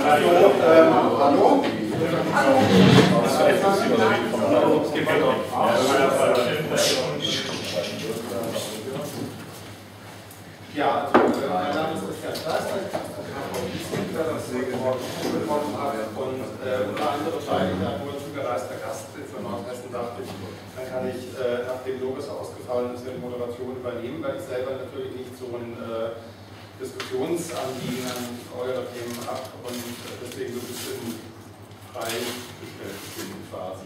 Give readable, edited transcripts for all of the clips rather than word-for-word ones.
Hallo? Ja, also mein Name ist Christian Schleister, ich bin und unter anderem, weil ich ja nur zugereister Gast bin für Nordhessen, dachte ich, dann kann ich, nachdem Logos ausgefallen ist, die Moderation übernehmen, weil ich selber natürlich nicht so ein Diskussionsanliegen an eure Themen habe und deswegen so ein bisschen freigestellt bin quasi.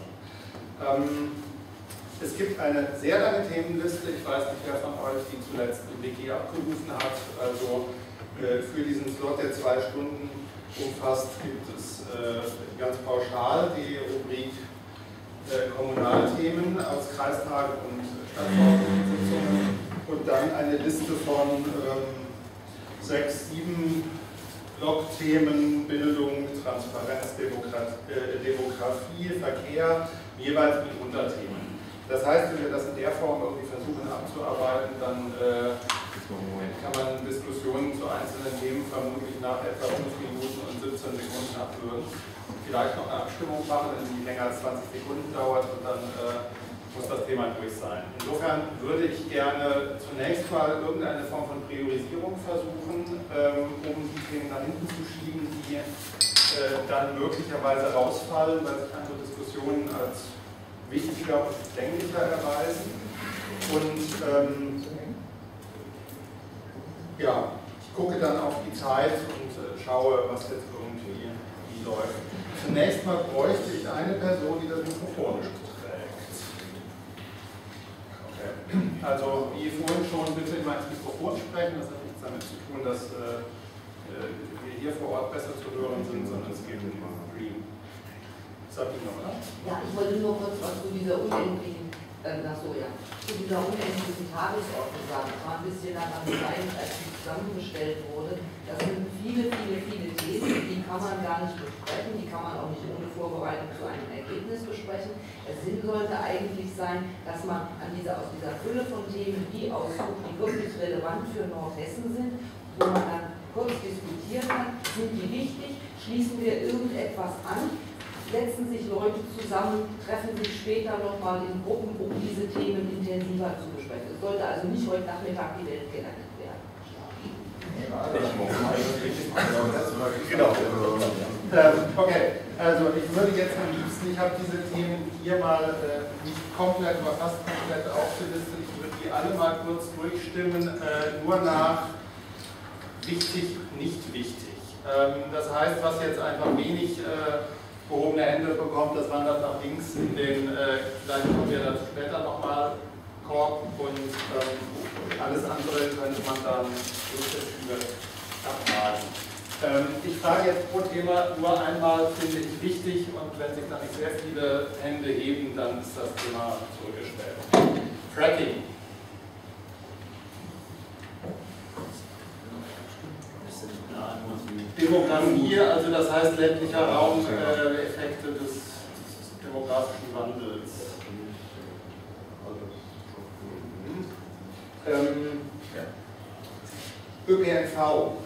Es gibt eine sehr lange Themenliste, ich weiß nicht, wer von euch die zuletzt im Wiki abgerufen hat, also für diesen Slot der 2 Stunden umfasst gibt es ganz pauschal die Rubrik Kommunalthemen aus Kreistag und Stadtverordnetensitzungen und dann eine Liste von 6, 7 Blogthemen, Bildung, Transparenz, Demografie, Verkehr, jeweils mit Unterthemen. Das heißt, wenn wir das in der Form irgendwie versuchen abzuarbeiten, dann kann man Diskussionen zu einzelnen Themen vermutlich nach etwa 5 Minuten und 17 Sekunden abwürgen. Vielleicht noch eine Abstimmung machen, wenn die länger als 20 Sekunden dauert und dann muss das Thema durch sein. Insofern würde ich gerne zunächst mal irgendeine Form von Priorisierung versuchen, um die Themen nach hinten zu schieben, die dann möglicherweise rausfallen, weil sich andere Diskussionen als wichtiger und dringlicher erweisen. Und ja, ich gucke dann auf die Zeit und schaue, was jetzt irgendwie läuft. Zunächst mal bräuchte ich eine Person, die das Mikrofon trägt. Okay. Also, wie vorhin schon, bitte immer ins Mikrofon sprechen. Das hat nichts damit zu tun, dass wir hier vor Ort besser zu hören sind, sondern es geht um den Stream. Sabine, oder? Ja, ich wollte nur kurz was zu dieser unendlichen Tagesordnung sagen. Ich war ein bisschen daran beteiligt, als die zusammengestellt wurde. Das sind viele Themen, die kann man gar nicht besprechen, die kann man auch nicht ohne Vorbereitung zu einem Ergebnis besprechen. Der Sinn sollte eigentlich sein, dass man aus dieser Fülle von Themen die aussucht, die wirklich relevant für Nordhessen sind, wo man dann kurz diskutieren kann, sind die wichtig, schließen wir irgendetwas an, setzen sich Leute zusammen, treffen sich später nochmal in Gruppen, um diese Themen intensiver zu besprechen. Es sollte also nicht heute Nachmittag die Welt gerettet werden. Genau. Okay, also ich würde jetzt am liebsten, ich habe diese Themen hier mal nicht komplett, aber fast komplett aufgelistet, ich würde die alle mal kurz durchstimmen, nur nach wichtig, nicht wichtig. Das heißt, was jetzt einfach wenig gehobene Hände bekommt, das wandert nach links in den, vielleicht kommen wir dazu später nochmal, Korb und alles andere könnte man dann sukzessive abhaken. Ich frage jetzt pro Thema nur einmal, finde ich wichtig, und wenn sich dann nicht sehr viele Hände heben, dann ist das Thema zurückgestellt. Fracking. Demografie, also das heißt ländlicher Raum, Effekte des demografischen Wandels. ÖPNV.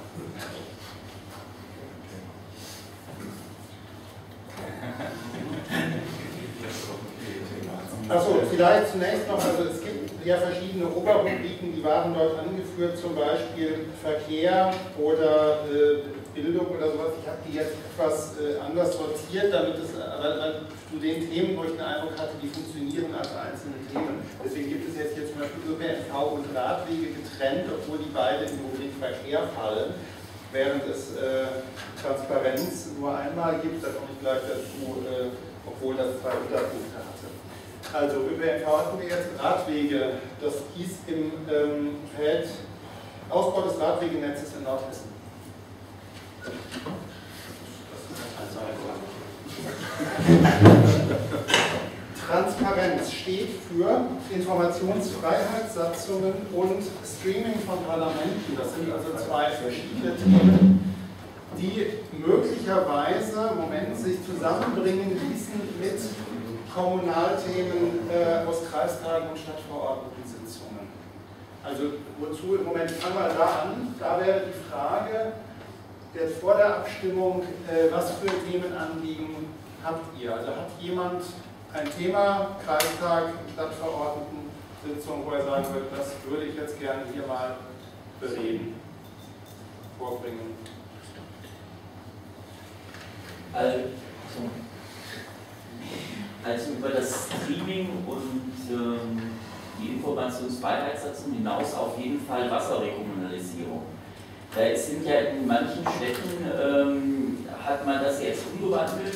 Achso, vielleicht zunächst noch, also es gibt ja verschiedene Oberrubriken, die waren dort angeführt, zum Beispiel Verkehr oder Bildung oder sowas. Ich habe die jetzt etwas anders sortiert, damit es, weil zu den Themen, wo ich den Eindruck hatte, die funktionieren als einzelne Themen. Deswegen gibt es jetzt hier zum Beispiel ÖPNV und Radwege getrennt, obwohl die beide in Rubrik Verkehr fallen, während es Transparenz nur einmal gibt, da komme ich gleich dazu, obwohl das 2 Unterpunkte hatte. Also ÖPNV hatten wir jetzt, Radwege, das hieß im Feld Ausbau des Radwegenetzes in Nordhessen. Transparenz steht für Informationsfreiheitssatzungen und Streaming von Parlamenten. Das sind also 2 verschiedene Themen, die möglicherweise im Moment sich zusammenbringen ließen mit Kommunalthemen aus Kreistagen und Stadtverordnetensitzungen. Also wozu im Moment, ich fange mal da an, da wäre die Frage, jetzt vor der Abstimmung, was für Themenanliegen habt ihr? Also hat jemand ein Thema, Kreistag, Stadtverordnetensitzung, wo er sagen würde, das würde ich jetzt gerne hier mal bereden, vorbringen? Also über das Streaming und die Informationsfreiheitssatzung hinaus auf jeden Fall Wasserrekommunalisierung. Da sind ja in manchen Städten, hat man das jetzt umgewandelt,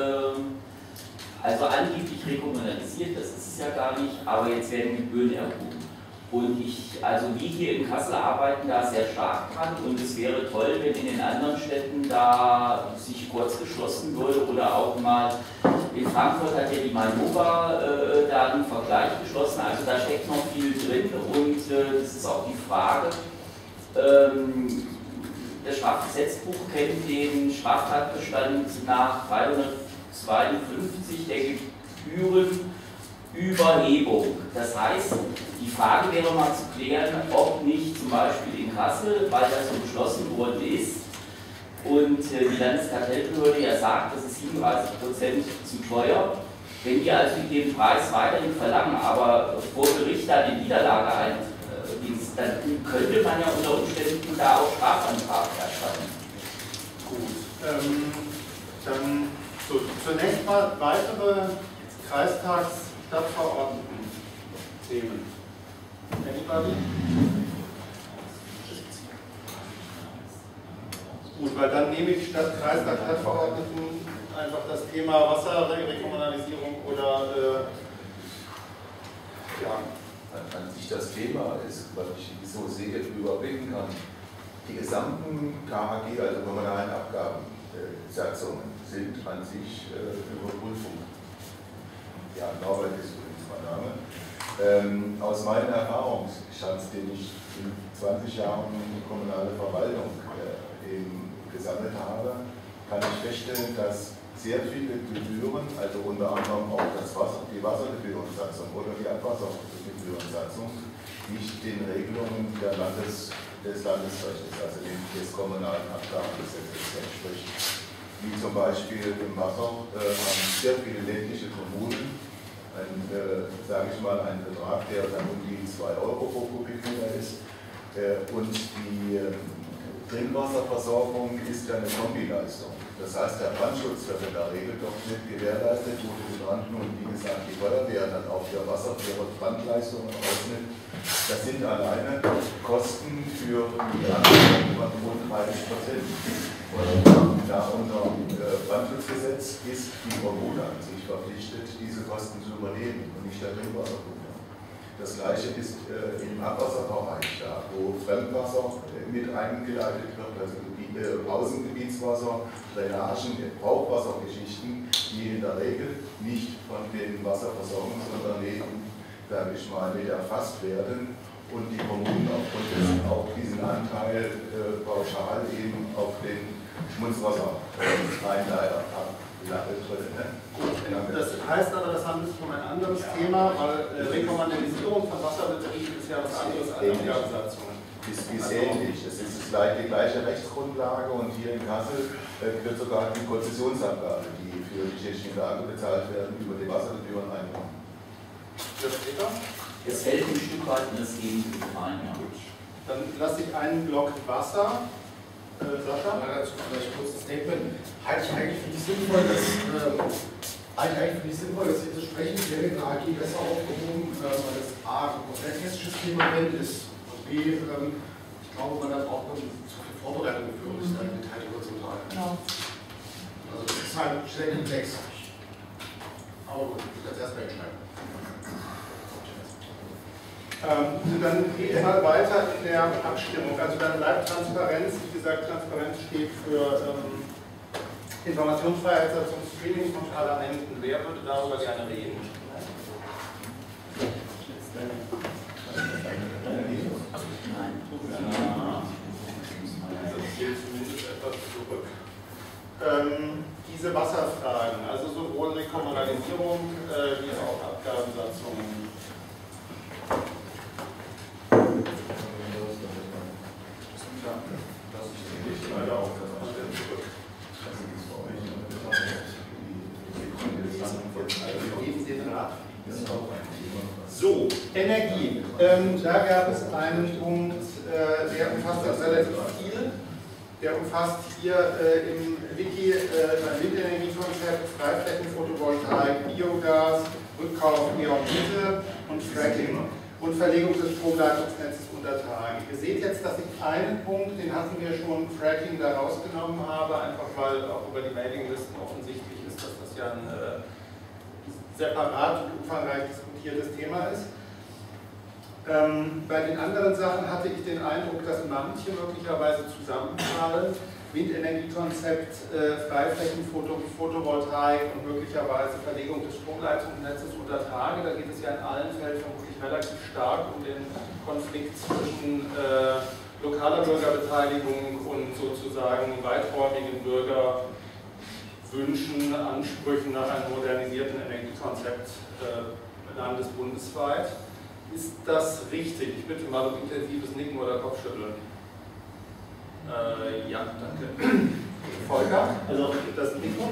also angeblich rekommunalisiert, das ist es ja gar nicht, aber jetzt werden Gebühren erhoben. Und also wir hier in Kassel arbeiten da sehr stark dran und es wäre toll, wenn in den anderen Städten da sich kurz geschlossen würde oder auch mal, in Frankfurt hat ja die Mainova da einen Vergleich geschlossen, also da steckt noch viel drin und das ist auch die Frage, das Strafgesetzbuch kennt den Straftatbestand nach 352 der Gebührenüberhebung. Das heißt, die Frage wäre mal zu klären, ob nicht zum Beispiel in Kassel, weil das so beschlossen worden ist und die Landeskartellbehörde ja sagt, das ist 37% zu teuer, wenn wir also den Preis weiterhin verlangen, aber vor Gericht da die Niederlage einließ, dann könnte man ja unter Umständen da auch Strafantrag erstatten. Gut, dann zunächst mal weitere Kreistags-Stadtverordneten-Themen. Anybody? Gut, weil dann nehme ich statt Kreistag Stadtverordneten einfach das Thema Wasserrekommunalisierung oder ja. An sich das Thema ist, was ich so sehe, überblicken kann. Die gesamten KHG, also kommunalen Abgabensatzungen, sind an sich Überprüfung. Ja, Norbert ist übrigens mein Name. Aus meiner Erfahrungsschatz, den ich in 20 Jahren kommunale Verwaltung gesammelt habe, kann ich feststellen, dass sehr viele Gebühren, also unter anderem auch die Wassergebührensatzung oder die Abwassergebührensatzung, nicht den Regelungen des Landesrechts, also des kommunalen Abgabengesetzes entspricht. Wie zum Beispiel im Wasser haben sehr viele ländliche Kommunen sage ich mal, einen Betrag, der dann um die 2 Euro pro Kubikmeter ist. Und die Trinkwasserversorgung ist ja eine Kombileistung. Das heißt, der Brandschutz wird in der Regel doch nicht gewährleistet, wo die Hydranten und wie gesagt die Feuerwehr dann auch für Wasser, für Brandleistungen ausnimmt. Das sind alleine Kosten für die Anwendung von rund 30%. Und da unter Brandschutzgesetz ist die Kommune an sich verpflichtet, diese Kosten zu übernehmen und nicht der Trinkwasserkunde. Das Gleiche ist im Abwasserbereich, da, wo Fremdwasser mit eingeleitet wird, also Außengebietswasser, Drainagen, Brauchwassergeschichten, die in der Regel nicht von den Wasserversorgungsunternehmen, sage ich mal, mit erfasst werden und die Kommunen aufgrund dessen auch diesen Anteil pauschal eben auf den Schmutzwassereinleiter abladen. Das heißt aber, das handelt sich um ein anderes Thema, weil Rekommandalisierung von Wasserbetrieben ist ja was anderes als Abgabensatzungen. Ist ähnlich. Es ist die gleiche Rechtsgrundlage und hier in Kassel wird sogar die Konzessionsabgabe, die für die technischen Lage bezahlt werden, über die Wassergebühren eingenommen. Es fällt ein Stück weit in das Gegenteil rein, ja. Dann lasse ich einen Block Wasser. Sascha? Dazu vielleicht kurz ein Statement. Halte ich eigentlich für nicht sinnvoll, dass hier zu sprechen, wäre in der AG besser aufgehoben, weil das A ein komplett hessisches Thema ist und B, ich glaube, man da braucht zu viel Vorbereitung für, um sich da im Detail drüber zu unterhalten. Genau. Also das ist halt schnell komplex. Aber gut, ich kann es erstmal entscheiden. Dann geht es mal weiter in der Abstimmung. Also dann bleibt Transparenz. Wie gesagt, Transparenz steht für Informationsfreiheitssatzung, Streaming von Parlamenten. Wer würde darüber gerne reden? Das gilt zumindest etwas zurück. Diese Wasserfragen, also sowohl Rekommunalisierung wie auch Abgabensatzungen. Energie. Da gab es einen Punkt, der umfasst das relativ viel. Der umfasst hier im Wiki ein Windenergiekonzept, Freiflächen, Photovoltaik, Biogas, Rückkauf, Neonite und Fracking und Verlegung des Stromleitungsnetzes unter Tage. Ihr seht jetzt, dass ich einen Punkt, den hatten wir schon, Fracking, da rausgenommen habe, einfach weil auch über die Mailinglisten offensichtlich ist, dass das ja ein separat und umfangreich diskutiertes Thema ist. Bei den anderen Sachen hatte ich den Eindruck, dass manche möglicherweise zusammenfallen. Windenergiekonzept, Freiflächen, Photovoltaik und möglicherweise Verlegung des Stromleitungsnetzes unter Tage. Da geht es ja in allen Fällen vermutlich relativ stark um den Konflikt zwischen lokaler Bürgerbeteiligung und sozusagen weiträumigen Bürgerwünschen, Ansprüchen nach einem modernisierten Energiekonzept landesbundesweit. Ist das richtig? Ich bitte mal um intensives Nicken oder Kopfschütteln. Ja, danke. Volker? Also, das Mikro?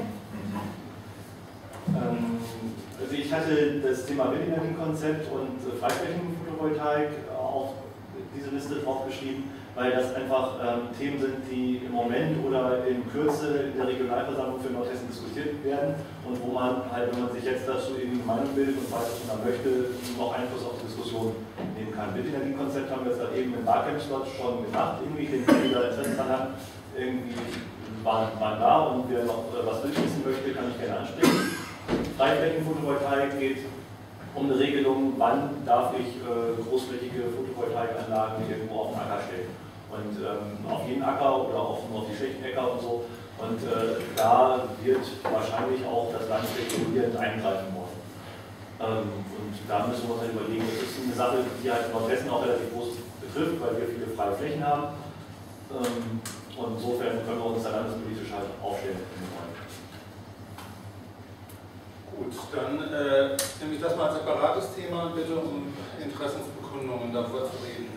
Also ich hatte das Thema Windenergiekonzept und Freiflächenphotovoltaik auf diese Liste draufgeschrieben, weil das einfach Themen sind, die im Moment oder in Kürze in der Regionalversammlung für Nordhessen diskutiert werden und wo man halt, wenn man sich jetzt dazu irgendwie Meinung bildet und weiter möchte, noch Einfluss auf die Diskussion nehmen kann. Windenergiekonzept haben wir jetzt eben im Barcamp-Slot schon gemacht, irgendwie, den die da Interesse dran haben, irgendwie waren da und wer noch was durchschließen möchte, kann ich gerne ansprechen. Freiflächenphotovoltaik geht um eine Regelung, wann darf ich großflächige Photovoltaikanlagen irgendwo auf den Acker stellen. Und auf jeden Acker oder auch nur auf die schlechten Äcker und so. Und da wird wahrscheinlich auch das Land regulierend eingreifen wollen. Und da müssen wir uns halt überlegen, das ist eine Sache, die halt Nordhessen auch relativ groß betrifft, weil wir viele freie Flächen haben. Und insofern können wir uns da landespolitisch halt aufstellen. Gut, dann nehme ich das mal als separates Thema und bitte um Interessensbekundungen darüber zu reden.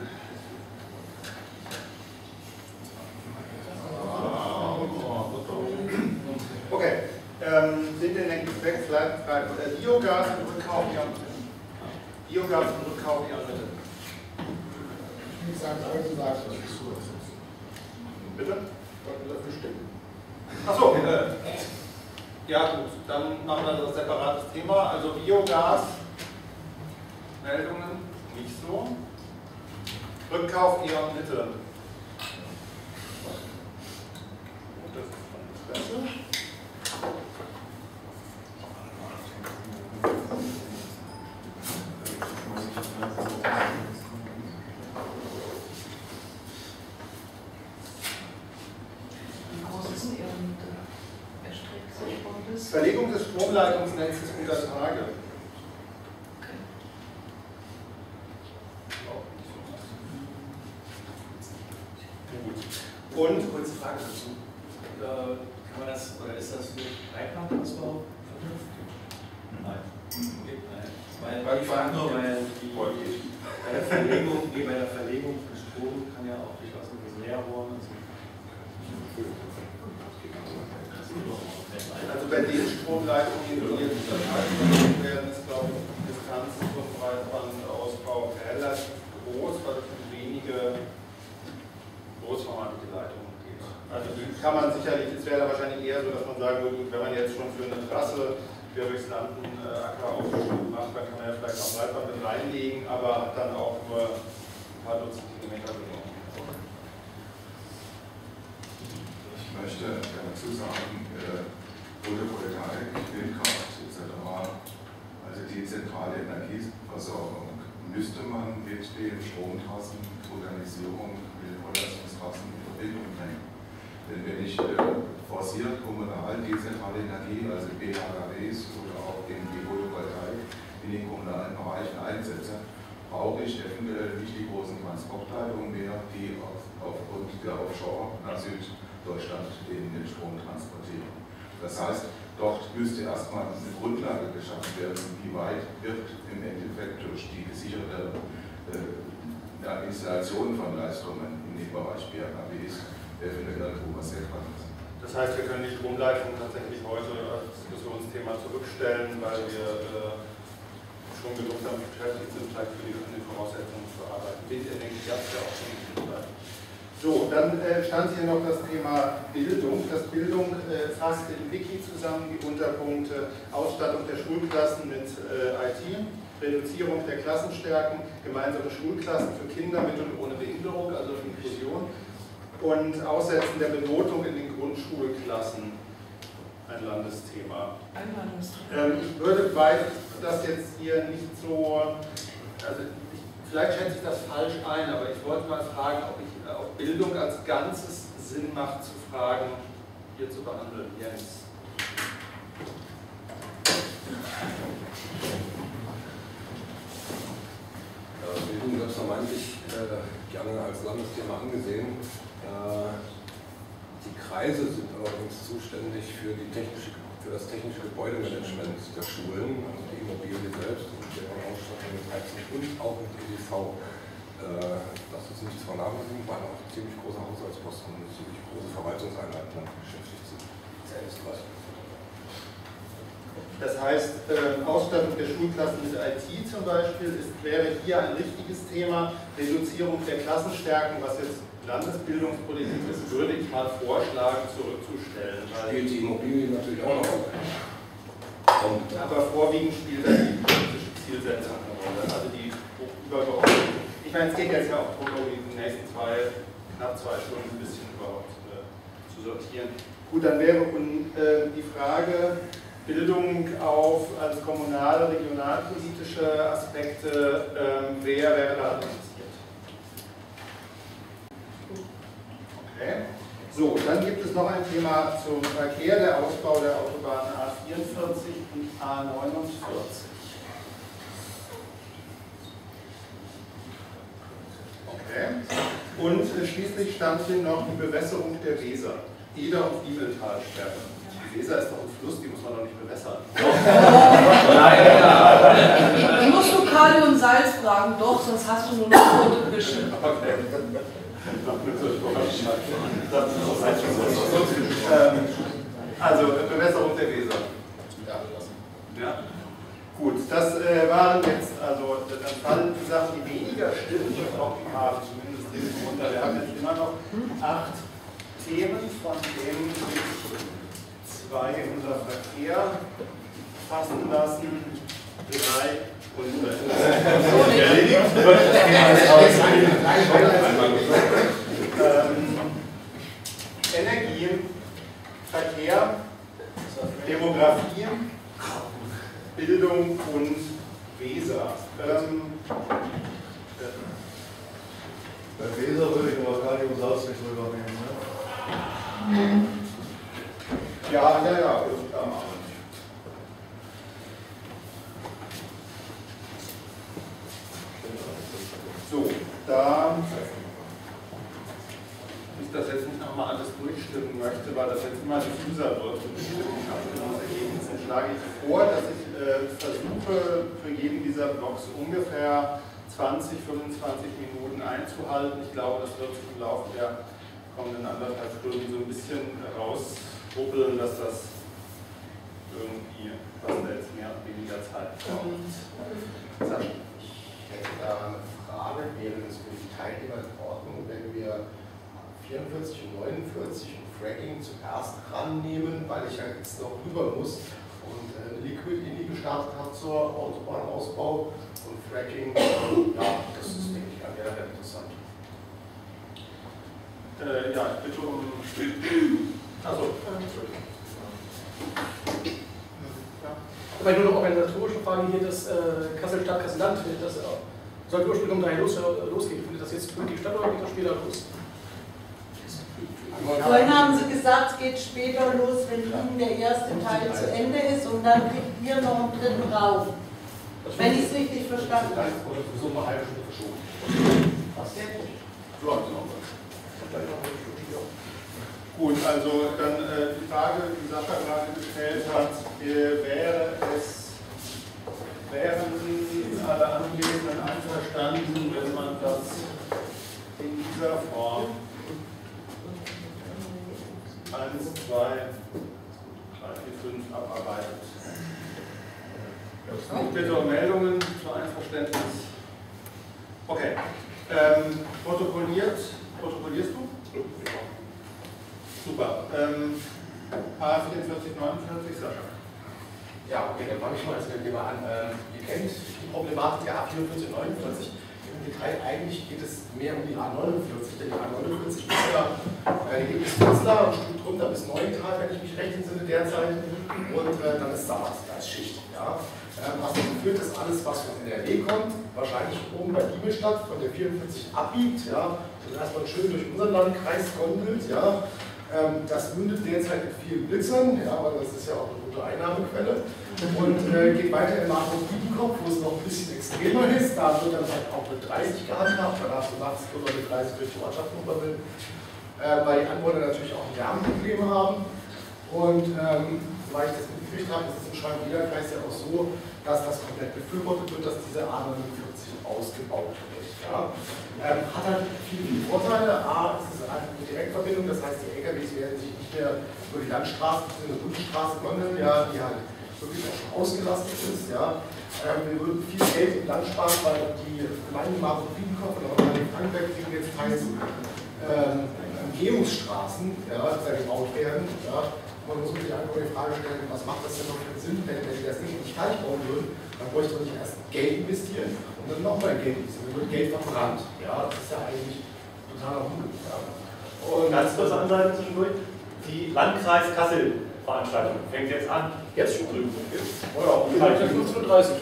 Okay, Windenergie, Biogas und Rückkauf, Biogas und Rückkauf, bitte. Ich sage, du sagst, das ist so. Bitte? Sollten wir dafür stimmen. Achso, ja gut, dann machen wir das separates Thema. Also Biogas, Meldungen, nicht so. Rückkauf, Neonite. Das ist von Interesse. Verlegung des Stromleitungsnetzes unter Tage. Gut. Und kurze Frage dazu. Kann man das, oder ist das mit Breitbandausbau verknüpft? Nein. Weil ich frage nur, weil bei der Verlegung des Stroms kann ja auch durchaus ein bisschen Leerrohr und so. Also bei den Stromleitungen, die jetzt verteilt werden, ist, glaube ich, die Distanz zum Breitbandausbau relativ groß, weil es um wenige großformatige Leitungen geht. Also die kann man sicherlich, es wäre wahrscheinlich eher so, dass man sagen würde, wenn man jetzt schon für eine Trasse quer durchs Land einen Ackeraufschub macht, dann kann man ja vielleicht noch Breitband mit reinlegen, aber hat dann auch nur ein paar Dutzend Kilometer genommen. Ich möchte dazu sagen, Photovoltaik, Windkraft etc., also die zentrale Energieversorgung, müsste man mit den Stromtrassen, Modernisierung, mit den Verletzungstrassen in Verbindung bringen. Denn wenn ich forciert kommunal dezentrale Energie, also BHKWs oder auch in die Photovoltaik in den kommunalen Bereichen einsetze, brauche ich eventuell nicht die großen Transportleitungen mehr, die aufgrund der Offshore nach Süddeutschland den Strom transportieren. Das heißt, dort müsste erstmal eine Grundlage geschaffen werden, wie weit wird im Endeffekt durch die gesicherte Installation von Leistungen in dem Bereich BHKWs eventuell was erkannt. Das heißt, wir können die Stromleitung tatsächlich heute als Diskussionsthema zurückstellen, weil wir schon genug damit beschäftigt sind, vielleicht für die Voraussetzungen zu arbeiten. Windenergie gab es ja auch schon in der. So, dann stand hier noch das Thema Bildung. Das Bildung fasste im Wiki zusammen die Unterpunkte Ausstattung der Schulklassen mit IT, Reduzierung der Klassenstärken, gemeinsame Schulklassen für Kinder mit und ohne Behinderung, also Inklusion, und Aussetzen der Benotung in den Grundschulklassen, ein Landesthema. Ich würde, weil das jetzt hier nicht so, also vielleicht schätze ich das falsch ein, aber ich wollte mal fragen, ob Bildung als Ganzes Sinn macht, zu fragen, hier zu behandeln. Jens. Bildung wird vermeintlich gerne als Landesthema angesehen. Die Kreise sind allerdings zuständig für das technische Gebäudemanagement der Schulen, also die Immobilie selbst und deren Ausstattung mit Heizung und auch mit EDV. Das ist nichts vernachlässigen, weil auch ziemlich große Haushaltsposten und ziemlich große Verwaltungseinheiten beschäftigt sind. Das heißt, Ausstattung der Schulklassen mit IT zum Beispiel wäre hier ein richtiges Thema. Reduzierung der Klassenstärken, was jetzt Landesbildungspolitik ist, würde ich mal vorschlagen, zurückzustellen. Spielt die Immobilie natürlich auch noch eine Rolle. Aber vorwiegend spielt da die politische Zielsetzung eine Rolle. Also die übergeordnete. Ich meine, es geht jetzt ja auch darum, die nächsten knapp 2 Stunden ein bisschen überhaupt zu sortieren. Gut, dann wäre die Frage, Bildung als kommunale, regionalpolitische Aspekte, wer wäre da interessiert? Okay. So, dann gibt es noch ein Thema zum Verkehr, der Ausbau der Autobahnen A44 und A49. Okay. Und schließlich stand hier noch die Bewässerung der Weser. Eder- und Diebeltalsperre. Die Weser ist doch ein Fluss, die muss man doch nicht bewässern. Dann musst du Kali und Salz fragen, doch, sonst hast du nur noch rote Büsche. Okay. Also Bewässerung der Weser. Ja. Gut, das waren jetzt, also dann fallen die Sachen, die weniger Stimmenbrocken haben, zumindest hinten runter. Wir haben jetzt immer noch 8 Themen, von denen ich 2 unser Verkehr fassen lassen, 3 Energie, Verkehr, Demografie, Bildung und Weser. Bei Weser würde ich aber gar nicht ums Haus nicht drüber nehmen. Ne? Ja, klar. So, da ich das jetzt nicht nochmal alles durchstimmen möchte, weil das jetzt immer diffuser wird und Abstimmungsergebnissen, schlage ich vor, dass ich versuche, für jeden dieser Blogs ungefähr 20, 25 Minuten einzuhalten. Ich glaube, das wird sich im Laufe der kommenden 1,5 Stunden so ein bisschen rausrubbeln, dass das irgendwie, was da jetzt mehr und weniger Zeit braucht. Ich hätte da eine Frage, wäre das für die Teilnehmer in Ordnung, wenn wir 44 und 49 und Fracking zuerst rannehmen, weil ich ja jetzt noch rüber muss und Liquid in die gestartet habe zur Autobahnausbau und Fracking, ja, das ist, denke ich, generell interessant. Ja, ich bitte um. Achso, Entschuldigung. Aber nur noch organisatorische Frage hier, das Kassel-Stadt, Kassel-Land, das sollte ursprünglich um 3 losgehen. Findet das jetzt pünktlich statt oder geht das später los? Vorhin haben Sie gesagt, es geht später los, wenn Ihnen der erste Teil zu Ende ist und dann kriegt ihr noch einen dritten rauf. Wenn ich es richtig verstanden habe. Oder so eine halbe Stunde verschoben. Gut, also dann die Frage, die Sascha gerade gestellt hat, wären alle Anwesenden einverstanden, wenn man das in dieser Form 1, 2, 3, 4, 5 abarbeitet? Ich bitte um Meldungen für Einverständnis. Okay. Protokollierst du? Super. A4449, Sascha. Ja, okay, dann fange ich mal als Thema an. Ihr kennt die Problematik der A4449. Im Detail eigentlich geht es mehr um die A49, denn die A49 ist ja, geht bis Wetzlar und steht drunter bis Neuental, wenn ich mich recht entsinne derzeit. Und dann ist Samas, da ist Schicht. Ja. Was dazu führt, dass alles, was von NRW kommt, wahrscheinlich oben bei Diebelstadt von der 44 abbiegt, ja, und erstmal schön durch unseren Landkreis gondelt. Ja. Das mündet derzeit in vielen Blitzern, ja, weil das ist ja auch eine gute Einnahmequelle. Und geht weiter in Marburg-Biedenkopf, wo es noch ein bisschen extremer ist. Da wird dann halt auch mit 30 gehandhabt, da darfst du nachts nur mit 30 durch die Ortschaft will, weil die Anwohner natürlich auch Lärmprobleme haben. Und soweit ich das mitgekriegt habe, ist es im Schwalm-Eder-Kreis ja auch so, dass das komplett befürwortet wird, dass diese A49 ausgebaut wird. Ja. Hat halt viele Vorteile. A, es ist eine Direktverbindung, das heißt, die LKWs werden sich nicht mehr über die Landstraße, eine Bundesstraße gondeln, ja, die halt wirklich auch schon ausgelastet ist. Ja. Wir würden viel Geld im Land sparen, weil die Gemeinden Marburg-Biedenkopf und auch in Frankreich kriegen jetzt teils Umgehungsstraßen, ja, die gebaut werden. Ja. Man muss sich einfach die Frage stellen, was macht das denn noch für Sinn, wenn die das nicht fertig bauen würden, dann bräuchte man nicht erst Geld investieren und dann nochmal Geld investieren. Dann wird Geld verbrannt. Ja, das ist ja eigentlich totaler Humbug. Ja. Und ganz kurze Anleitung zwischendurch. Die Landkreis Kassel-Veranstaltung fängt jetzt an. Jetzt schon drüben. Oder auch 15:30 Uhr.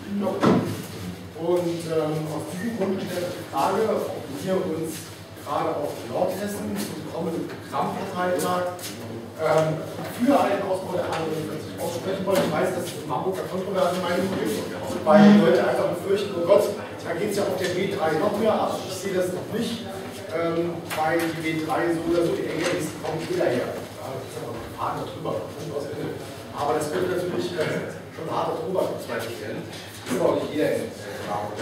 Und aus diesem Grund stellt sich die Frage, ob wir uns gerade auf Nordhessen zum kommenden Programmparteitag für einen Ausbau der A49 aussprechen wollen. Ich weiß, dass es in Marburg eine kontroverse Meinung gibt, weil die Leute einfach befürchten, oh Gott, da geht es ja auf der B3 noch mehr ab. Ich sehe das noch nicht, weil die B3 so oder so, die LKWs kommen jeder her. Ja, das ist aber ein Faden darüber. Aber das könnte natürlich schon harter Tobak zweifel stellen. Das ist aber auch nicht jeder in Marburg.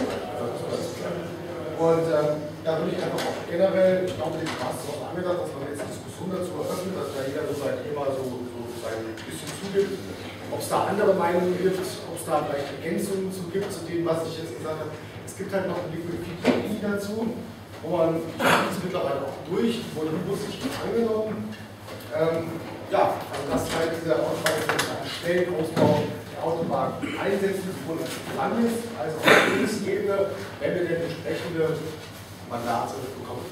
Und da würde ich einfach auch generell, ich glaube, den Spaß ist auch angedacht, dass man jetzt Diskussion dazu eröffnet, dass da jeder so sein Thema so sein bisschen zugibt. Ob es da andere Meinungen gibt, ob es da vielleicht Ergänzungen zu gibt, zu dem, was ich jetzt gesagt habe. Es gibt halt noch eine Liquidität dazu, wo man, die ist mittlerweile auch durch, wurde bewusst angenommen. Ja, also das halt dieser Ausbau des Stellenausbau der Autobahn einsetzen, sowohl auf Landes- als auch auf Bundesebene, wenn wir denn entsprechende Mandate bekommen.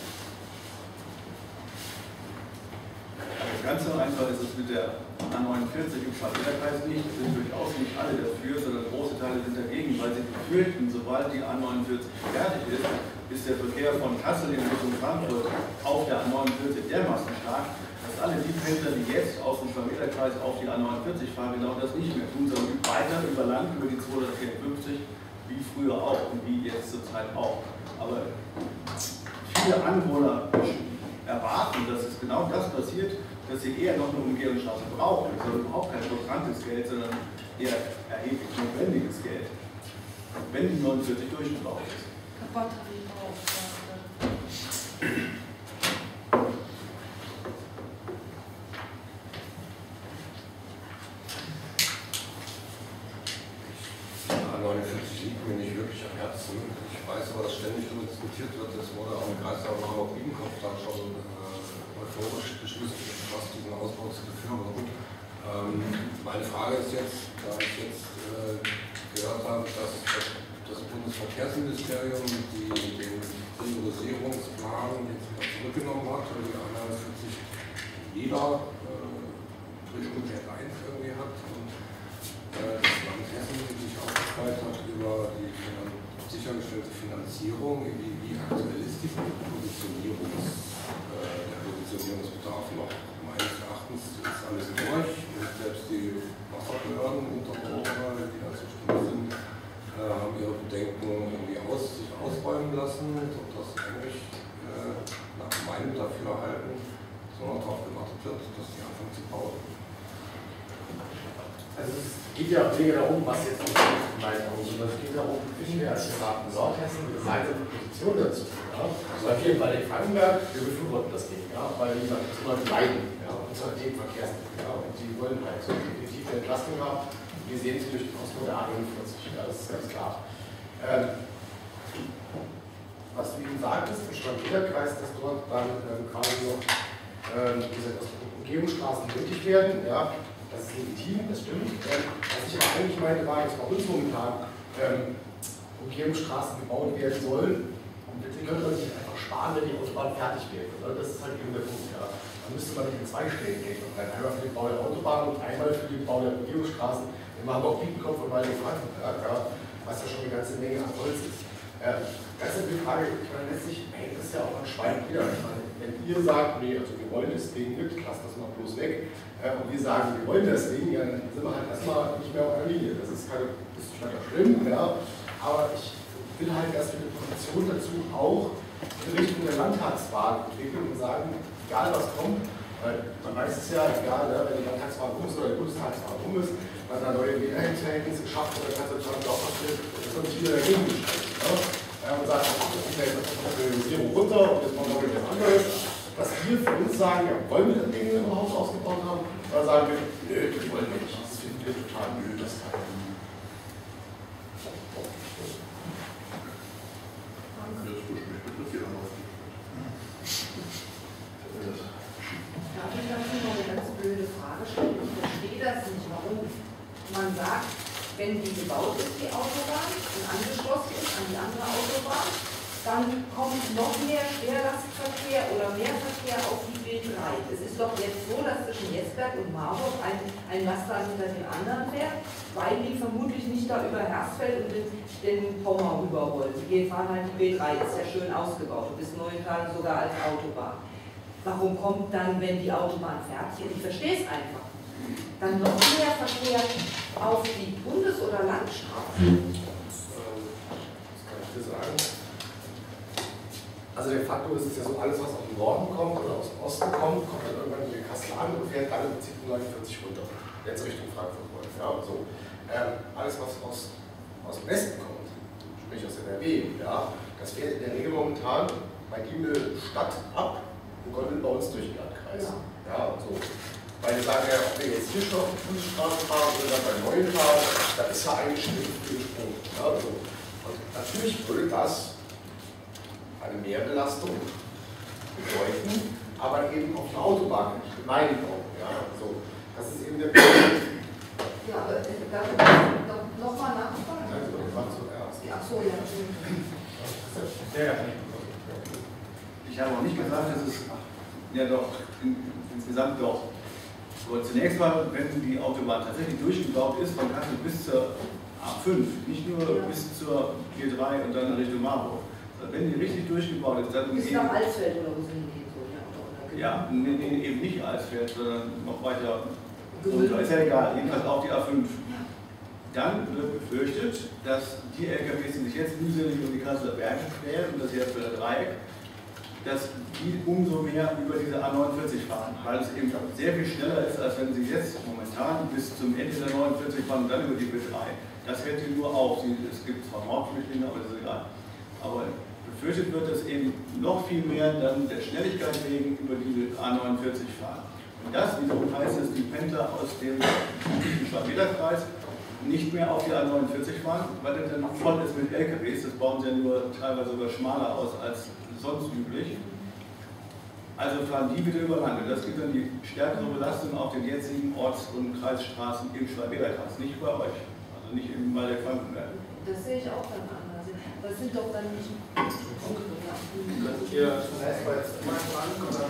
Ganz so einfach ist es mit der A49 im Schwalm-Eder-Kreis nicht. Es sind durchaus nicht alle dafür, sondern große Teile sind dagegen, weil sie befürchten, sobald die A49 fertig ist der Verkehr von Kassel in Richtung Frankfurt auf der A49 dermaßen stark, dass alle die Pendler, die jetzt aus dem Schwalm-Eder-Kreis auf die A49 fahren, genau das nicht mehr tun, sondern weiter über Land, über die 254, wie früher auch und wie jetzt zur Zeit auch. Aber viele Anwohner erwarten, dass es genau das passiert, dass sie eher noch eine Umgehungsstraße brauchen. Also überhaupt kein verbranntes Geld, sondern eher erheblich notwendiges Geld, wenn die 49 durchgebaut ist. Batterie drauf. A49 liegt mir nicht wirklich am Herzen. Ich weiß aber, dass ständig darüber diskutiert wird. Es wurde auch im Kreistag Marburg-Biedenkopf da schon euphorisch beschlossen, was diesen Ausbau zu befürworten. Meine Frage ist jetzt, da ich jetzt gehört habe, dass das Bundesverkehrsministerium den Priorisierungsplan jetzt wieder zurückgenommen hat und die A49 wieder Richtung R1 irgendwie hat und das Land Hessen sich aufgeteilt hat über die sichergestellte Finanzierung, wie aktuell ist die Positionierungsbedarf noch. Meines Erachtens ist alles durch und selbst die Wasserbehörden unter Corona, die da zuständig sind, haben ihre Bedenken irgendwie sich ausräumen lassen, sodass eigentlich nach meinem Dafürhalten so noch darauf gewartet wird, dass die anfangen zu bauen. Also es geht ja weniger darum, was jetzt in meinen Augen, sondern es geht darum, wie wir als Staaten Nordhessen eine gemeinsame Position dazu. Ja? Also bei vielen bei Frankenberg, wir befürworten das Ding, ja? Weil wie gesagt, es immer leiden, ja? Unser Themenverkehrsmittel, ja? Und die wollen halt so definitiv eine Entlastung haben. Die die sehen Sie durch die Kosten der A49, ja, das ist ganz klar. Was du eben sagtest, im Schwaben-Eder-Kreis, dass dort dann quasi noch diese Umgehungsstraßen nötig werden, ja, das ist legitim, das stimmt. Was ich aber eigentlich meinte, war, dass bei uns momentan Umgehungsstraßen gebaut werden sollen. Und die könnte man sich einfach sparen, wenn die Autobahn fertig wäre. Das ist halt eben der Punkt. Ja. Dann müsste man in 2 Stellen Geld verbrennen. Einmal für den Bau der Autobahn und einmal für den Bau der Umgehungsstraßen. Wir machen auch Biedenkopf und Walding-Frankenberg, ja, was ja schon eine ganze Menge an Holz ist. Ganz eine Frage, ich meine, letztlich hängt das ja auch an Schwein wieder. Ich meine, wenn ihr sagt, nee, also wir wollen das Ding nicht, lasst das mal bloß weg, und wir sagen, wir wollen das Ding, ja, dann sind wir halt erstmal nicht mehr auf einer Linie. Das ist vielleicht auch schlimm, ja, aber ich will halt erst eine Position dazu auch in Richtung der Landtagswahl entwickeln und sagen, egal was kommt, weil man weiß es ja, egal, ne, wenn die Landtagswahl rum ist oder die Bundestagswahl rum ist, man da neue Wählerverhältnisse schafft oder kann es dann auch passieren, dass man sich wieder dagegen gestaltet. Ja, und sagt, das geht jetzt auf die Priorisierung runter und jetzt machen wir was anderes. Dass wir für uns sagen, ja, wollen wir das Ding überhaupt ausgebaut haben? Oder sagen wir, nö, das wollen wir nicht. Das finden wir total blöd, das kann man nicht. Darf ich dazu noch eine ganz blöde Frage stellen? Ich verstehe das nicht, warum man sagt, wenn die gebaut ist, die Autobahn, und angeschlossen ist an die andere Autobahn, dann kommt noch mehr Schwerlastverkehr oder mehr Verkehr auf die B3. Es ist doch jetzt so, dass zwischen Jeßberg und Marburg ein Laster hinter dem anderen fährt, weil die vermutlich nicht da über Hersfeld und den Pommer rüber wollen. Die fahren halt die B3, ist ja schön ausgebaut, bis Neuental sogar als Autobahn. Warum kommt dann, wenn die Autobahn fertig ist, ich verstehe es einfach, dann noch mehr Verkehr auf die Bundes- oder Landstraßen? Das kann ich dir sagen. Also de facto ist es ja so, alles was aus dem Norden kommt oder aus dem Osten kommt, kommt dann irgendwann in den Kassel an und fährt dann im Prinzip 49 runter, jetzt Richtung Frankfurt wollen. Ja, so. Alles was aus dem Westen kommt, sprich aus NRW, ja, das fährt in der Regel momentan bei Giemel Stadt ab und gondelt bei uns durch den Landkreis. Ja, so. Weil wir sagen ja, ob wir jetzt hier schon auf die Bundesstraße fahren oder dann bei Neuental, da ist ja eigentlich schon viel gesprungen. Ja, so. Und natürlich würde das eine Mehrbelastung bedeuten, aber eben auf der Autobahn, nicht in meinen Augen. Ja, so. Das ist eben der Punkt. Ja, aber darf ich nochmal nachfragen? Also, das war zuerst. Ach so, ja. Ich habe auch nicht gesagt, dass es ja doch insgesamt doch. Aber zunächst mal, wenn die Autobahn tatsächlich durchgebaut ist, von Kassel bis zur A5, nicht nur bis zur G3 und dann Richtung Marburg. Wenn die richtig durchgebaut ist, dann bis nach Alsfeld oder wo sind die so? Ja, nee, eben nicht Alsfeld, sondern noch weiter runter. Ist ja egal, jedenfalls auch die A5. Dann wird befürchtet, dass die LKWs, die sich jetzt mühselig um die Kasseler Berge queren und das Hersfelder Dreieck, dass die umso mehr über diese A49 fahren, weil es eben sehr viel schneller ist, als wenn sie jetzt momentan bis zum Ende der 49 fahren und dann über die B3. Das hält sie nur auf. Es gibt zwar Mordflüchtlinge, aber das ist egal. Aber befürchtet wird, dass eben noch viel mehr dann der Schnelligkeit wegen über die A49 fahren. Und das wiederum heißt, dass die Pendler aus dem Schwaben-Eder-Kreis nicht mehr auf die A49 fahren, weil der dann voll ist mit LKWs. Das bauen sie ja nur teilweise sogar schmaler aus als sonst üblich. Also fahren die wieder über Land. Das gibt dann die stärkere Belastung auf den jetzigen Orts- und Kreisstraßen im Schwaben-Eder-Kreis, nicht bei euch, also nicht im Waldeck-Frankenberg. Das sehe ich auch dann anders. Das sind doch dann nicht. Könnt ihr zunächst mal jetzt immer fragen?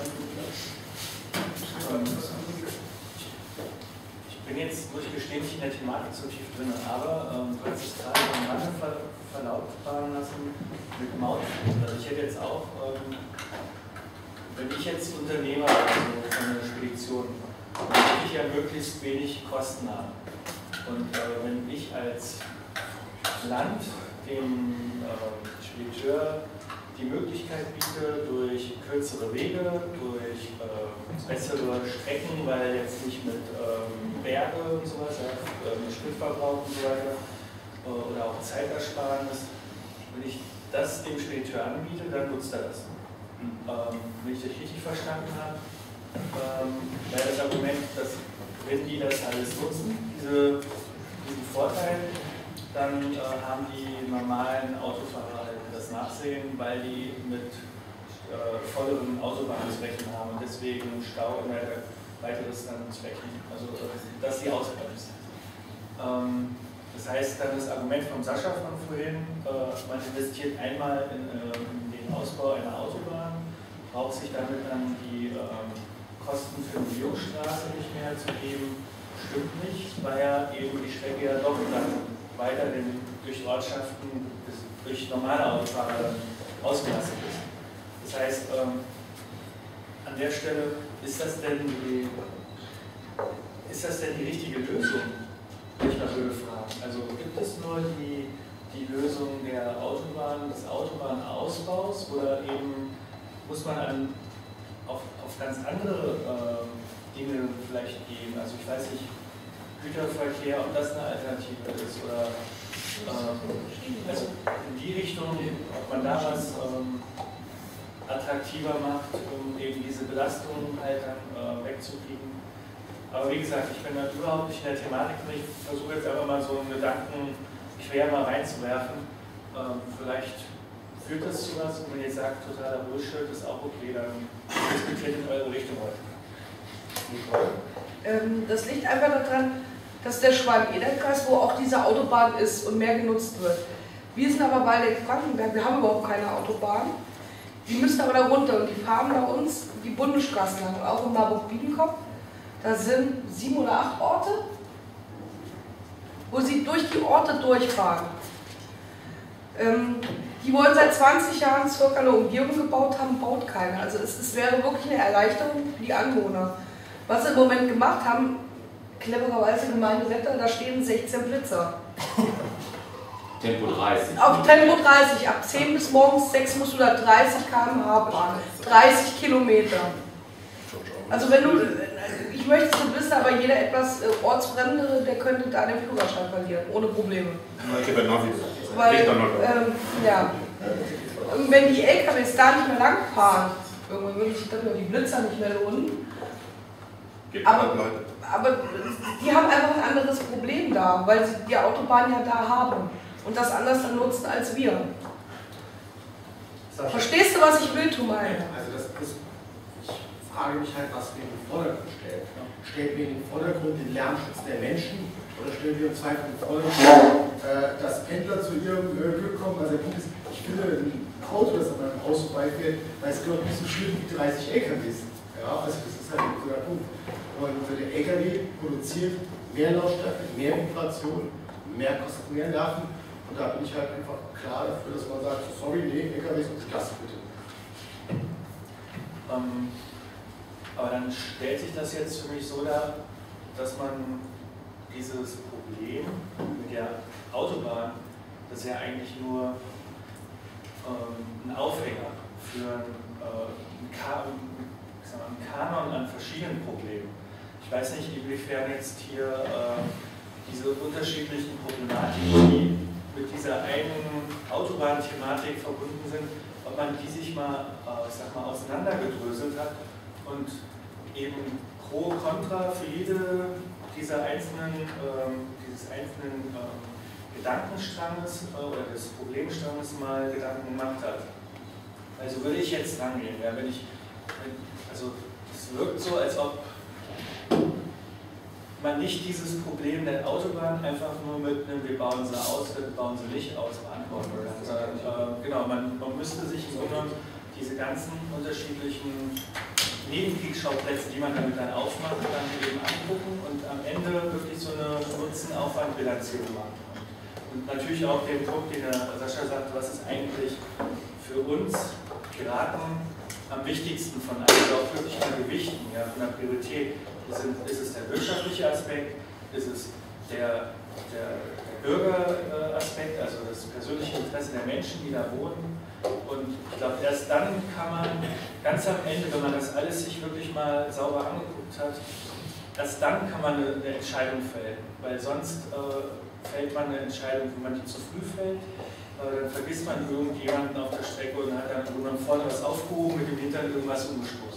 Ich bin jetzt, muss ich gestehen, nicht in der Thematik so tief drin, aber du hast es gerade am Rande verlautbaren lassen mit Mautpflicht. Also ich hätte jetzt auch, wenn ich jetzt Unternehmer bin, also von einer Spedition, dann möchte ich ja möglichst wenig Kosten haben. Und wenn ich als Land dem Spediteur die Möglichkeit biete, durch kürzere Wege, durch bessere Strecken, weil jetzt nicht mit Berge und sowas, mit Spritverbrauch und so weiter, oder auch Zeitersparnis, wenn ich das dem Spediteur anbiete, dann nutzt er das. Wenn ich das richtig verstanden habe, wäre das Argument, dass wenn die das alles nutzen, diesen Vorteil, dann haben die normalen Autofahrer halt das Nachsehen, weil die mit volleren Autobahnen zu rechnen haben und deswegen Stau und weiteres dann zu rechnen. Also dass sie ausbremst. Das heißt, dann das Argument von Sascha von vorhin, man investiert einmal in den Ausbau einer Autobahn, braucht sich damit dann die Kosten für die Biostraße nicht mehr zu geben, stimmt nicht, weil ja eben die Strecke ja doch dann weiter durch Ortschaften, durch normale Autofahrer dann ausgelastet ist. Das heißt, an der Stelle, ist das denn die richtige Lösung? Ich mal blöde Fragen. Also gibt es nur die Lösung der Autobahn, des Autobahnausbaus oder eben muss man auf ganz andere Dinge vielleicht gehen? Also ich weiß nicht, Güterverkehr, ob das eine Alternative ist oder also in die Richtung, ob man da was attraktiver macht, um eben diese Belastung halt dann wegzukriegen. Aber wie gesagt, ich bin da überhaupt nicht in der Thematik und ich versuche jetzt einfach mal so einen Gedanken quer mal reinzuwerfen. Vielleicht führt das zu was und wenn ihr sagt, totaler Bullshit ist auch okay, dann diskutiert in eure Richtung heute. Das liegt einfach daran, dass der Schwalm-Eder-Kreis, wo auch diese Autobahn ist und mehr genutzt wird. Wir sind aber bei Frankenberg, wir haben überhaupt keine Autobahn. Die müssen aber da runter und die fahren bei uns die Bundesstraßen lang, auch in Marburg-Biedenkopf. Da sind 7 oder 8 Orte, wo sie durch die Orte durchfahren. Die wollen seit 20 Jahren circa eine Umgehung gebaut haben, baut keiner. Also es wäre wirklich eine Erleichterung für die Anwohner. Was sie im Moment gemacht haben, clevererweise Gemeinde Wetter, da stehen 16 Blitzer. Tempo 30. Auf Tempo 30, ab 10 bis morgens 6 musst du da 30 km/h fahren, 30 Kilometer. Also wenn du, ich möchte es nicht wissen, aber jeder etwas Ortsfremdere, der könnte da den Führerschein verlieren, ohne Probleme. Weil, ja, und wenn die LKWs da nicht mehr lang fahren, irgendwann würde sich dann die Blitzer nicht mehr lohnen. Aber die haben einfach ein anderes Problem da, weil sie die Autobahn ja da haben und das anders dann nutzen als wir. Verstehst du, was ich will, Tumal? Also ich frage mich halt, was wir in den Vordergrund stellen. Stellen wir in den Vordergrund den Lärmschutz der Menschen oder stellen wir im Zweifel in den Vordergrund, dass Pendler zu ihrem Glück kommen? Also der Punkt ist, ich finde ein Auto, das an meinem Haus vorbeifährt, weil es gehört nicht so schlimm wie 30 LKWs. Ja, also das ist halt so der Punkt. Und der LKW produziert mehr Lautstärke, mehr Vibration, mehr kostet mehr Nerven. Und da bin ich halt einfach klar dafür, dass man sagt, sorry, nee, LKWs und Klasse bitte. Aber dann stellt sich das jetzt für mich so dar, dass man dieses Problem mit der Autobahn, das ist ja eigentlich nur ein Aufhänger für einen Kanon an verschiedenen Problemen. Ich weiß nicht, inwiefern jetzt hier diese unterschiedlichen Problematiken, die mit dieser einen Autobahnthematik verbunden sind, ob man die sich mal, ich sag mal, auseinandergedröselt hat und eben pro, contra für jede dieses einzelnen Gedankenstranges oder des Problemstranges mal Gedanken gemacht hat. Also würde ich jetzt rangehen, ja, also es wirkt so, als ob man nicht dieses Problem der Autobahn einfach nur mit einem wir bauen sie aus, wir bauen sie nicht aus beantworten kann, sondern genau, man müsste sich im Grunde diese ganzen unterschiedlichen Nebenkriegsschauplätze, die man damit dann aufmacht, dann eben angucken und am Ende wirklich so eine Nutzen-Aufwand-Bilanzierung machen. Und natürlich auch den Punkt, den der Sascha sagte, was ist eigentlich für uns Piraten am wichtigsten von allen, auch wirklich an Gewichten, ja, von der Priorität. Ist es der wirtschaftliche Aspekt, ist es der Bürgeraspekt, also das persönliche Interesse der Menschen, die da wohnen. Und ich glaube, erst dann kann man ganz am Ende, wenn man das alles sich wirklich mal sauber angeguckt hat, erst dann kann man eine Entscheidung fällen. Weil sonst fällt man eine Entscheidung, wenn man die zu früh fällt, dann vergisst man irgendjemanden auf der Strecke und hat dann vorne was aufgehoben, mit dem Hintern irgendwas umgestoßen.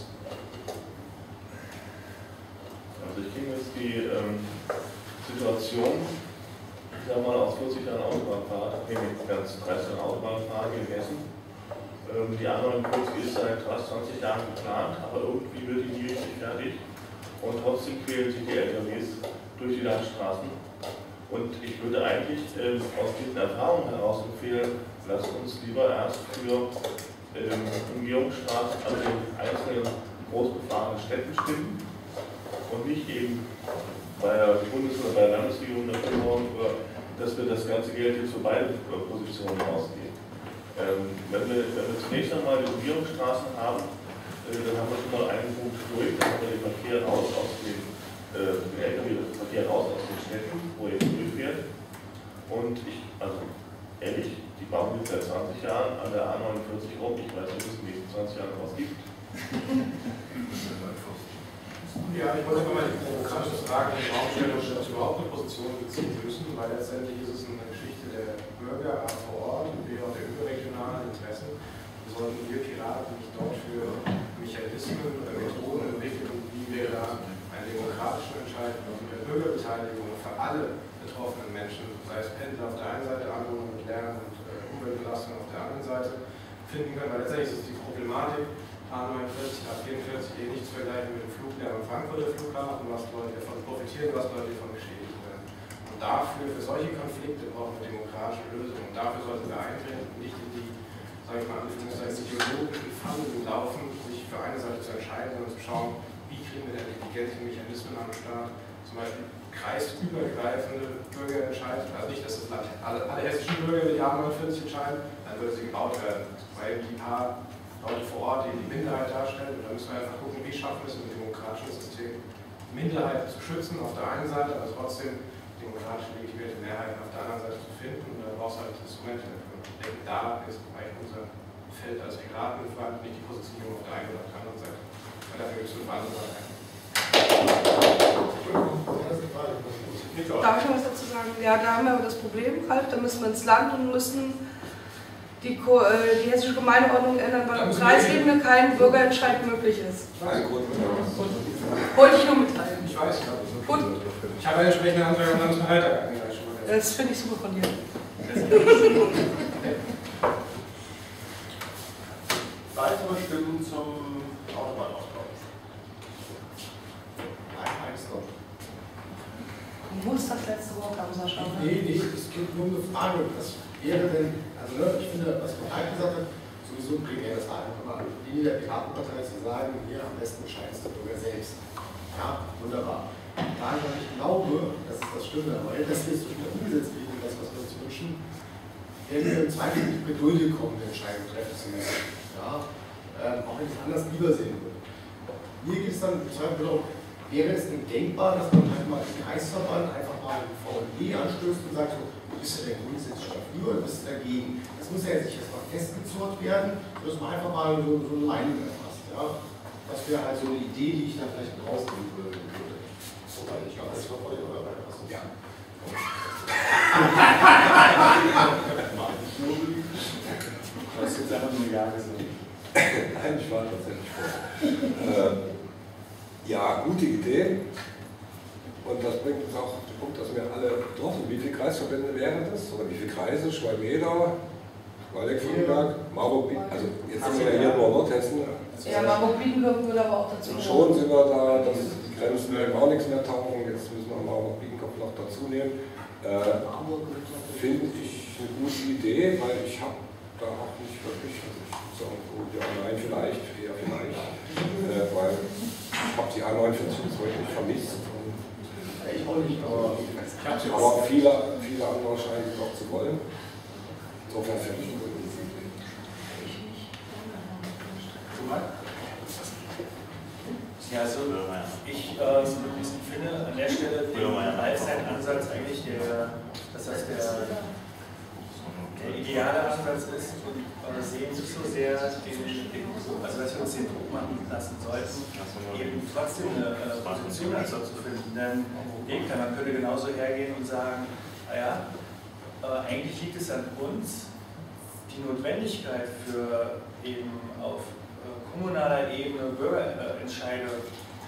Also ich kenne jetzt die Situation, ja mal aus 40 Jahren Autobahnfahrer, nämlich ganz 13 Autobahnfahrer in Hessen. Die A49 ist seit fast 20 Jahren geplant, aber irgendwie wird die nie richtig fertig. Und trotzdem quälen sich die LKWs durch die Landstraßen. Und ich würde eigentlich aus diesen Erfahrungen heraus empfehlen, lasst uns lieber erst für Umgehungsstraßen an den einzelnen großbefahrenen Städten stimmen und nicht eben bei der Bundes- oder bei der Landesregierung dafür sorgen, dass wir das ganze Geld jetzt für beide Positionen ausgeben. Wenn wir zunächst einmal die Umgehungsstraßen haben, dann haben wir schon mal einen Punkt durch, dann haben wir den Verkehr raus aus den Verkehr raus aus den Städten, wo er durchfährt. Und also ehrlich, die bauen jetzt seit 20 Jahren an der A49 rum. Ich weiß nicht, ob es in den nächsten 20 Jahren was gibt. Ja, ich wollte mal die provokante Frage in den Raum stellen, ob wir überhaupt eine Position beziehen müssen, weil letztendlich ist es eine Geschichte der Bürger vor Ort und auch der überregionalen Interessen. Sollten wir Piraten nicht dort für Mechanismen oder Methoden entwickeln, wie wir da einen demokratischen Entscheid mit der Bürgerbeteiligung für alle betroffenen Menschen, sei es Pendler auf der einen Seite, Anwohner mit Lärm und Umweltbelastung auf der anderen Seite, finden können, weil letztendlich ist es die Problematik, A49, A44 nicht zu vergleichen mit dem Fluglärm am Frankfurter Flughafen, was Leute davon profitieren, was Leute davon geschädigt werden. Und dafür, für solche Konflikte brauchen wir demokratische Lösungen. Und dafür sollten wir eintreten und nicht in die, sage ich mal, ideologischen Fallen laufen, sich für eine Seite zu entscheiden, sondern zu schauen, wie kriegen wir denn intelligente Mechanismen am Start, zum Beispiel kreisübergreifende Bürgerentscheidungen, also nicht, dass das Land, alle hessischen Bürger die A49 entscheiden, dann würde sie gebaut werden, weil die paar Leute vor Ort, die die Minderheit darstellen. Und da müssen wir einfach gucken, wie schaffen wir es im demokratischen System, Minderheiten zu schützen auf der einen Seite, aber trotzdem demokratisch legitimierte Mehrheiten auf der anderen Seite zu finden. Und da brauchst du halt Instrumente dafür. Ich denke, da ist eigentlich unser Feld als Piraten gefragt, nicht die Positionierung auf der einen oder auf der anderen Seite. Weil dafür gibt es fünf andere Seiten. Darf ich noch was dazu sagen? Ja, da haben wir aber das Problem, Ralf, da müssen wir ins Land und müssen die hessische Gemeindeordnung ändern, weil auf Kreisebene kein Bürgerentscheid möglich ist. Wollte ich nur mitteilen. Ich weiß, ja. Gut. Ich habe einen entsprechenden Antrag am Landesparteitag eingereicht. Das finde ich super von dir. Weitere Stimmen zum Autobahnausbau? Du musst das letzte Wort haben, Sascha. Nee, es geht nur um eine Frage. Was wäre denn, also ich finde, was Ralf gesagt hat, sowieso primär das eine. Aber die Linie der Piratenpartei zu sagen, hier am besten entscheidest du Bürger selbst. Ja, wunderbar. Da ich glaube, dass es das stimmt, weil das jetzt so schnell umgesetzt wird, das, was wir uns wünschen, werden wir im Zweifel nicht mit Geduld kommen, eine Entscheidung treffen zu müssen. Ja, auch wenn ich es anders lieber sehen würde. Mir geht es dann im Zweifel darum, wäre es denn denkbar, dass man halt mal im Kreisverband einfach mal ein VNG anstößt und sagt, so, bist du denn grundsätzlich dafür oder bist du dagegen? Das muss ja jetzt nicht erstmal festgezurrt werden, dass man einfach mal so eine Meinung erfasst. Ja? Das wäre halt so eine Idee, die ich dann vielleicht rausnehmen würde. Soweit ich glaube, das war vorher oder was? Ja. Du hast jetzt einfach nur Ja gesagt. Nein, ich war tatsächlich vor. Ja, gute Idee. Und das bringt uns auch auf den Punkt, dass wir alle betroffen sind. Wie viele Kreisverbände wären das? Oder wie viele Kreise? Schwalm-Eder, Waldeck-Friedberg, Marburg-Biedenburg. Also jetzt sind wir ja hier nur Nordhessen. Ja, Marburg-Biedenburg würde aber auch dazu. Und schon sind wir da, dass die Grenzen auch nichts mehr tauchen. Jetzt müssen wir Marburg-Biedenburg noch dazu nehmen. Finde ich eine gute Idee, weil ich habe da auch nicht wirklich, also ich würde sagen, gut, ja, nein, vielleicht, eher vielleicht. Weil ich habe die A49 bis heute nicht vermisst. Ich auch nicht, aber viele andere scheinen es auch zu wollen. Insofern finde ich gut. Ja, also ich finde an der Stelle als ein Ansatz eigentlich, dass das der ideale Ansatz ist und sehen nicht so sehr, also dass wir uns den Druck machen lassen sollten, eben trotzdem eine Position dazu zu finden. Denn man könnte genauso hergehen und sagen, naja, eigentlich liegt es an uns, die Notwendigkeit für eben auf kommunaler Ebene Bürgerentscheide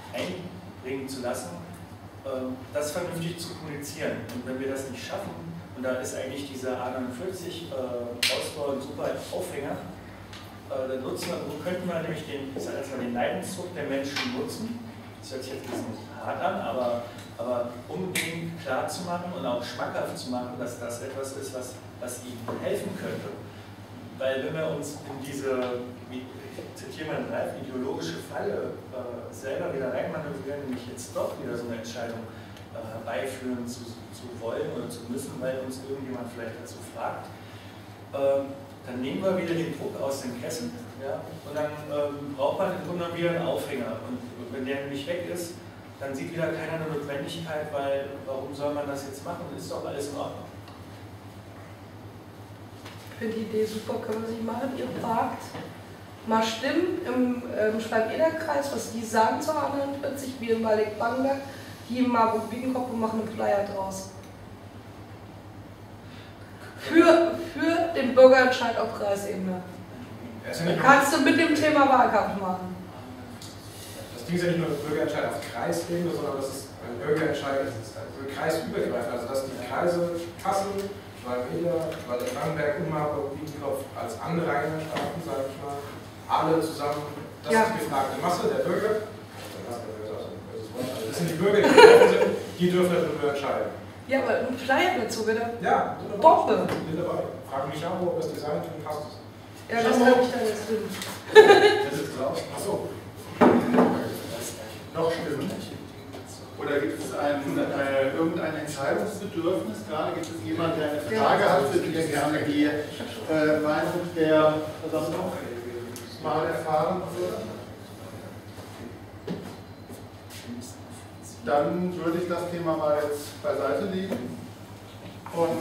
einbringen zu lassen, das vernünftig zu kommunizieren. Und wenn wir das nicht schaffen, Und da ist eigentlich dieser A49 Ausbau ein super Aufhänger. Dann könnten wir nämlich den Leidensdruck der Menschen nutzen. Das hört sich jetzt ein bisschen hart an, aber um den klar zu machen und auch schmackhaft zu machen, dass das etwas ist, was ihnen helfen könnte. Weil wenn wir uns in diese, ich zitiere mal den Ralf, ideologische Falle selber wieder reinmanövrieren, nämlich jetzt doch wieder so eine Entscheidung herbeiführen zu wollen oder zu müssen, weil uns irgendjemand vielleicht dazu fragt, dann nehmen wir wieder den Druck aus dem Kessel, ja, und dann braucht man im Grunde wieder einen Aufhänger. Und wenn der nämlich weg ist, dann sieht wieder keiner eine Notwendigkeit, weil warum soll man das jetzt machen? Ist doch alles in Ordnung. Ich finde die Idee super, können wir sie machen. Ihr fragt mal Stimmen im Schwalm-Eder-Kreis, was die sagen zur 41, wir in Waldeck-Bangenberg, die in Marburg-Biedenkopf und machen einen Flyer draus. Für den Bürgerentscheid auf Kreisebene. Kannst du mit dem Thema Wahlkampf machen? Das Ding ist ja nicht nur ein Bürgerentscheid auf Kreisebene, sondern das ist ein Bürgerentscheid kreisübergreifend. Also dass die Kreise Kassel, Schwalm-Eder, Waldeck-Bangenberg und Marburg-Biedenkopf als Anrainerstaaten, sage ich mal, alle zusammen, das ist die gefragte Masse der Bürger. Das sind die Bürger, die betroffen sind, die dürfen darüber entscheiden. Ja, aber ein Flyer dazu wieder. Ja, Bombe. Bin dabei. Frag mich auch, ob das Design tun passt. Ja, das habe ich da jetzt drin. Das ist klar. Achso. Noch stimmt. Oder gibt es irgendein Entscheidungsbedürfnis gerade? Gibt es jemanden, der eine Frage hat, für die er gerne die Meinung der Versammlung mal erfahren würde? Dann würde ich das Thema mal jetzt beiseite legen. Und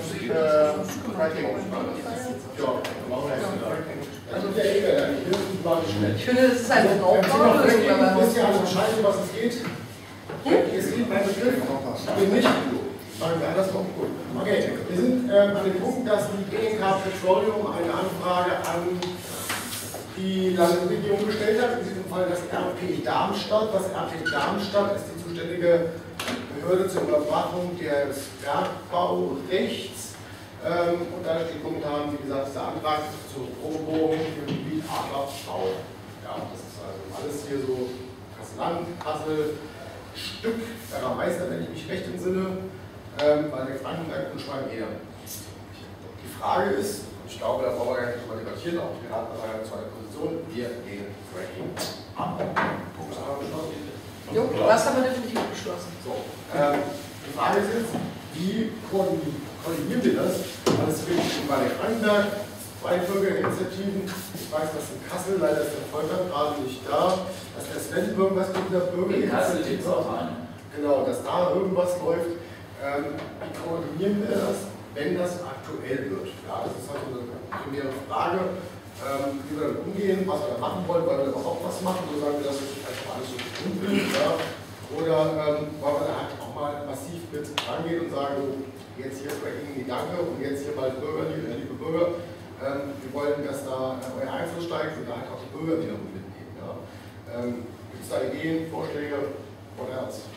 ich finde, das ist eine Aufgabe. Du wisst ja alle Bescheid, um was es geht. Es geht mein Begriff. Ich bin nicht. Sagen wir andersrum. Gut. Okay, wir sind an dem Punkt, dass die GNK Petroleum eine Anfrage an die Landesregierung gestellt hat. In diesem Fall das RP Darmstadt. Das RP Darmstadt ist die zuständige Behörde zur Überwachung des Bergbaurechts. Und da steht momentan, wie gesagt, dieser Antrag zur Probebohrung im Gebiet Adlersbau. Ja, das ist also alles hier so Kassel-Land, Kassel, Stück, Meister, wenn ich mich recht entsinne, bei der Frankenberg und Schwalm-Eder. Die Frage ist, ich glaube, da brauchen wir gar nicht drüber debattieren, auch wir hatten eine zweite Position, wir gehen Fracking ab. Jo, das haben wir definitiv beschlossen. So, die Frage ist jetzt, wie koordinieren wir das? Weil es gibt bei der Frankenberg zwei Bürgerinitiativen. Ich weiß, dass in Kassel, leider ist der Volker gerade nicht da, dass der Sven irgendwas mit der Bürgerinitiative. Genau, dass da irgendwas läuft. Wie koordinieren wir das, wenn das aktuell wird? Ja, das ist halt eine primäre Frage, wie wir damit umgehen, was wir da machen wollen, wollen wir überhaupt was machen, so sagen wir, dass es einfach alles so dunkel ist. Ja? Oder wollen wir da halt auch mal massiv mit rangehen und sagen, so, jetzt hier ist bei Ihnen die Danke und jetzt hier mal Bürger, liebe Bürger, wir wollen, dass da euer Einfluss steigt und da halt auch die Bürger wiederum mitnehmen. Ja? Gibt es da Ideen, Vorschläge von Herz?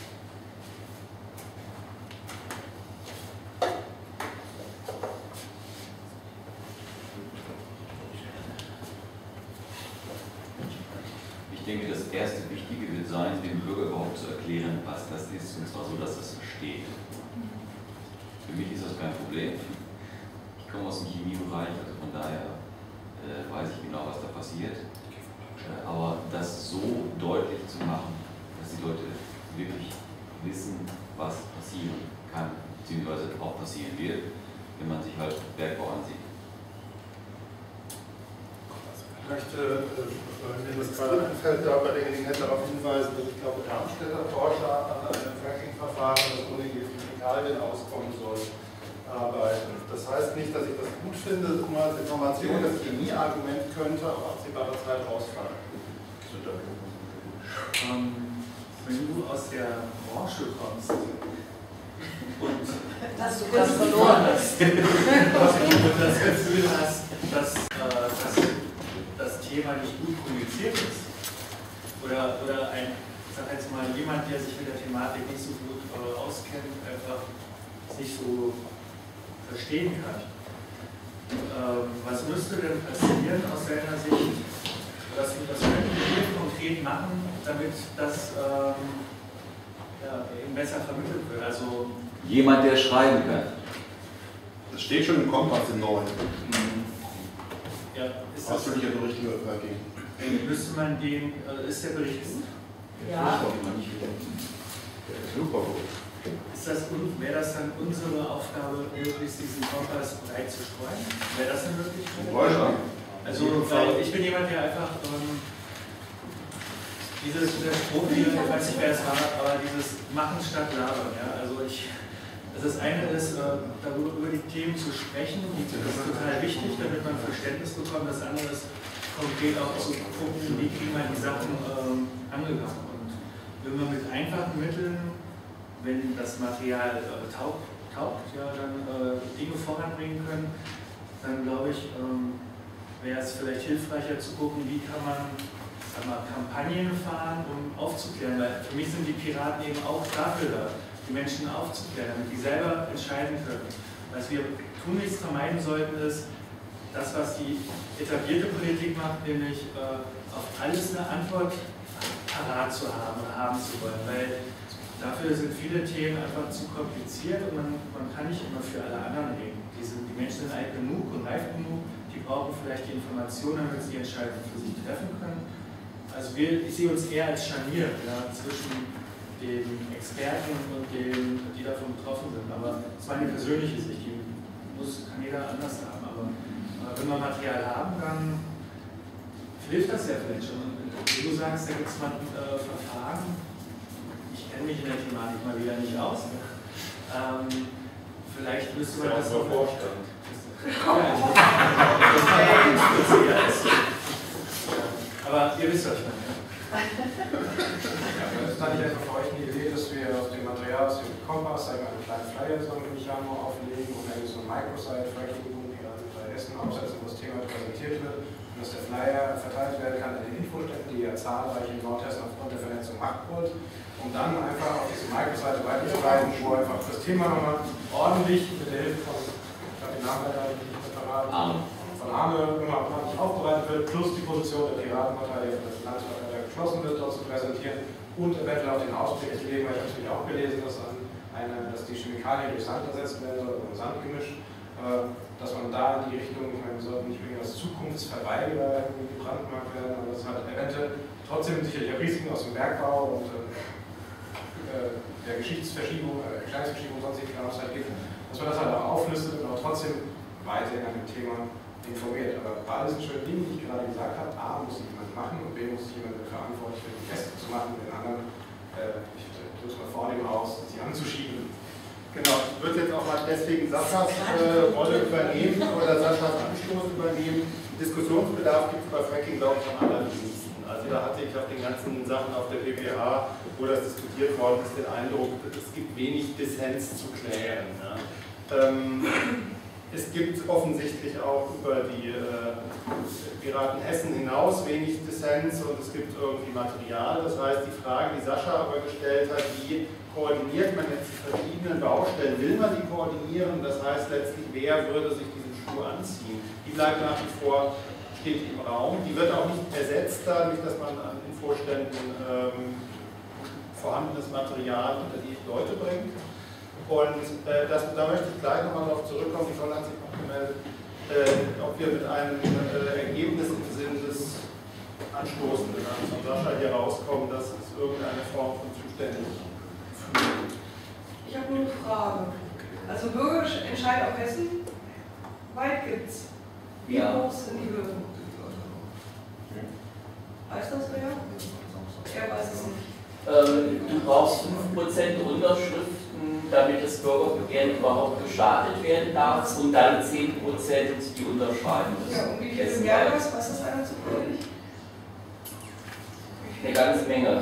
Ich denke, das erste Wichtige wird sein, dem Bürger überhaupt zu erklären, was das ist, und zwar so, dass er es versteht. Für mich ist das kein Problem. Ich komme aus dem Chemiebereich, also von daher weiß ich genau, was da passiert. Aber das so deutlich zu machen, dass die Leute wirklich wissen, was passieren kann, beziehungsweise auch passieren wird, wenn man sich halt Bergbau ansieht. Ich möchte, wenn das gerade anfällt, da bei der Gelegenheit darauf hinweisen, dass ich glaube, Darmstädter Forscher an einem Fracking-Verfahren, das ohne Chemikalien auskommen soll, arbeiten. Das heißt nicht, dass ich das gut finde, das ist nur als Information, dass ich nie Argument könnte, auf absehbare Zeit rausfallen. Wenn du aus der Branche kommst und das verloren hast, und das Gefühl hast, dass das Thema nicht gut kommuniziert ist, oder ein, ich sag jetzt mal, jemand, der sich mit der Thematik nicht so gut auskennt, einfach nicht so verstehen kann. Was müsste denn passieren aus deiner Sicht, was könnten wir konkret machen, damit das eben besser vermittelt wird? Also jemand, der schreiben kann. Das steht schon im Kompass in 9. Ja, ist das für dich eine richtige Frage? Müsste man den, ist der Bericht gut? Ja. Super. Wäre das dann unsere Aufgabe, möglichst diesen Kompass breit zu streuen? Wäre das eine Möglichkeit? Also, weil ich bin jemand, der einfach dieser Spruch, ich weiß nicht, wer es war, aber dieses Machen statt Labern. Ja? Also das eine ist, darüber über die Themen zu sprechen, das ist total wichtig, damit man Verständnis bekommt. Das andere ist, konkret auch zu gucken, wie kriegen wir die Sachen angegangen. Und wenn man mit einfachen Mitteln, wenn das Material taugt, ja, dann Dinge voranbringen können, dann glaube ich, wäre es vielleicht hilfreicher zu gucken, wie kann man Kampagnen fahren, um aufzuklären. Weil für mich sind die Piraten eben auch dafür da, die Menschen aufzuklären, damit die selber entscheiden können. Was wir tunlichst vermeiden sollten, ist, das, was die etablierte Politik macht, nämlich auf alles eine Antwort parat zu haben und haben zu wollen. Weil dafür sind viele Themen einfach zu kompliziert und man kann nicht immer für alle anderen reden. Die Menschen sind alt genug und reif genug, die brauchen vielleicht die Informationen, damit sie die Entscheidung für sich treffen können. Also ich sehe uns eher als Scharnier, ja, zwischen den Experten und denen, die davon betroffen sind. Aber das ist meine persönliche Sicht, die kann jeder anders haben. Aber wenn wir Material haben, dann hilft das ja vielleicht schon. Und wie du sagst, da gibt es mal Verfahren. Ich kenne mich in der Thematik mal wieder nicht aus. Vielleicht müsste man das auch Vorstand. Aber ihr wisst, was ich meine. Das fand ich einfach für euch eine Idee, dass wir auf dem Material aus dem Kompass einen kleinen Flyer im Januar auflegen und dann so ein Microsite Fracking bei Essen aufsetzen, wo das Thema präsentiert wird und dass der Flyer verteilt werden kann in den Infostätten, die ihr zahlreich in Nordhessen aufgrund der Vernetzung machen wollt, um dann einfach auf diese Microsite weiterzuleiten, wo einfach das Thema nochmal ordentlich mit der Hilfe von, ich habe den Namen leider nicht verraten, von Arne immer aufbereitet wird, plus die Position der Piratenpartei, die von der Finanzpartei geschlossen wird, dort zu präsentieren und eventuell auch den Ausblick zu geben, weil ich habe natürlich auch gelesen, dass die Chemikalien durch Sand ersetzt werden sollen, oder Sandgemisch, dass man da in die Richtung, ich meine, wir sollten nicht irgendwas Zukunftsverweigerer gebrandmarkt werden, aber das hat eventuell trotzdem sicherlich auch Risiken aus dem Bergbau und der Geschichtsverschiebung, Erscheinungsverschiebung und sonstigen Haushalt gibt, dass man das halt auch auflistet und auch trotzdem weiterhin an dem Thema informiert. Aber bei all diesen schönen Dingen, die ich gerade gesagt habe, A, muss jemand machen und B, muss jemand verantwortlich für die Tests zu machen, den anderen, ich drücke es mal vornehm aus, sie anzuschieben. Genau, ich würde jetzt auch mal deswegen Saschas Rolle übernehmen oder Saschas Anstoß übernehmen. Diskussionsbedarf gibt es bei Fracking, glaube ich, am allerwenigsten. Also da hatte ich auf den ganzen Sachen auf der PPA, wo das diskutiert worden ist, den Eindruck, es gibt wenig Dissens zu klären. Ja. Es gibt offensichtlich auch über die Piraten Hessen hinaus wenig Dissens und es gibt irgendwie Material. Das heißt, die Frage, die Sascha aber gestellt hat, wie koordiniert man jetzt die verschiedenen Baustellen? Will man die koordinieren? Das heißt letztlich, wer würde sich diesen Schuh anziehen? Die bleibt nach wie vor, steht im Raum. Die wird auch nicht ersetzt dadurch, dass man an den Vorständen vorhandenes Material unter die Leute bringt. Und da möchte ich gleich nochmal darauf zurückkommen, die Frau hat sich noch gemeldet, ob wir mit einem Ergebnis im Sinne des Anstoßenden von Sascha hier rauskommen, dass es irgendeine Form von Zuständigkeit führt. Ich habe nur eine Frage. Also Bürgerentscheid auf Hessen, weit gibt's. Wie hoch sind die Hürden? Weiß das wer? Er weiß es nicht. Du brauchst 5% Unterschriften, damit das Bürgerbegehren überhaupt gestartet werden darf und dann 10% die unterschreiben müssen. Ja, und wie viel mehr das? Was ist einer zufällig? Eine ganze Menge.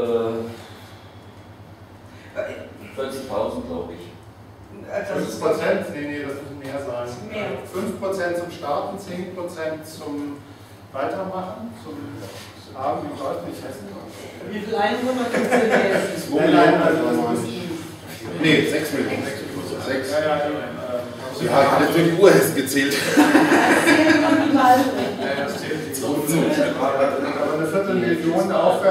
40.000, glaube ich. 5%? Nee, das müssen mehr sein. Mehr. 5% zum Starten, 10% zum Weitermachen, zum Haben, wie Leute nicht Hessen. Wie viel Einwohner gibt es denn jetzt? Nein, also das müssen... Nee, 6 Millionen. 6. Ja, Ja, ich habe jetzt nur die Urhessen gezählt. Das zählt die aber eine Viertelmillion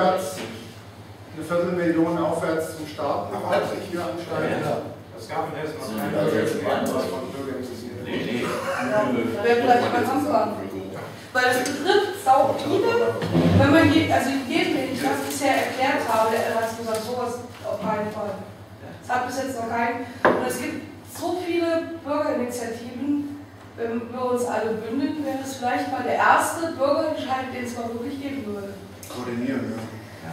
aufwärts zum Starten hat sich hier anscheinend. Es gab in Hessen noch keine was von Bürgern interessiert. Nee. Wer bleibt beim Anfang? Weil das betrifft sau viele. Wenn man jedem, den ich das bisher erklärt habe, der hat gesagt, sowas auf keinen Fall. Es hat bis jetzt noch keinen. Und es gibt so viele Bürgerinitiativen, wenn wir uns alle bündeln, wäre es vielleicht mal der erste Bürgerentscheid, den es mal wirklich geben würde. Koordinieren, ja.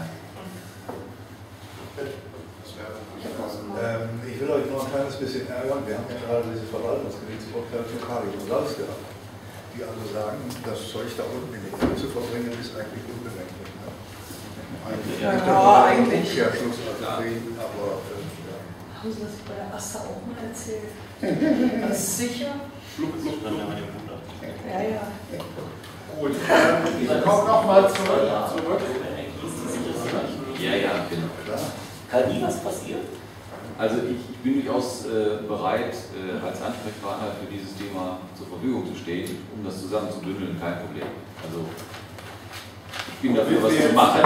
Ich will euch noch ein kleines bisschen ärgern. Wir haben ja gerade diese Verwaltungsgerichtsurteile für Kali und Salz gehabt, die alle sagen, das Zeug da unten in die Kühe zu verbringen, ist eigentlich unberechtigt. Ne? Eigentlich nicht eigentlich. Umkehrschluss reden, aber ja. Haben Sie das bei der Aster auch mal erzählt? Das ist sicher? Ja, ja. Gut, wir kommen nochmal zurück. Ja, genau. Kann nie was passieren? Also ich bin durchaus bereit, als Ansprechpartner für dieses Thema zur Verfügung zu stehen, um das zusammen zu bündeln, kein Problem. Also ich bin dafür, was zu machen.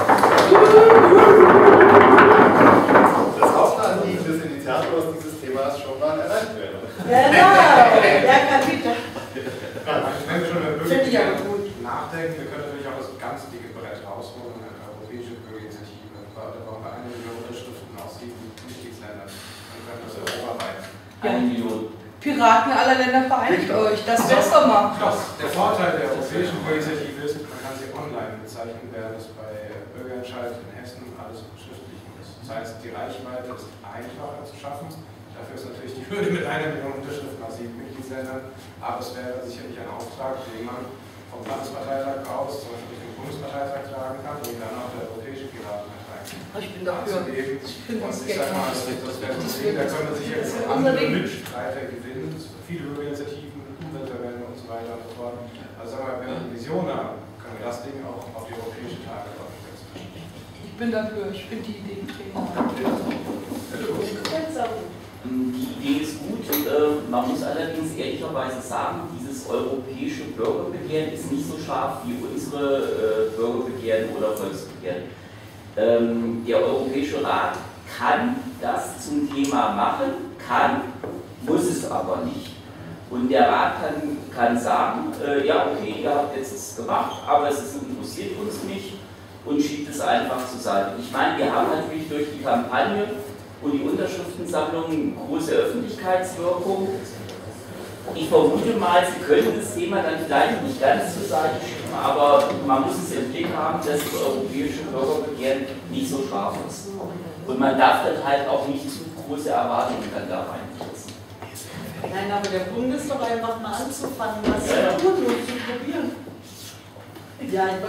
Das Hauptanliegen des Initiators dieses Themas schon mal erreicht werden. Genau, ja, kann bitte. Wenn wir schon wirklich nachdenken, wir können natürlich auch das ganz dicke Brett rausholen, eine europäische Bürgerinitiative. Da brauchen wir 1 Million Unterschriften aus 7 Mitgliedsländern. Dann können wir das europaweit. 1 Million. Piraten aller Länder vereinigt euch, das wär's doch mal. Der Vorteil der europäischen Bürgerinitiative ist, man kann sie online bezeichnen, während es bei Bürgerentscheid in Hessen alles schriftlich ist. Das heißt, die Reichweite ist einfacher zu schaffen. Dafür ist natürlich die Hürde mit 1 Million Unterschriften aus 7 Mitgliedsländern. Aber es wäre sicherlich ein Auftrag, den man vom Landesparteitag aus zum Beispiel den Bundesparteitag tragen kann und dann auch der europäische Piratenpartei. Ich bin dafür. Ich finde das wäre das wäre das Ding, da können wir sicherlich andere Mitstreiter gewinnen. Viele Bürgerinitiativen, Umweltverbände und so weiter und so fort. Also sagen wir, wenn wir eine Vision haben, können wir das Ding auch auf die europäische Tagesordnung setzen. Ich bin dafür, ich finde die Idee prima. Die Idee ist gut, man muss allerdings ehrlicherweise sagen, dieses europäische Bürgerbegehren ist nicht so scharf wie unsere Bürgerbegehren oder Volksbegehren. Der Europäische Rat kann das zum Thema machen, muss es aber nicht. Und der Rat kann sagen, ja okay, ihr habt jetzt es gemacht, aber es interessiert uns nicht und schiebt es einfach zur Seite. Ich meine, wir haben natürlich durch die Kampagne und die Unterschriftensammlung eine große Öffentlichkeitswirkung. Ich vermute mal, Sie können das Thema dann vielleicht nicht ganz zur Seite schieben, aber man muss es im Blick haben, dass das europäische Bürgerbegehren nicht so scharf ist. Und man darf dann halt auch nicht zu große Erwartungen dann da reinsetzen. Nein, aber der Punkt ist doch einfach mal anzufangen, was zu tun und zu probieren. Ja, ich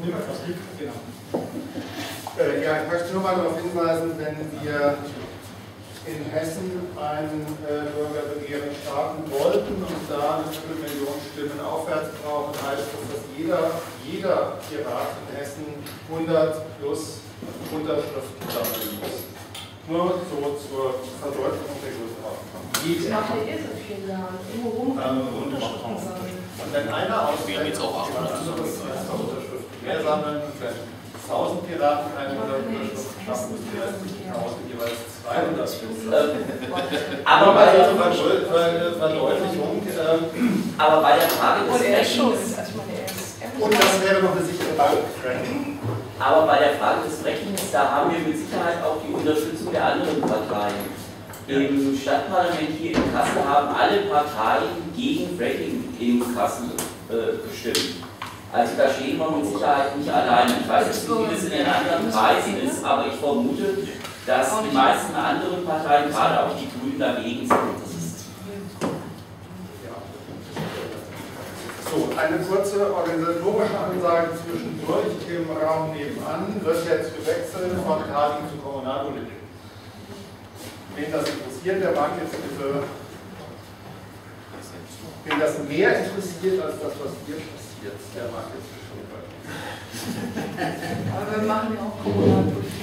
möchte nur mal darauf hinweisen, wenn wir in Hessen ein Bürgerbegehren starten wollten und da eine Viertelmillion Stimmen aufwärts brauchen, heißt das, dass jeder Pirat in Hessen 100 plus Unterschriften sammeln muss. Nur so zur Verdeutlichung der Größenordnung. Das macht ihr seit 4 Jahren. Immer rum Unterschriften sammeln. Und wenn einer ausfällt, Unterschriften mehr sammeln, wenn 1000 Piraten keine 100 Unterschriften schaffen, müssen die restlichen 1000 jeweils 200. Aber bei der Verdeutlichung. Aber bei der Frage des Rechnens. Und das wäre noch eine sichere Bank. Aber bei der Frage des Rechnens, da haben wir mit Sicherheit auch die Unterstützung der anderen Parteien. Im Stadtparlament hier in Kassel haben alle Parteien gegen Fracking in Kassel gestimmt. Also da stehen wir mit Sicherheit nicht alleine. Ich weiß nicht, wie das in den anderen Kreisen ist, aber ich vermute, dass die meisten anderen Parteien, gerade auch die Grünen, dagegen sind. So, eine kurze organisatorische Ansage zwischendurch. Im Raum nebenan wird jetzt gewechselt von Kali zu Kommunalpolitik. Wen das interessiert, der mag jetzt bitte, wen das mehr interessiert als das, was hier passiert, der mag jetzt schon hören. Aber wir machen ja auch Kommunalpolitik.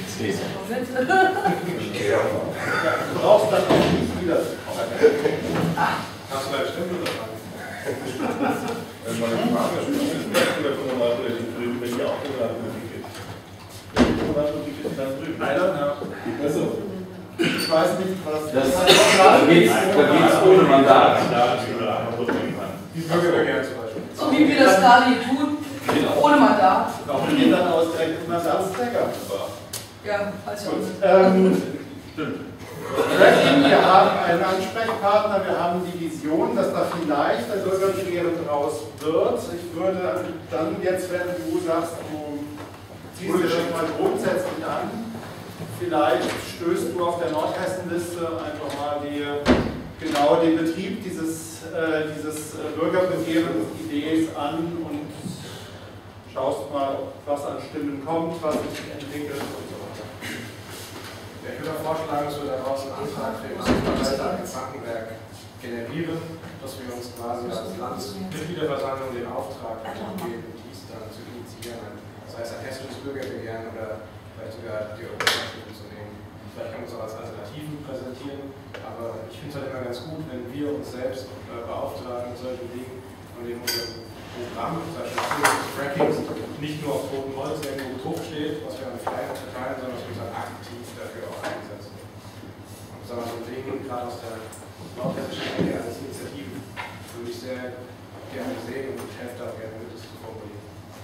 Du brauchst dann auch nicht wieder zu kommen. Hast du deine Stimme oder was? Wenn man eine Frage stellt, oder Kommunalpolitik drüben, wenn hier auch Kommunalpolitik ist. Wenn die Kommunalpolitik ist, dann drüben. Leider, Also, ich weiß nicht, was da geht's ohne Mandat. Die Bürger gerne zum Beispiel. So wie wir das gerade hier tun, ohne Mandat. Warum geht dann aus direkt Mandatsträger? Ja, weiß ich auch nicht. Stimmt. Wir haben einen Ansprechpartner, wir haben die Vision, dass da vielleicht ein Bürgerbegehren draus wird. Ich würde dann jetzt, wenn du sagst, du ziehst dir das mal grundsätzlich an, vielleicht stößt du auf der Nordhessen-Liste einfach mal genau den Betrieb dieses Bürgerbegehren-Idees an und schaust mal, was an Stimmen kommt, was sich entwickelt und so weiter. Ja, ich würde vorschlagen, dass wir daraus einen Antrag für den Parteitag in Frankenberg generieren, dass wir uns quasi als Landesmitgliederversammlung den Auftrag geben, dies dann zu initiieren. Das heißt, ein hessisches Bürgerbegehren oder vielleicht sogar die Europastimme zu nehmen. Vielleicht kann man es auch als Alternativen präsentieren, aber ich finde es halt immer ganz gut, wenn wir uns selbst beauftragen mit solchen Dingen und in unserem Programm, zum Beispiel des Frackings, nicht nur auf rotem Holz irgendwo gedruckt steht, was wir an Flyern verteilen, sondern dass wir uns halt aktiv dafür auch einsetzen. Und sagen wir so Dinge, gerade aus der nordhessischen Ecke als Initiativen, würde ich sehr gerne sehen und ich helfe da gerne mit, das zu formulieren.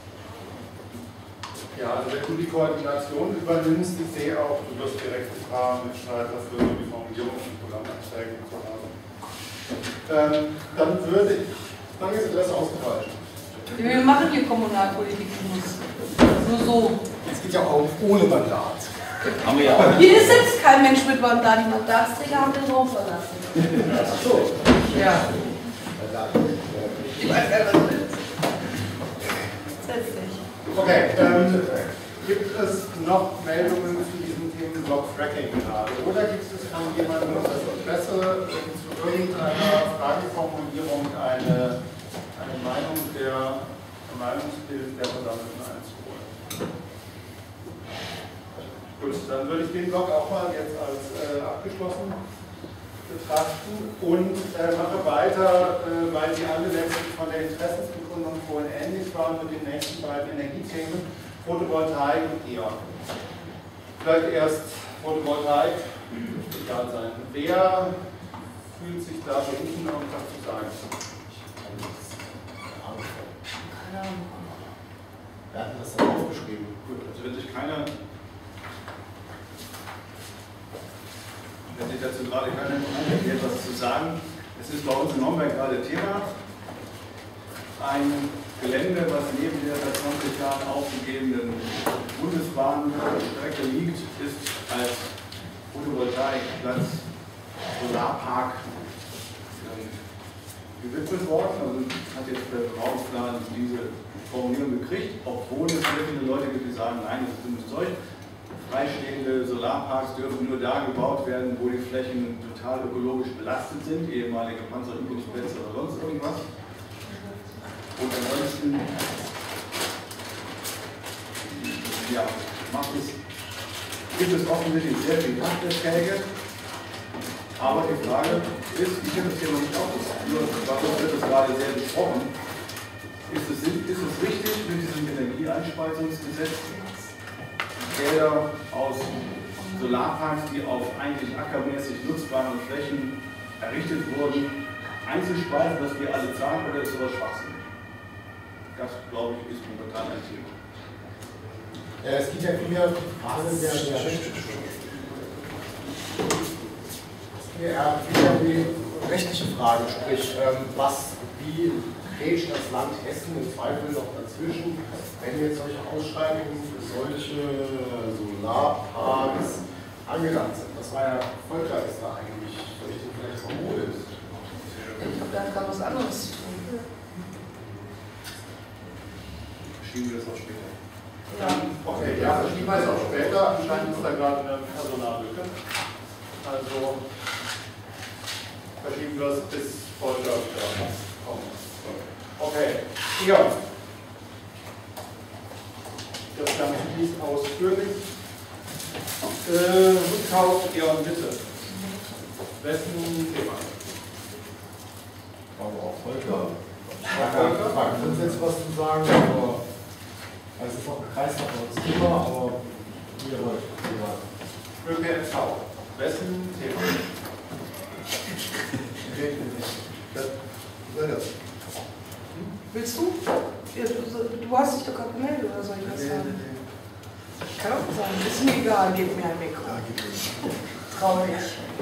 Ja, also wenn du die Koordination übernimmst, ich sehe auch, du wirst direkt ein Mitstreiter für die Formulierung von Programmanträgen zu haben. Dann würde ich, dann ist das ausgereicht. Wir machen hier Kommunalpolitik, nur so. Es geht ja auch ohne Mandat. Haben wir ja auch. Hier sitzt kein Mensch mit Mandat, die Mandatsträger haben den Raum verlassen. Ach so. Ja. Ich weiß gar nicht, was du willst. Setz dich. Okay, gibt es noch Meldungen zu diesem Themenblock Fracking gerade? Oder gibt es von jemandem das Interesse, zu irgendeiner Frageformulierung eine Meinung ein Meinungsbild der Versammelten einzuholen? Gut, dann würde ich den Block auch mal jetzt als abgeschlossen betrachten und mache weiter, weil die alle letztlich von der Interessensbekundung vorhin ähnlich waren mit den nächsten beiden Energiethemen, Photovoltaik und E.ON. Vielleicht erst Photovoltaik, dürfte egal sein. Wer fühlt sich da berufen, irgendwas zu sagen? Keine Ahnung. Wer hat das dann aufgeschrieben? Gut, also wenn sich keiner. Wenn sich dazu gerade keiner etwas zu sagen, es ist bei uns in Homberg gerade Thema. Ein Gelände, was neben der seit 20 Jahren aufgegebenen Bundesbahnstrecke liegt, ist als Photovoltaikplatz Solarpark gewidmet worden. Also hat jetzt der Bebauungsplan diese Formulierung gekriegt, obwohl es sehr viele Leute gibt, die sagen, nein, das ist dummes Zeug. Freistehende Solarparks dürfen nur da gebaut werden, wo die Flächen total ökologisch belastet sind, ehemalige Panzerübungsplätze oder sonst irgendwas. Und ansonsten ja, gibt es offensichtlich sehr viele Krafterträge. Aber die Frage ist, ich habe das hier noch nicht aufgeschrieben, warum wird das gerade sehr besprochen? Ist es richtig, mit diesem Energieeinspeisungsgesetz Gelder aus Solarparks, die auf eigentlich ackermäßig nutzbaren Flächen errichtet wurden, einzuspeisen, dass wir alle zahlen, oder ist sowas Schwachsinn? Das, glaube ich, ist momentan ein Thema. Ja, es geht ja primär um die Frage die rechtliche Frage, sprich, wie grätscht das Land Hessen im Zweifel noch dazwischen, wenn jetzt solche Ausschreibungen für solche Solarparks angedacht sind. Das war ja, Volker ist da eigentlich, soll ich den vielleicht verholen? Ich glaube, der hat gerade was anderes zu tun. Schieben wir das auch später. Ja. Okay, ja, verschieben wir es auch später. Anscheinend ist da gerade eine Personallücke. Also verschieben wir es bis Volker kommt. Okay, ja. Das Ganze fließt ausführlich. Rückkauf, E.ON, bitte. Wessen Thema? auch Volker. Ich mag grundsätzlich was zu sagen, aber es ist auch ein kreisvertrautes Thema, aber wie ihr wollt. ÖPNV. Wessen Thema? Willst du? Ja, du hast dich doch gerade gemeldet, oder soll ich das sagen? Kann auch sein, ist mir egal, gib mir ein Mikro. Traurig.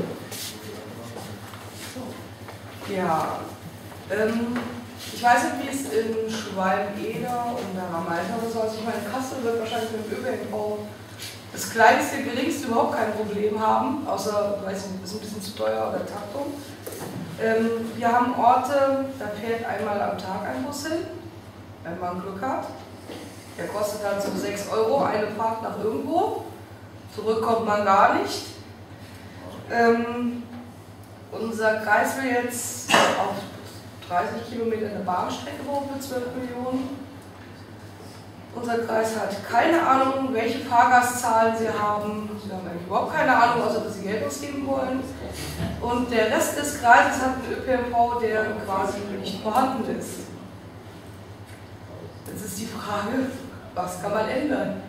Ja, ich weiß nicht, wie es in Schwalm-Eder und der Ramalta oder so ist. Ich meine, Kassel wird wahrscheinlich mit dem ÖPNV das kleinste, geringste überhaupt kein Problem haben, außer, weiß nicht, ist ein bisschen zu teuer oder Taktung. Wir haben Orte, da fährt einmal am Tag ein Bus hin, wenn man Glück hat. Der kostet dann so 6 € eine Fahrt nach irgendwo. Zurück kommt man gar nicht. Unser Kreis will jetzt auf 30 Kilometer eine Bahnstrecke bauen für 12 Millionen. Unser Kreis hat keine Ahnung, welche Fahrgastzahlen sie haben. Sie haben eigentlich überhaupt keine Ahnung, außer dass sie Geld ausgeben wollen. Und der Rest des Kreises hat einen ÖPNV, der quasi nicht vorhanden ist. Jetzt ist die Frage, was kann man ändern?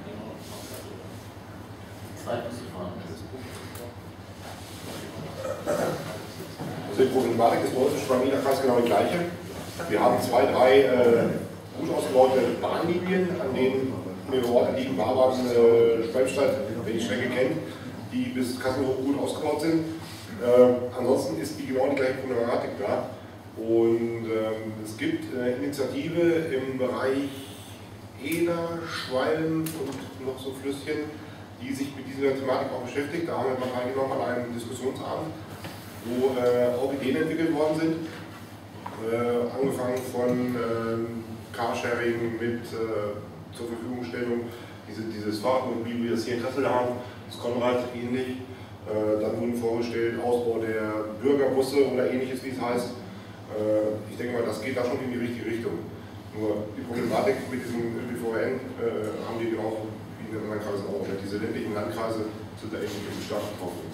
Also die Problematik ist bei uns im Schwalm-Eder-Kreis genau die gleiche. Wir haben 2, 3 gut ausgebaute Bahnlinien, an denen mehrere Orte liegen, Barbach, Schwalmstadt, wer die Strecke kennt, die bis Kassel hoch gut ausgebaut sind. Ansonsten ist die genau die gleiche Problematik da. Und es gibt eine Initiative im Bereich Eder, Schwalm und noch so Flüsschen, die sich mit dieser Thematik auch beschäftigt. Da haben wir mal teilgenommen an einem Diskussionsabend, wo auch Ideen entwickelt worden sind. Angefangen von Carsharing mit zur Verfügungstellung, dieses Fahrradmobil, wie wir das hier in Kassel haben, das Konrad ähnlich. Dann wurden vorgestellt Ausbau der Bürgerbusse oder ähnliches, wie es heißt. Ich denke mal, das geht da schon in die richtige Richtung. Nur die Problematik mit diesem ÖPVN haben die genauso wie in den anderen Kreisen auch. Diese ländlichen Landkreise sind da irgendwie stark betroffen.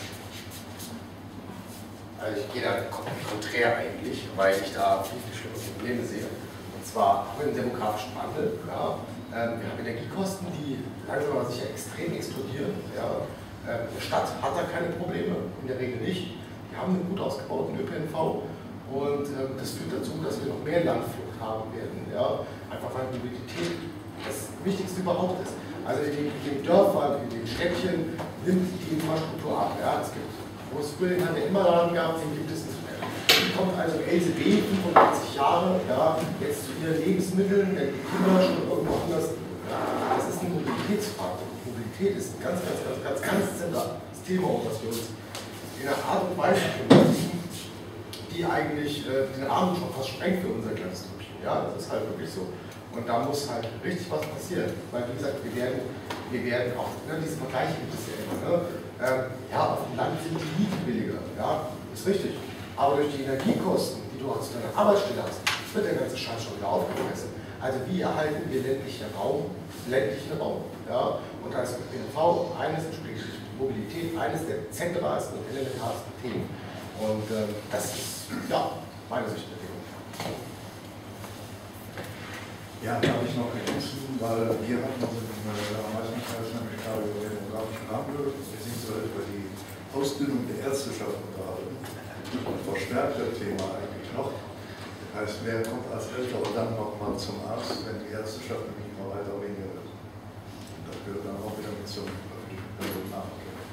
Also ich gehe da konträr eigentlich, weil ich da viel schlimme Probleme sehe. Und zwar haben wir einen demografischen Wandel. Ja. Wir haben Energiekosten, die langsam aber sicher extrem explodieren. Ja. Eine Stadt hat da keine Probleme, in der Regel nicht. Wir haben einen gut ausgebauten ÖPNV und das führt dazu, dass wir noch mehr Landflucht haben werden. Ja. Einfach weil Mobilität das Wichtigste überhaupt ist. Also in den Dörfern, in den Städtchen nimmt die Infrastruktur ab. Ja. Es gibt, wo es früher den Immerladen gab, den gibt es nicht mehr. Hier kommt also LCB, 85 Jahre, ja, jetzt zu ihren Lebensmitteln, wenn die Kinder schon irgendwo anders. Das ist eine Mobilitätsfrage. Mobilität ist ein ganz zentrales Thema, auf das wir uns in einer Art und Weise beschäftigen, die eigentlich den Rahmen schon fast sprengt für unser kleines Trüppchen. Ja, das ist halt wirklich so. Und da muss halt richtig was passieren. Weil, wie gesagt, wir werden auch, ne, diese Vergleiche gibt es ja immer. Ne? Ja, auf dem Land sind die Mieten billiger. Ja, ist richtig. Aber durch die Energiekosten, die du aus deiner Arbeitsstelle hast, wird der ganze Scheiß schon wieder aufgefressen. Also wie erhalten wir ländlichen Raum? Ja? Und da ist ÖPNV sprich Mobilität, eines der zentralsten und elementarsten Themen. Und das ist, ja, meine Sicht der Dinge. Ja, da habe ich noch ergänzen, weil wir hatten noch am meisten Kreis nämlich gerade über den demografischen Wandel, beziehungsweise über die Ausbildung der Ärzteschaft unterhalten. Und verstärkt das Thema eigentlich noch. Das heißt, wer kommt als Älterer dann nochmal zum Arzt, wenn die Ärzteschaft nämlich immer weiter weniger wird. Und das gehört dann auch wieder mit zum Personal.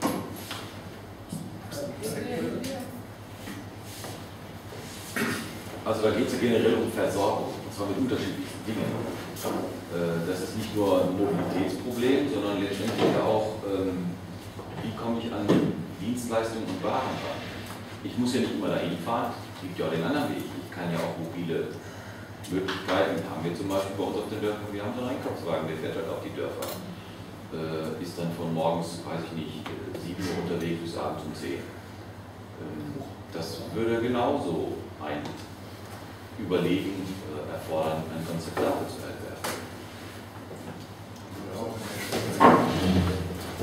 Also da geht es generell um Versorgung, und zwar mit unterschiedlichen Dingen. Das ist nicht nur ein Mobilitätsproblem, sondern letztendlich auch, wie komme ich an Dienstleistungen und Waren ran. Ich muss ja nicht immer dahin fahren, es gibt ja auch den anderen Weg. Ich kann ja auch mobile Möglichkeiten, haben wir zum Beispiel bei uns auf den Dörfern, wir haben so einen Einkaufswagen, der fährt halt auf die Dörfer. Ist dann von morgens, weiß ich nicht, 7 Uhr unterwegs bis abends um 10. Das würde genauso ein Überlegen erfordern, ein Konzept dafür zu entwerfen.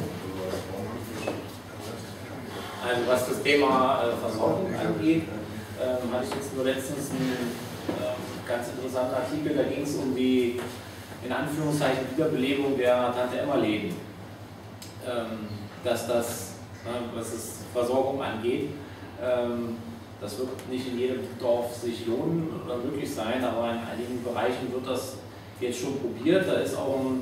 Also was das Thema Versorgung angeht, hatte ich jetzt nur letztens einen ganz interessanten Artikel, da ging es um die, in Anführungszeichen, Wiederbelebung der Tante-Emma-Läden. Dass das, was es Versorgung angeht, das wird nicht in jedem Dorf sich lohnen oder möglich sein, aber in einigen Bereichen wird das jetzt schon probiert. Da ist auch ein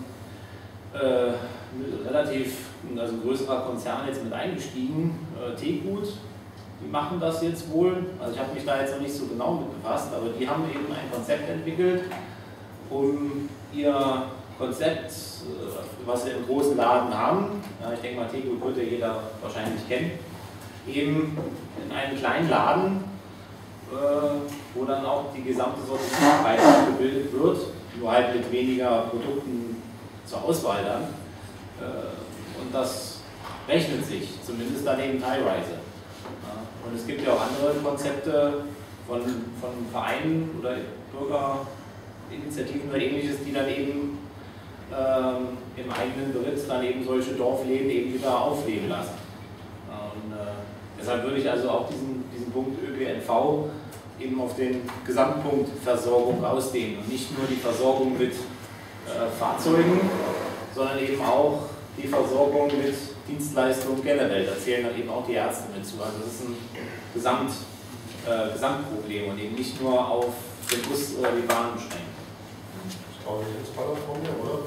ein größerer Konzern jetzt mit eingestiegen, Teegut, die machen das jetzt wohl. Also ich habe mich da jetzt noch nicht so genau mit befasst, aber die haben eben ein Konzept entwickelt, um ihr Konzept, was sie im großen Laden haben, ja, ich denke mal, Teegut wird ja jeder wahrscheinlich kennen, eben in einem kleinen Laden, wo dann auch die gesamte Sortimentsbreite abgebildet wird, nur halt mit weniger Produkten zur Auswahl dann. Und das rechnet sich, zumindest dann eben teilweise. Und es gibt ja auch andere Konzepte von Vereinen oder Bürgerinitiativen oder ähnliches, die dann eben im eigenen Besitz dann eben solche Dorfläden eben wieder aufleben lassen. Und deshalb würde ich also auch diesen Punkt ÖPNV eben auf den Gesamtpunkt Versorgung ausdehnen und nicht nur die Versorgung mit Fahrzeugen, sondern eben auch die Versorgung mit Dienstleistungen generell. Da zählen dann eben auch die Ärzte mit zu. Also das ist ein Gesamtproblem und eben nicht nur auf den Bus oder die Bahn beschränkt. Ich glaube, jetzt Baller von mir, oder?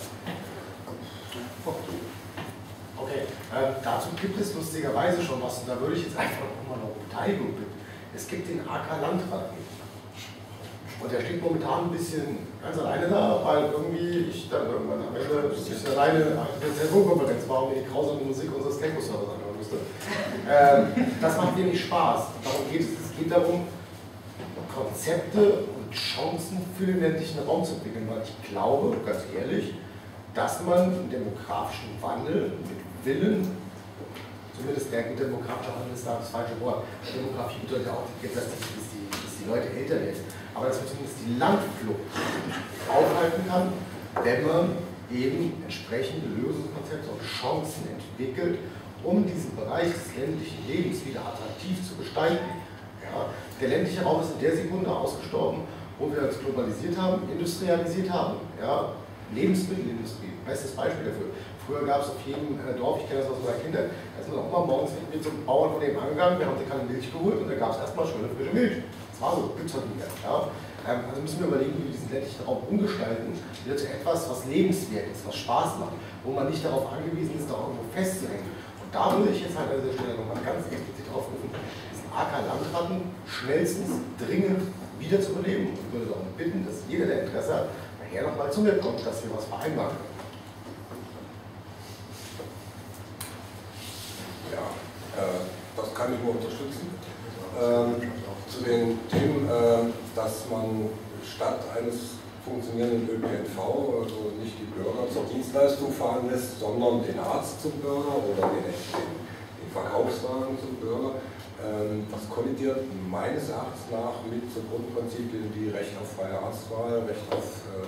Okay, dazu gibt es lustigerweise schon was und da würde ich jetzt einfach nochmal noch Beteiligung bitten. Es gibt den AK Landrat. Und der steht momentan ein bisschen ganz alleine da, weil irgendwie ich dann irgendwann am Ende ein bisschen alleine auf der Telefonkonferenz war und mir die grausame Musik unseres Techno-Servers anhören musste. Das macht wenig Spaß. Darum geht es. Es geht darum, Konzepte und Chancen für den ländlichen Raum zu entwickeln, weil ich glaube, ganz ehrlich, dass man im demografischen Wandel mit Willen, zumindest der demografische Wandel ist da das falsche Wort, Demografie bedeutet ja auch, dass die Leute älter werden, aber dass man zumindest die Landflucht aufhalten kann, wenn man eben entsprechende Lösungskonzepte und Chancen entwickelt, um diesen Bereich des ländlichen Lebens wieder attraktiv zu gestalten. Ja, der ländliche Raum ist in der Sekunde ausgestorben, wo wir uns globalisiert haben, industrialisiert haben. Ja, Lebensmittelindustrie, bestes Beispiel dafür. Früher gab es auf jedem Dorf, ich kenne das aus meiner Kindheit, da ist man auch mal morgens mit zum Bauern von dem angegangen, wir haben sich keine Milch geholt und da gab es erstmal schöne frische Milch. Das war so, gibt es heute nicht mehr. Ja? Also müssen wir überlegen, wie wir diesen ländlichen Raum umgestalten, wieder zu etwas, was lebenswert ist, was Spaß macht, wo man nicht darauf angewiesen ist, da irgendwo festzuhängen. Und da würde ich jetzt halt an dieser Stelle nochmal ganz explizit aufrufen, diesen AK Landratten schnellstens dringend wiederzubeleben. Und ich würde darum bitten, dass jeder, der Interesse hat, nachher nochmal zu mir kommt, dass wir was vereinbaren können. Ja, das kann ich nur unterstützen. Zu den Themen, dass man statt eines funktionierenden ÖPNV, also nicht die Bürger zur Dienstleistung fahren lässt, sondern den Arzt zum Bürger oder den Verkaufswagen zum Bürger. Das kollidiert meines Erachtens nach mit so Grundprinzipien wie Recht auf freie Arztwahl, Recht auf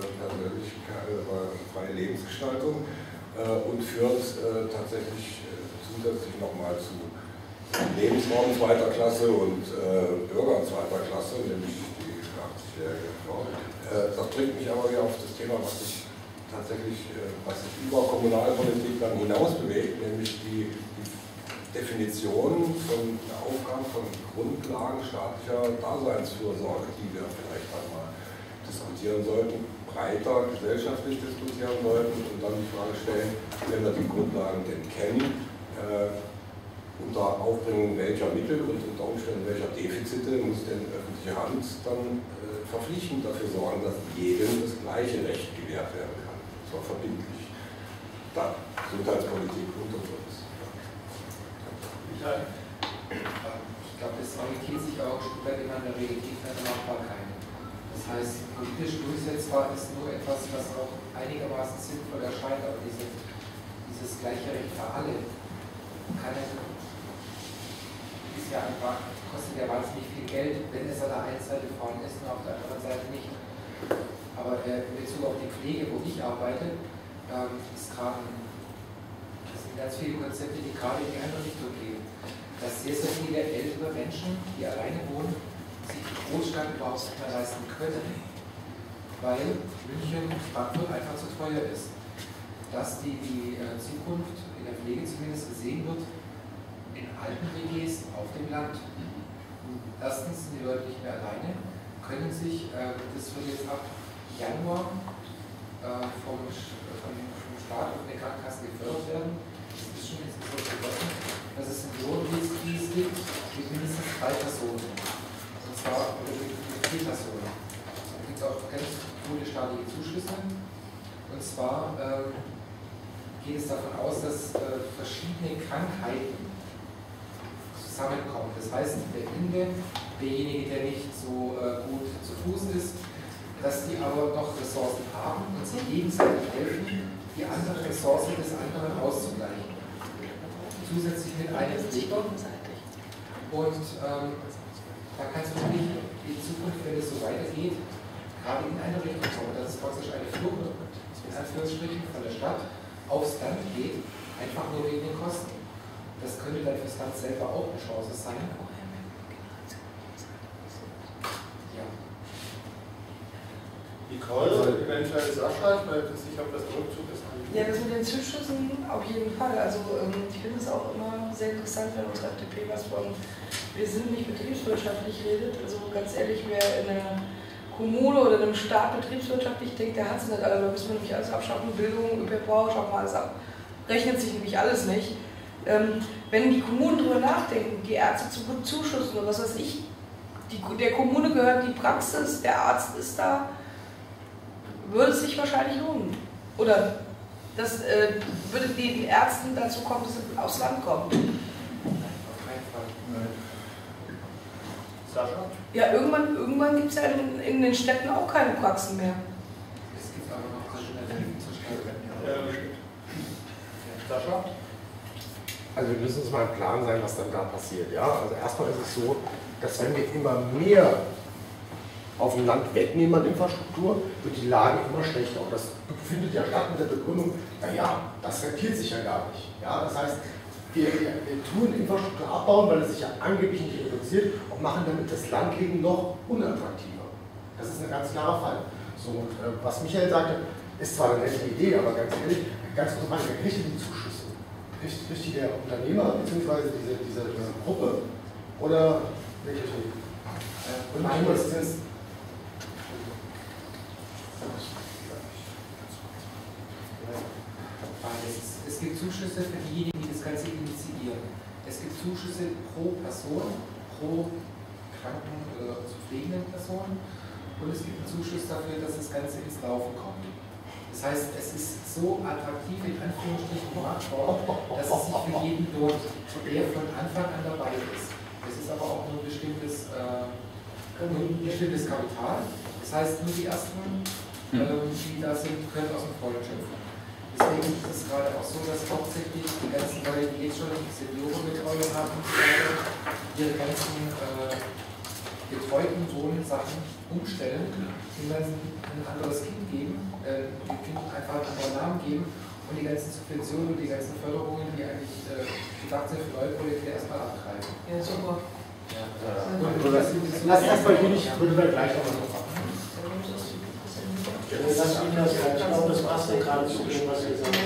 freie Lebensgestaltung und führt tatsächlich zusätzlich nochmal zu Lebensraum zweiter Klasse und Bürger zweiter Klasse, nämlich die 80-jährige Frau. Das bringt mich aber wieder auf das Thema, was sich über Kommunalpolitik dann hinaus bewegt, nämlich die Definition von Aufgaben, von Grundlagen staatlicher Daseinsfürsorge, die wir vielleicht einmal diskutieren sollten, breiter gesellschaftlich diskutieren sollten und dann die Frage stellen, wenn wir die Grundlagen denn kennen, unter Aufbringung welcher Mittel und unter Umständen welcher Defizite muss denn öffentliche Hand dann verpflichtend dafür sorgen, dass jedem das gleiche Recht gewährt werden kann. Das war verbindlich. Dann Gesundheitspolitik und. Ich glaube, das orientiert sich auch ein Stück weit immer an der Realität der Machbarkeit. Das heißt, politisch durchsetzbar ist nur etwas, was auch einigermaßen sinnvoll erscheint, aber dieses gleiche Recht für alle ist ja einfach, kostet ja wahnsinnig viel Geld, wenn es an der einen Seite vorhanden ist und auf der anderen Seite nicht. Aber in Bezug auf die Pflege, wo ich arbeite, das sind ganz viele Konzepte, die gerade in die andere Richtung gehen. Dass sehr, sehr viele ältere Menschen, die alleine wohnen, sich die Großstadt überhaupt nicht mehr leisten können, weil München, Frankfurt einfach zu teuer ist. Dass die Zukunft in der Pflege zumindest gesehen wird in alten WGs auf dem Land. Erstens sind die Leute nicht mehr alleine, können sich, das wird jetzt ab Januar vom Staat und den Krankenkassen gefördert werden. Das ist schon insgesamt beschlossen, dass es ein Lohndienstdienst gibt mit mindestens 3 Personen. Und zwar mit 4 Personen. Da gibt es auch ganz gute staatliche Zuschüsse. Und zwar geht es davon aus, dass verschiedene Krankheiten zusammenkommen. Das heißt, derjenige, der nicht so gut zu Fuß ist, dass die aber noch Ressourcen haben und sich gegenseitig helfen, die andere Ressource des anderen auszugleichen. Zusätzlich mit einem Pfleger. Und da kann es wirklich in Zukunft, wenn es so weitergeht, gerade in eine Richtung kommen, dass es praktisch eine Flucht in Anführungsstrichen von der Stadt aufs Land geht, einfach nur wegen den Kosten. Das könnte dann fürs Land selber auch eine Chance sein. Ja. Nicole, eventuell Sascha, ich weiß nicht, ob das der Rückzug ist. Ja, das mit den Zuschüssen auf jeden Fall. Also ich finde es auch immer sehr interessant, wenn unsere FDP was von wir sind nicht betriebswirtschaftlich redet. Also ganz ehrlich, wer in einer Kommune oder einem Staat betriebswirtschaftlich denkt, der hat es nicht. Also da müssen wir nämlich alles abschaffen, Bildung, ÖPNV, schaffen wir alles ab. Rechnet sich nämlich alles nicht. Wenn die Kommunen darüber nachdenken, die Ärzte zu bezuschussen oder was weiß ich, der Kommune gehört die Praxis, der Arzt ist da, würde es sich wahrscheinlich lohnen. Oder das würde den Ärzten dazu kommen, dass sie aufs Land kommen. Auf keinen Fall. Sascha? Ja, irgendwann gibt es ja in den Städten auch keine Praxen mehr. Es gibt aber noch Alternativen zur Stadt. Sascha? Also wir müssen uns mal im Klaren sein, was dann da passiert. Ja? Also erstmal ist es so, dass wenn wir immer mehr auf dem Land wegnehmen an Infrastruktur, wird die Lage immer schlechter. Und das findet ja statt mit der Begründung, naja, das rentiert sich ja gar nicht. Ja? Das heißt, wir tun Infrastruktur abbauen, weil es sich ja angeblich nicht reduziert und machen damit das Landleben noch unattraktiver. Das ist ein ganz klarer Fall. So, und, was Michael sagte, ist zwar eine nette Idee, aber ganz ehrlich, ganz kurz mal, wer kriegt die Zuschüsse? Kriegt der Unternehmer bzw. diese Gruppe oder welche? Und es gibt Zuschüsse für diejenigen, die das Ganze initiieren. Es gibt Zuschüsse pro Person, pro kranken oder zu pflegenden Person und es gibt einen Zuschuss dafür, dass das Ganze ins Laufen kommt. Das heißt, es ist so attraktiv in Anführungsstrichen gemacht worden, dass es sich für jeden lohnt, der von Anfang an dabei ist. Es ist aber auch nur ein bestimmtes Kapital. Das heißt, nur die ersten, die da sind, können aus dem Vollen schöpfen. Deswegen ist es gerade auch so, dass hauptsächlich die ganzen Leute, die jetzt schon Seniorenbetreuung haben, ihre ganzen betreuten Wohnsachen umstellen, indem man ein anderes Kind geben, dem Kind einfach einen anderen Namen geben und die ganzen Subventionen und die ganzen Förderungen, die eigentlich gedacht sind für neue Projekte, erstmal abgreifen. Ja, super. Ja. Lass erstmal hier nicht, würde da gleich noch was machen. Ich glaube, das passt ja gerade zu dem, was ihr sagt.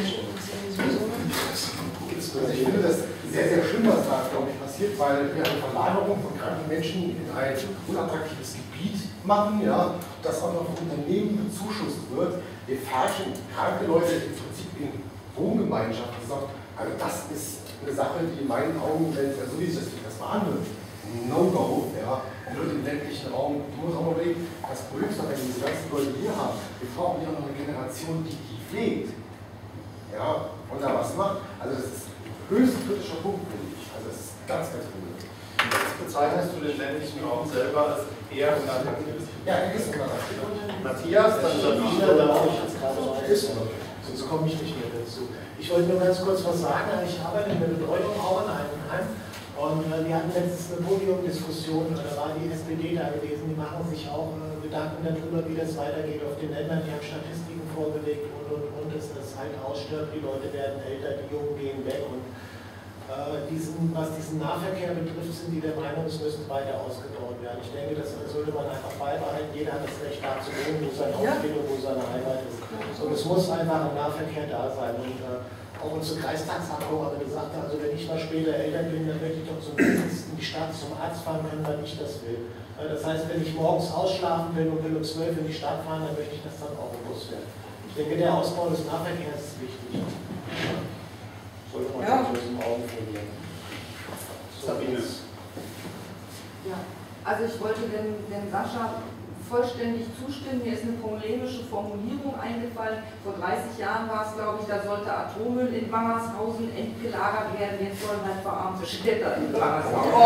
Also ich finde das sehr, sehr schlimm, was da, glaube ich, passiert, weil wir eine Verlagerung von kranken Menschen in ein unattraktives Gebiet machen, ja, das auch noch von Unternehmen bezuschusst wird. Wir färchen kranke Leute im Prinzip in Wohngemeinschaften. Also das ist eine Sache, die in meinen Augen, so wie sich das mal anhört, No-Go, ja, nur im ländlichen Raum. Du musst auch mal überlegen, das Problem ist doch, wenn wir diese ganzen Leute hier haben, wir brauchen ja auch noch eine Generation, die pflegt, ja, und da was macht. Also das ist ein höchst kritischer Punkt, finde ich. Also das ist ganz, ganz gut. Jetzt bezeichnest du den ländlichen Raum selber als eher unattraktiv. Ja, er ist unattraktiv. Matthias, dann Sabine, da auch ich jetzt gerade noch ist, sonst komme ich nicht mehr dazu. Ich wollte nur ganz kurz was sagen. Ich arbeite in der Betreuung auch in Altenheim. Und wir hatten letztens eine Podiumdiskussion, da war die SPD da gewesen, die machen sich auch Gedanken darüber, wie das weitergeht auf den Ländern, die haben Statistiken vorgelegt und, dass das halt ausstirbt, die Leute werden älter, die Jungen gehen weg und Was diesen Nahverkehr betrifft, sind die der Meinung, es müsste weiter ausgebaut werden. Ich denke, das sollte man einfach beibehalten. Jeder hat das Recht, da zu wohnen, wo sein Haus steht und wo seine Heimat ist. Und es muss einfach ein Nahverkehr da sein. Und auch unsere Kreistagsabgeordnete gesagt hat, also wenn ich mal später Eltern bin, dann möchte ich doch zumindest in die Stadt zum Arzt fahren können, weil ich das will. Das heißt, wenn ich morgens ausschlafen will und will um 12 in die Stadt fahren, dann möchte ich das dann auch im Bus werden. Ich denke, der Ausbau des Nahverkehrs ist wichtig. Sollte man so im Auge verlieren. Sabine. Ja, also ich wollte dem Sascha vollständig zustimmen. Mir ist eine polemische Formulierung eingefallen. Vor 30 Jahren war es, glaube ich, da sollte Atommüll in Wangershausen entgelagert werden. Jetzt sollen halt verarmte Städter in Wangershausen.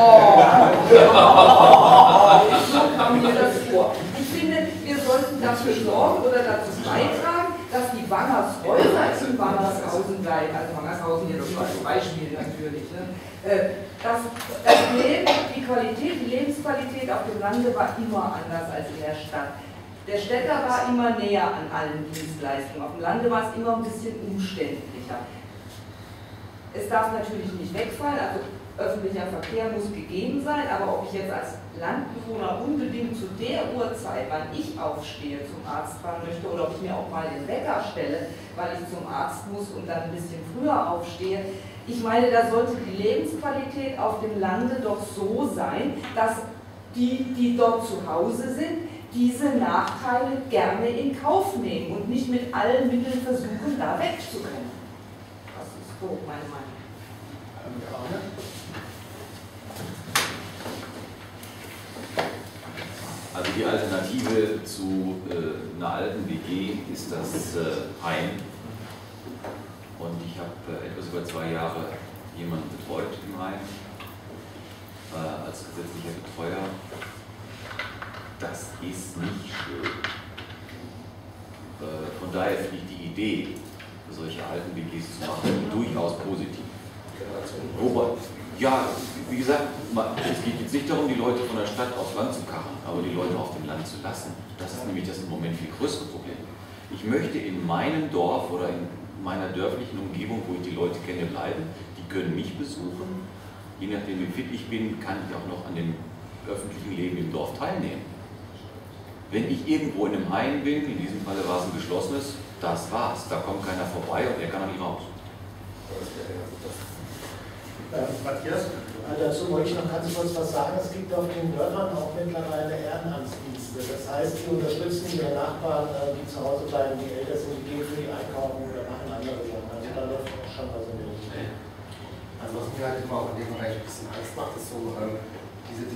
So kam mir das vor. Ich finde, wir sollten dafür sorgen oder dazu beitragen, dass die Wangershäuser in Wangershausen bleiben. Also Wangershausen jetzt nur als Beispiel natürlich. Ne? Das Leben, die Qualität, die Lebensqualität auf dem Lande war immer anders als in der Stadt. Der Städter war immer näher an allen Dienstleistungen. Auf dem Lande war es immer ein bisschen umständlicher. Es darf natürlich nicht wegfallen, also öffentlicher Verkehr muss gegeben sein, aber ob ich jetzt als Landbewohner unbedingt zu der Uhrzeit, wann ich aufstehe, zum Arzt fahren möchte oder ob ich mir auch mal den Wecker stelle, weil ich zum Arzt muss und dann ein bisschen früher aufstehe. Ich meine, da sollte die Lebensqualität auf dem Lande doch so sein, dass die dort zu Hause sind, diese Nachteile gerne in Kauf nehmen und nicht mit allen Mitteln versuchen, da wegzukommen. Das ist so meine Meinung. Also die Alternative zu einer alten WG ist das Heim. Und ich habe etwas über 2 Jahre jemanden betreut im Heim, als gesetzlicher Betreuer. Das ist nicht schön. Von daher finde ich die Idee, solche alten WGs zu machen, durchaus positiv. Wobei, ja, wie gesagt, es geht jetzt nicht darum, die Leute von der Stadt aufs Land zu karren, aber die Leute auf dem Land zu lassen. Das ist nämlich das im Moment viel größere Problem. Ich möchte in meinem Dorf oder in meiner dörflichen Umgebung, wo ich die Leute kenne, bleiben. Die können mich besuchen. Je nachdem, wie fit ich bin, kann ich auch noch an dem öffentlichen Leben im Dorf teilnehmen. Wenn ich irgendwo in einem Heim bin, in diesem Falle war es ein geschlossenes, das war's. Da kommt keiner vorbei und er kann auch nicht raus. Matthias? Dazu wollte ich noch ganz kurz was sagen. Es gibt auf den Dörfern auch mittlerweile Ehrenamtsdienste. Das heißt, die unterstützen ihre Nachbarn, die zu Hause bleiben, die älter sind, die gehen für die einkaufen oder machen andere Sachen. Also da läuft auch schon was in der Richtung. Also was mir halt immer auch in dem Bereich ein bisschen Angst macht, ist so diese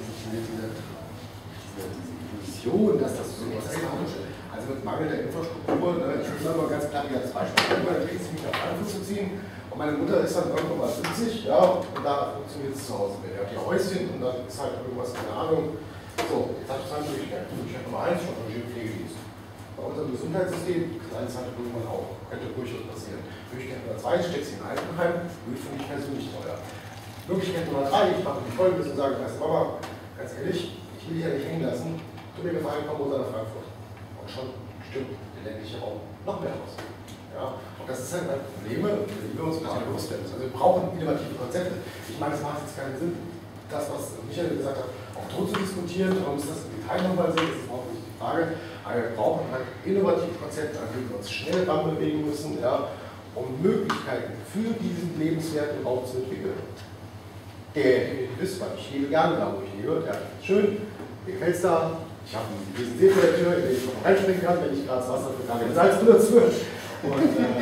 Vision, dass das so was ist. Also mit mangelnder Infrastruktur, ich will mal ganz klar als Beispiel, dann kriegst du mich nach Frankfurt zu ziehen. Und meine Mutter ist dann irgendwann mal 70, ja, und da funktioniert es zu Hause mehr. Die hat ihr Häuschen und dann ist halt irgendwas, keine Ahnung. So, jetzt habe ich 2 Möglichkeiten. Möglichkeit Nummer 1, schon von Pflegedienst. Bei unserem Gesundheitssystem kann es halt irgendwann auch, könnte durchaus passieren. Möglichkeit Nummer 2, steckst du in ein Altenheim, wird für mich persönlich teuer. Möglichkeit Nummer 3, ich mache die Folgendes und sage, weißt du, Mama, ganz ehrlich, ich will dich ja nicht hängen lassen, tu mir gefallen, komm runter nach Frankfurt. Und schon stimmt der ländliche Raum noch mehr aus. Ja, und das ist halt ein Probleme, die wir uns mal bewusst werden müssen. Also wir brauchen innovative Konzepte. Ich meine, es macht jetzt keinen Sinn, das, was Michael gesagt hat, auch tot zu diskutieren. Man muss das im Detail nochmal sehen, das ist überhaupt nicht die Frage. Aber wir brauchen halt innovative Konzepte, an denen wir uns schnell ranbewegen müssen, ja, um Möglichkeiten für diesen lebenswerten Raum zu entwickeln. Ihr wisst, ich lebe gerne da, wo ich lebe. Ja, schön, mir gefällt es da. Ich habe einen riesen See vor der Tür, in den ich noch reinspringen kann, wenn ich gerade das Wasser für gerade Salz benutze. Und,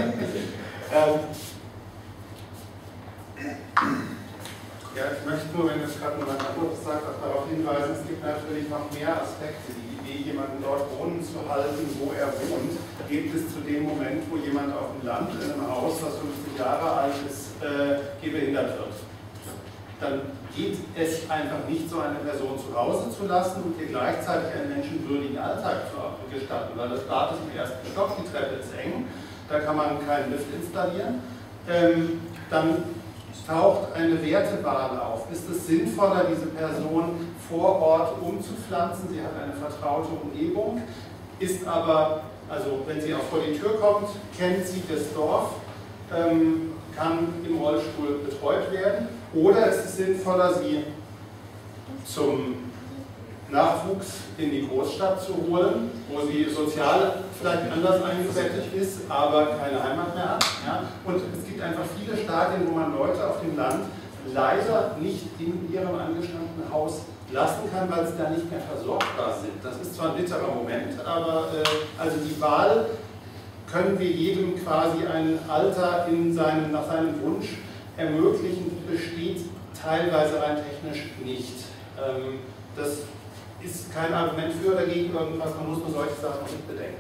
ja, ich möchte nur, wenn es gerade nur ein anderes sagt, auch darauf hinweisen, es gibt natürlich noch mehr Aspekte. Die Idee, jemanden dort wohnen zu halten, wo er wohnt, geht bis zu dem Moment, wo jemand auf dem Land in einem Haus, das 50 Jahre alt ist, gehbehindert wird. Dann geht es einfach nicht, so eine Person zu Hause zu lassen und ihr gleichzeitig einen menschenwürdigen Alltag zu gestatten, weil das Bad ist im ersten Stock, die Treppe ist eng, da kann man keinen Lift installieren. Dann taucht eine Wertewahl auf. Ist es sinnvoller, diese Person vor Ort umzupflanzen? Sie hat eine vertraute Umgebung, ist aber, also wenn sie auch vor die Tür kommt, kennt sie das Dorf, kann im Rollstuhl betreut werden, oder es ist sinnvoller, sie zum Nachwuchs in die Großstadt zu holen, wo sie sozial vielleicht anders eingebettet ist, aber keine Heimat mehr hat. Ja? Und es gibt einfach viele Stadien, wo man Leute auf dem Land leider nicht in ihrem angestammten Haus lassen kann, weil sie da nicht mehr versorgbar sind. Das ist zwar ein bitterer Moment, aber also die Wahl, können wir jedem quasi ein Alter nach seinem Wunsch ermöglichen, besteht teilweise rein technisch nicht. Das ist kein Argument für oder gegen irgendwas, man muss nur solche Sachen nicht bedenken.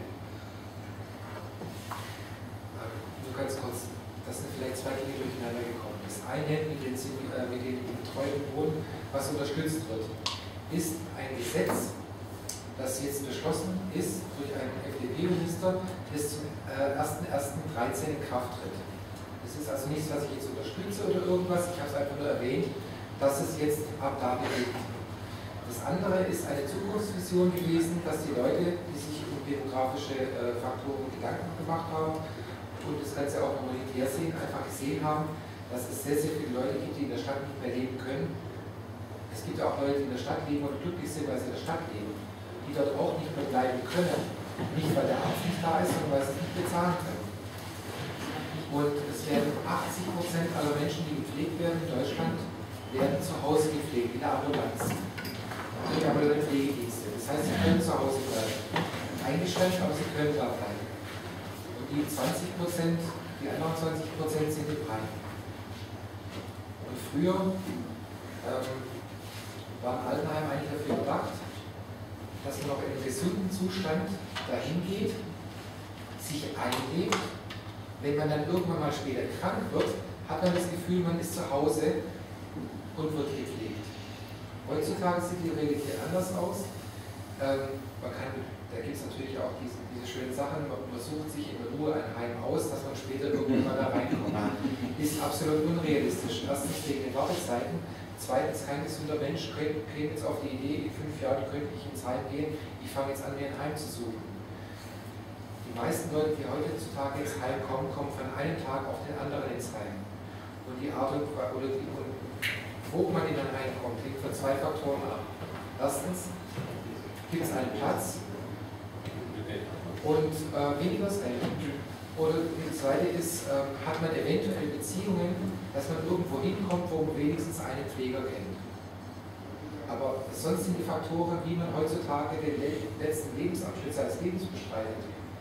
Nur ganz kurz, das sind vielleicht zwei Dinge durcheinander gekommen. Das eine mit den betreuten Wohnen, was unterstützt wird, ist ein Gesetz, das jetzt beschlossen ist durch einen FDP-Minister, das zum 1.1.13 in Kraft tritt. Das ist also nichts, was ich jetzt unterstütze oder irgendwas, ich habe es einfach nur erwähnt, dass es jetzt ab da beginnt. Das andere ist eine Zukunftsvision gewesen, dass die Leute, die sich um demografische Faktoren Gedanken gemacht haben und das Ganze auch monetär sehen, einfach gesehen haben, dass es sehr, sehr viele Leute gibt, die in der Stadt nicht mehr leben können. Es gibt auch Leute, die in der Stadt leben und glücklich sind, weil sie in der Stadt leben, die dort auch nicht mehr bleiben können. Nicht, weil der Arzt nicht da ist, sondern weil sie es nicht bezahlen können. Und es werden 80% aller Menschen, die gepflegt werden in Deutschland, werden zu Hause gepflegt, in der Ambulanz. Durch ambulante Pflegedienste. Das heißt, sie können zu Hause bleiben. Eingeschränkt, aber sie können da bleiben. Und die 20%, die anderen 20% sind im Heim. Und früher waren Altenheime eigentlich dafür gedacht, dass man noch in einem gesunden Zustand dahin geht, sich einlebt. Wenn man dann irgendwann mal später krank wird, hat man das Gefühl, man ist zu Hause und wird gepflegt. Heutzutage sieht die Realität anders aus. Da gibt es natürlich auch diese schönen Sachen, man sucht sich in Ruhe ein Heim aus, dass man später irgendwann mal da reinkommt. Ist absolut unrealistisch. Erstens wegen den Wartezeiten. Zweitens, kein gesunder Mensch käme jetzt auf die Idee, in 5 Jahren könnte ich ins Heim gehen, ich fange jetzt an, mir ein Heim zu suchen. Die meisten Leute, die heutzutage ins Heim kommen, kommen von einem Tag auf den anderen ins Heim. Und die Art und wo man in ein Heim kommt, hängt von 2 Faktoren ab. Erstens, gibt es einen Platz und weniger Geld. Oder die zweite ist, hat man eventuell Beziehungen, dass man irgendwo hinkommt, wo man wenigstens einen Pfleger kennt. Aber sonst sind die Faktoren, wie man heutzutage den letzten Lebensabschnitt seines Lebens bestreitet.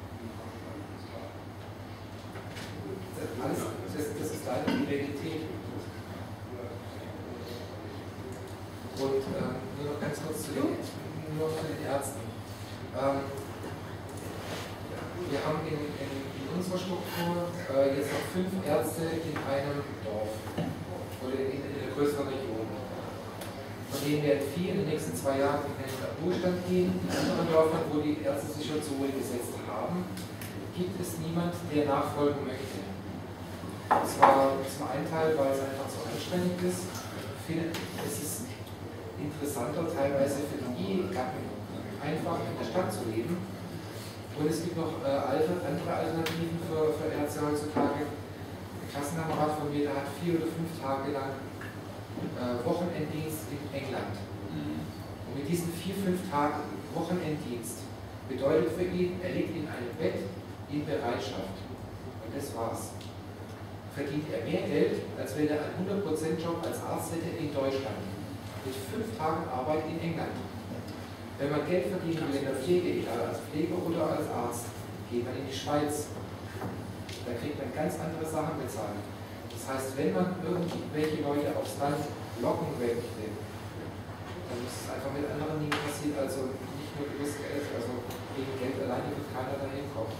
Das ist leider die Realität. Und nur noch ganz kurz zu den Ärzten. Wir haben in unserer Struktur jetzt noch 5 Ärzte in einem Dorf oder in einer größeren Region. Von denen werden 4 in den nächsten 2 Jahren in den Ruhestand gehen. In anderen Dörfern, wo die Ärzte sich schon zur Ruhe gesetzt haben, gibt es niemand, der nachfolgen möchte. Das war zum einen Teil, weil es einfach zu anstrengend ist. Es ist interessanter teilweise für die Ehegatten, einfach in der Stadt zu leben. Und es gibt noch andere Alternativen für Ärzte heutzutage. Ein Klassenkamerad von mir, der hat 4 oder 5 Tage lang Wochenenddienst in England. Und mit diesen 4, 5 Tagen Wochenenddienst bedeutet für ihn, er liegt in einem Bett in Bereitschaft. Und das war's. Verdient er mehr Geld, als wenn er einen 100%-Job als Arzt hätte in Deutschland. Mit 5 Tagen Arbeit in England. Wenn man Geld verdienen will in der Pflege, egal als Pfleger oder als Arzt, geht man in die Schweiz. Da kriegt man ganz andere Sachen bezahlt. Das heißt, wenn man irgendwelche Leute aufs Land locken möchte, dann muss es einfach mit anderen Dingen passieren, also nicht nur über das Geld, also wegen Geld alleine wird keiner dahin kommen.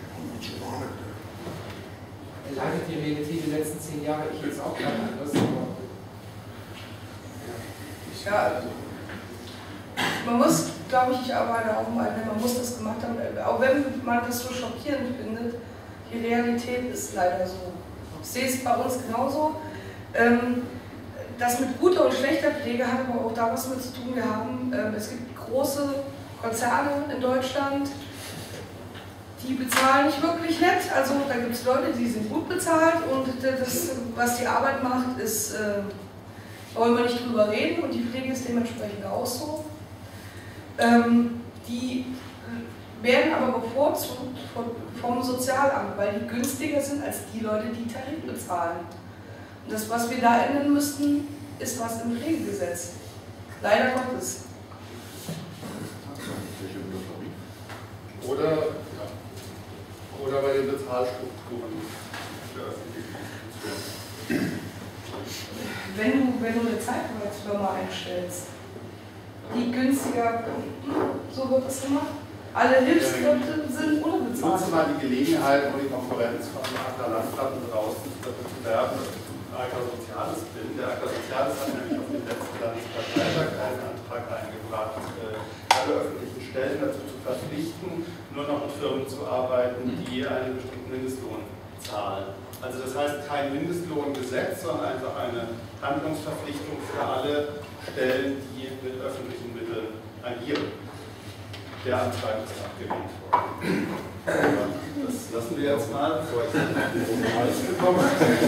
Leider die Realität die letzten 10 Jahre, ich jetzt auch keine anders. Ja, man muss, glaube ich arbeite auch mal, man muss das gemacht haben, auch wenn man das so schockierend findet, die Realität ist leider so. Ich sehe es bei uns genauso. Das mit guter und schlechter Pflege hat aber auch da was mit zu tun. Es gibt große Konzerne in Deutschland, die bezahlen nicht wirklich nett. Also da gibt es Leute, die sind gut bezahlt und das, was die Arbeit macht, ist, wollen wir nicht drüber reden und die Pflege ist dementsprechend auch so. Die werden aber bevorzugt vom Sozialamt, weil die günstiger sind als die Leute, die Tarif bezahlen. Und das, was wir da ändern müssten, ist was im Pflegegesetz. Leider Gottes. Oder bei den Bezahlstrukturen für öffentliche Institutionen. Wenn du eine Zeitarbeitsfirma einstellst, die günstiger, so wird das gemacht. Alle Hilfskräfte sind unterbezahlt. Ich nutze mal die Gelegenheit, um die Konkurrenz von Acker Landplatten draußen zu bewerben, dass ich ein Acker Soziales bin. Der Acker Soziales hat nämlich auf dem letzten Landesparteitag einen Antrag eingebracht, alle öffentlichen Stellen dazu zu verpflichten, nur noch mit Firmen zu arbeiten, die einen bestimmten Mindestlohn zahlen. Also das heißt kein Mindestlohngesetz, sondern einfach eine Handlungsverpflichtung für alle Stellen, die mit öffentlichen Mitteln agieren. Der Antrag ist abgelehnt worden. Das lassen wir jetzt mal, bevor ich alles bekomme.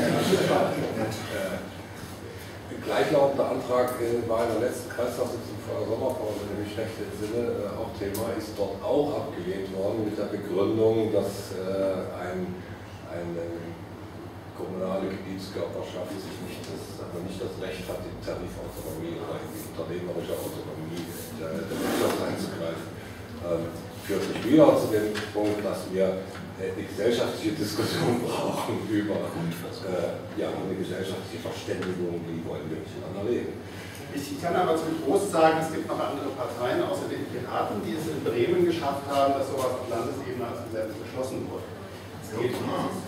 Gleichlautender Antrag war in der letzten Kreistagssitzung vor der Sommerpause, wenn ich recht entsinne, auch Thema, ist dort auch abgelehnt worden mit der Begründung, dass eine kommunale Gebietskörperschaft sich nicht das Recht hat, in Tarifautonomie oder in die unternehmerische Autonomie der Wirtschaft einzugreifen. Führt mich wieder zu dem Punkt, dass wir eine gesellschaftliche Diskussion brauchen über eine gesellschaftliche Verständigung, wie wollen wir miteinander leben. Ich kann aber zum Trost sagen, es gibt noch andere Parteien außer den Piraten, die es in Bremen geschafft haben, dass sowas auf Landesebene als Gesetz beschlossen wurde. Das geht nicht.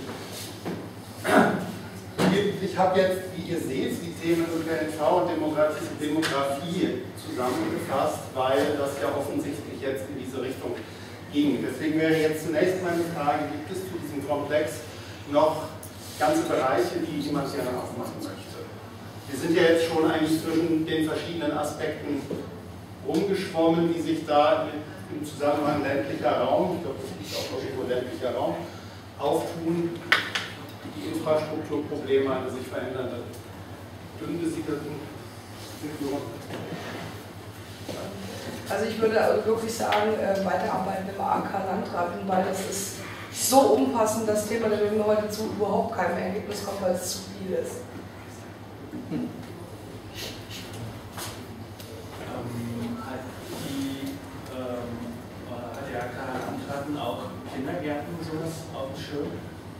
Ich habe jetzt, wie ihr seht, die Themen ÖPNV und Demografie zusammengefasst, weil das ja offensichtlich jetzt in diese Richtung ging. Deswegen wäre jetzt zunächst meine Frage, gibt es zu diesem Komplex noch ganze Bereiche, die man gerne aufmachen möchte? Wir sind ja jetzt schon eigentlich zwischen den verschiedenen Aspekten rumgeschwommen, die sich da im Zusammenhang ländlicher Raum, ich glaube, das ist auch irgendwo ländlicher Raum, auftun. Die Infrastrukturprobleme, eine sich verändernde, dünn besiedelten Region. Also ich würde wirklich sagen, weiterarbeiten im AK-Landrat, weil das ist so umfassend, das Thema, da werden wir heute zu überhaupt keinem Ergebnis kommen, weil es zu viel ist. Hat der AK-Landrat auch Kindergärten und sowas auf dem Schirm?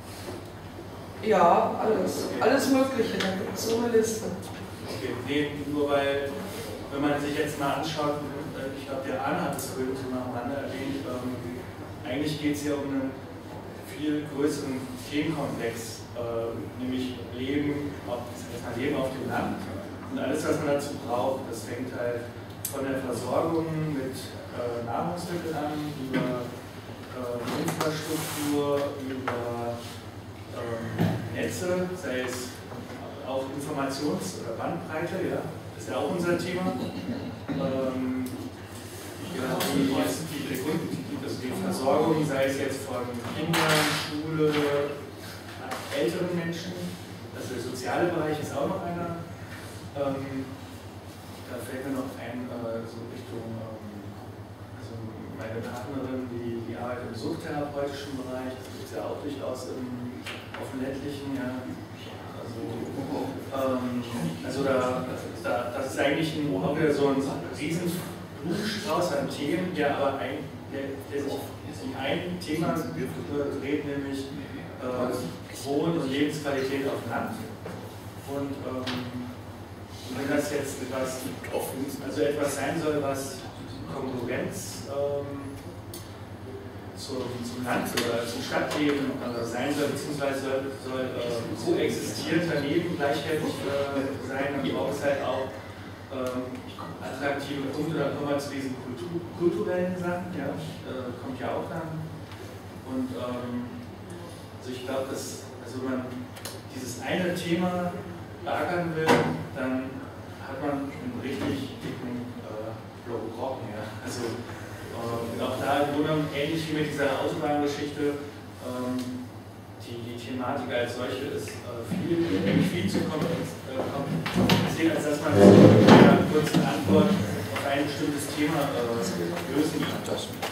Ja, alles Mögliche, da gibt es so eine Liste. Okay, nee, nur weil, wenn man sich jetzt mal anschaut, ich glaube, der Arne hat es vorhin schon am Rande erwähnt, eigentlich geht es hier um einen viel größeren Themenkomplex, nämlich Leben auf dem Land und alles, was man dazu braucht. Das fängt halt von der Versorgung mit Nahrungsmitteln an, über Infrastruktur, über Netze, sei es auch Informations- oder Bandbreite, ja, das ist ja auch unser Thema. Die Versorgung, sei es jetzt von Kindern, Schule, älteren Menschen, also der soziale Bereich ist auch noch einer. Da fällt mir noch ein, so Richtung, also meine Partnerin, die arbeitet im suchttherapeutischen Bereich, das gibt es ja auch durchaus auf dem ländlichen, ja. Also das ist eigentlich auch wieder so ein riesen Blumenstrauß an Themen, der sich um ein Thema dreht, nämlich Wohn- und Lebensqualität auf dem Land. Und wenn das jetzt etwas sein soll, was Konkurrenz zum Land oder zum Stadtleben sein soll, beziehungsweise soll koexistiert daneben gleichwertig sein, dann braucht es halt auch attraktive Punkte. Dann kommen wir zu diesen kulturellen Sachen, ja, kommt ja auch dann. Und also ich glaube, dass wenn man dieses eine Thema beackern will, dann hat man einen richtig dicken Block gebrochen. Ja. Also Und auch da im Grunde ähnlich wie mit dieser Autobahngeschichte, die Thematik als solche ist viel zu kompliziert, als dass man mit einer kurzen Antwort auf ein bestimmtes Thema lösen kann.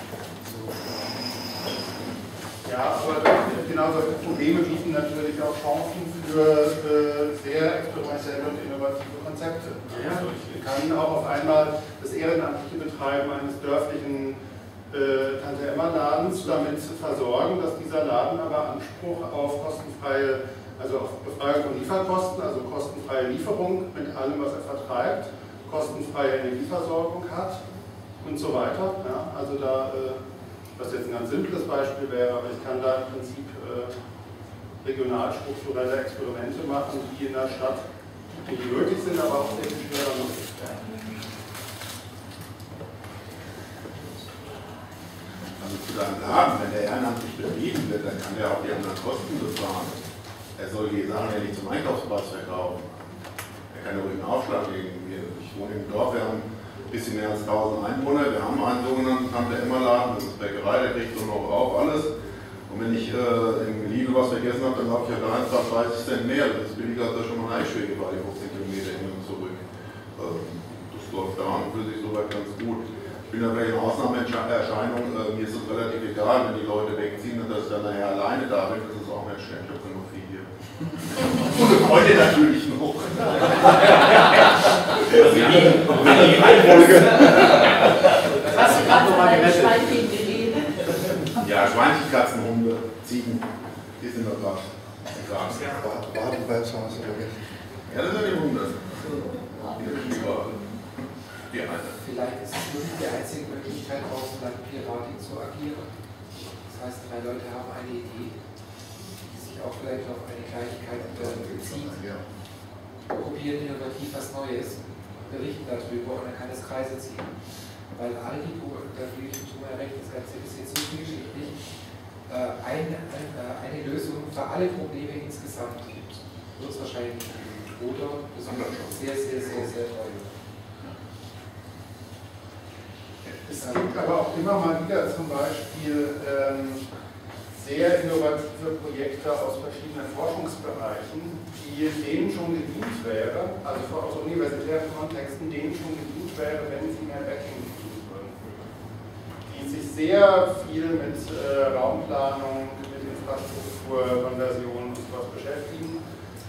Ja, aber genau solche Probleme bieten natürlich auch Chancen für sehr experimentelle und innovative Konzepte. Ja. Also ich kann auch auf einmal das ehrenamtliche Betreiben eines dörflichen Tante-Emma-Ladens damit versorgen, dass dieser Laden aber Anspruch auf kostenfreie, also auf Befreiung von Lieferkosten, also kostenfreie Lieferung mit allem, was er vertreibt, kostenfreie Energieversorgung hat und so weiter. Ja, also da was jetzt ein ganz simples Beispiel wäre, aber ich kann da im Prinzip regional strukturelle Experimente machen, die in der Stadt nicht möglich sind, aber auch sehr viel schwerer möglich werden. Also zu deinem Laden, wenn der ehrenamtlich betrieben wird, dann kann der auch die anderen Kosten bezahlen. Er soll die Sachen ja nicht zum Einkaufspreis verkaufen. Er kann ja ruhig einen Aufschlag legen. Ich wohne im Dorf, wir haben ein bisschen mehr als 1000 Einwohner. Wir haben einen sogenannten Tante-Emma-Laden, das ist Bäckerei, der kriegt so noch auf alles. Und wenn ich im Lidl was vergessen habe, dann laufe ich ja da 30 Cent mehr. Das ist billiger als schon mal eine Eichschwege war, die 15 Kilometer hin und zurück. Das läuft da an und für sich soweit ganz gut. Ich bin da vielleicht eine Ausnahmeerscheinung. Mir ist es relativ egal, wenn die Leute wegziehen und dass ich dann nachher alleine da bin. Das ist auch nicht schlecht. Ich habe genug viel hier. Und Freunde natürlich noch. Hast du gerade von deinem Schweinchen geredet? Ja, Schweinchen, Katzen, Hunde, Ziegen, die sind noch da. Wadenbeißer hast du vergessen. Ja, das sind die Hunde. Vielleicht ist es wirklich die einzige Möglichkeit, aus Landpiratik zu agieren. Das heißt, 3 Leute haben eine Idee, die sich auch vielleicht auf eine Kleinigkeit bezieht, probieren innovativ was Neues, berichten darüber und dann kann es Kreise ziehen. Weil all die, da will ich tun mir recht, das Ganze ist jetzt so vielschichtig, eine Lösung für alle Probleme insgesamt wird es wahrscheinlich nicht geben. Oder es wird sehr, sehr, sehr, sehr teuer. Es gibt aber auch immer mal wieder zum Beispiel sehr innovative Projekte aus verschiedenen Forschungsbereichen, die denen schon gedient wäre, also aus universitären Kontexten, denen schon gedient wäre, wenn sie mehr Backing tun würden. Die sich sehr viel mit Raumplanung, mit Infrastruktur, Konversion und sowas beschäftigen.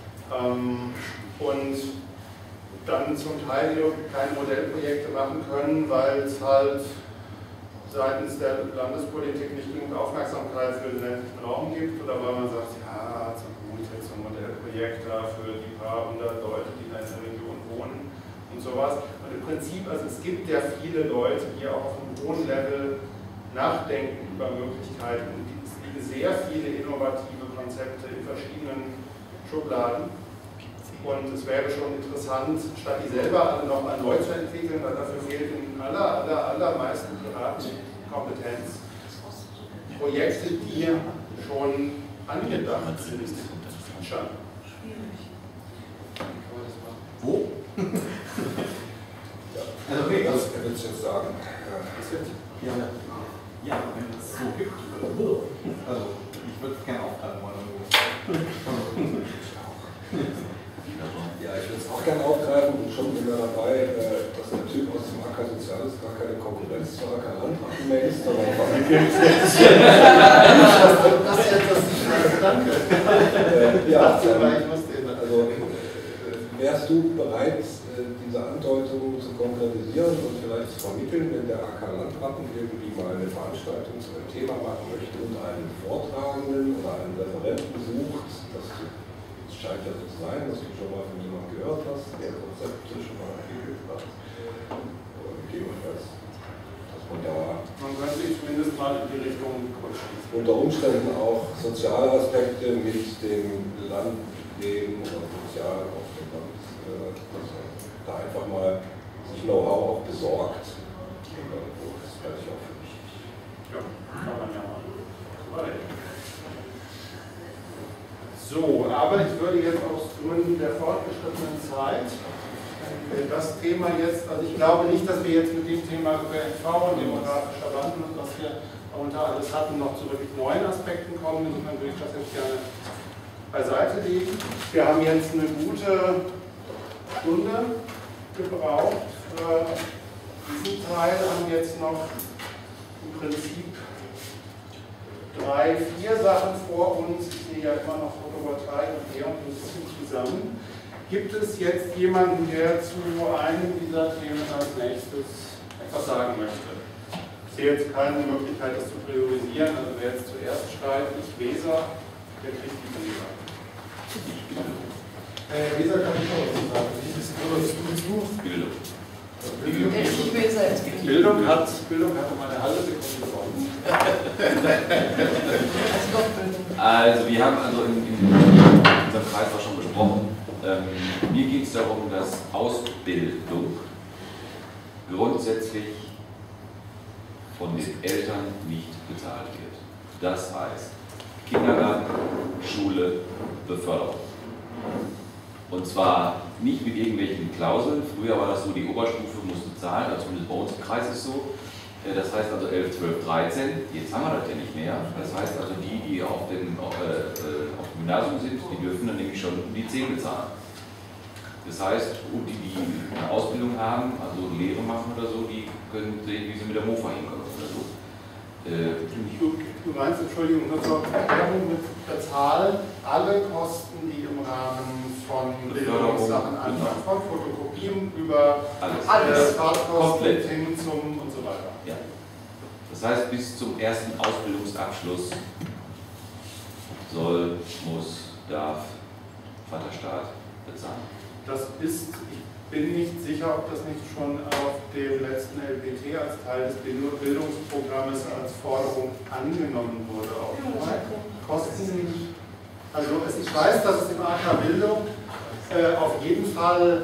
Und dann zum Teil keine Modellprojekte machen können, weil es halt seitens der Landespolitik nicht genug Aufmerksamkeit für den ländlichen Raum gibt oder weil man sagt, ja, so gut, jetzt so ein Modellprojekt da für die paar hundert Leute, die in der Region wohnen und sowas. Und im Prinzip, also es gibt ja viele Leute, die auch auf einem hohen Level nachdenken über Möglichkeiten. Es liegen sehr viele innovative Konzepte in verschiedenen Schubladen. Und es wäre schon interessant, statt die selber alle nochmal neu zu entwickeln, weil dafür fehlt in allermeisten Piraten Kompetenz, Projekte, die schon angedacht sind, featuren. Wo? Also, okay, was willst du jetzt sagen? Ja, wenn es so gibt. Also, ich würde es gerne aufgreifen wollen. Ja, ich würde es auch gerne aufgreifen und schon bin da dabei, dass der Typ aus dem AK Soziales gar keine Konkurrenz zu AK Landrat mehr ist, sondern Familie. Das ist jetzt das Danke. Ja, also wärst du bereit, diese Andeutungen zu konkretisieren und vielleicht zu vermitteln, wenn der AK Landratten irgendwie mal eine Veranstaltung zu einem Thema machen möchte und einen Vortragenden oder einen Referenten sucht, das scheint ja so zu sein, dass du schon mal von jemandem gehört hast, der Konzepte schon mal entwickelt hat. Oder gegebenenfalls, dass man da. Man könnte sich zumindest mal in die Richtung unter Umständen auch soziale Aspekte mit dem Landleben oder sozial auf dem Land, da einfach mal sich Know-how auch besorgt. Das halte ich auch für wichtig. Ja, kann man ja mal überlegen. So, aber ich würde jetzt aus Gründen der fortgeschrittenen Zeit das Thema jetzt, also ich glaube nicht, dass wir jetzt mit dem Thema ÖPNV und demografischer verstanden, was wir unter alles hatten, noch zu wirklich neuen Aspekten kommen. Insofern würde ich das jetzt gerne beiseite legen. Wir haben jetzt eine gute Stunde gebraucht für diesen Teil, haben jetzt noch im Prinzip 3, 4 Sachen vor uns. Ich sehe ja immer noch Photovoltaik und ein bisschen zusammen. Gibt es jetzt jemanden, der zu einem dieser Themen als nächstes etwas sagen möchte? Ich sehe jetzt keine Möglichkeit, das zu priorisieren. Also wer jetzt zuerst schreibt, ich Weser, der kriegt die Weser. Weser kann ich auch was sagen. Bildung. Bildung hat um eine halbe Sekunde gewonnen. Also wir haben also in unserem Kreis war schon besprochen, mir geht es darum, dass Ausbildung grundsätzlich von den Eltern nicht bezahlt wird. Das heißt Kindergarten, Schule, Beförderung. Und zwar nicht mit irgendwelchen Klauseln. Früher war das so, die Oberstufe musste zahlen, also zumindest bei uns im Kreis ist es so. Das heißt also 11, 12, 13. Jetzt haben wir das ja nicht mehr. Das heißt also die auf dem Gymnasium sind, die dürfen dann nämlich schon die 10 bezahlen. Das heißt, die eine Ausbildung haben, also Lehre machen oder so, die können sehen, wie sie mit der Mofa hinkommen oder so. Du meinst, Entschuldigung, nur zur Erklärung, mit bezahlen alle Kosten, die im Rahmen von Bildungssachen anfangen, von Fotokopien über alles. Fahrtkosten hin zum und so weiter. Ja. Das heißt, bis zum ersten Ausbildungsabschluss soll, muss, darf Vaterstaat bezahlen. Das ist, ich bin nicht sicher, ob das nicht schon auf dem letzten LPT als Teil des Bildungsprogrammes als Forderung angenommen wurde. Auch Kosten, also ich weiß, dass es im AK Bildung auf jeden Fall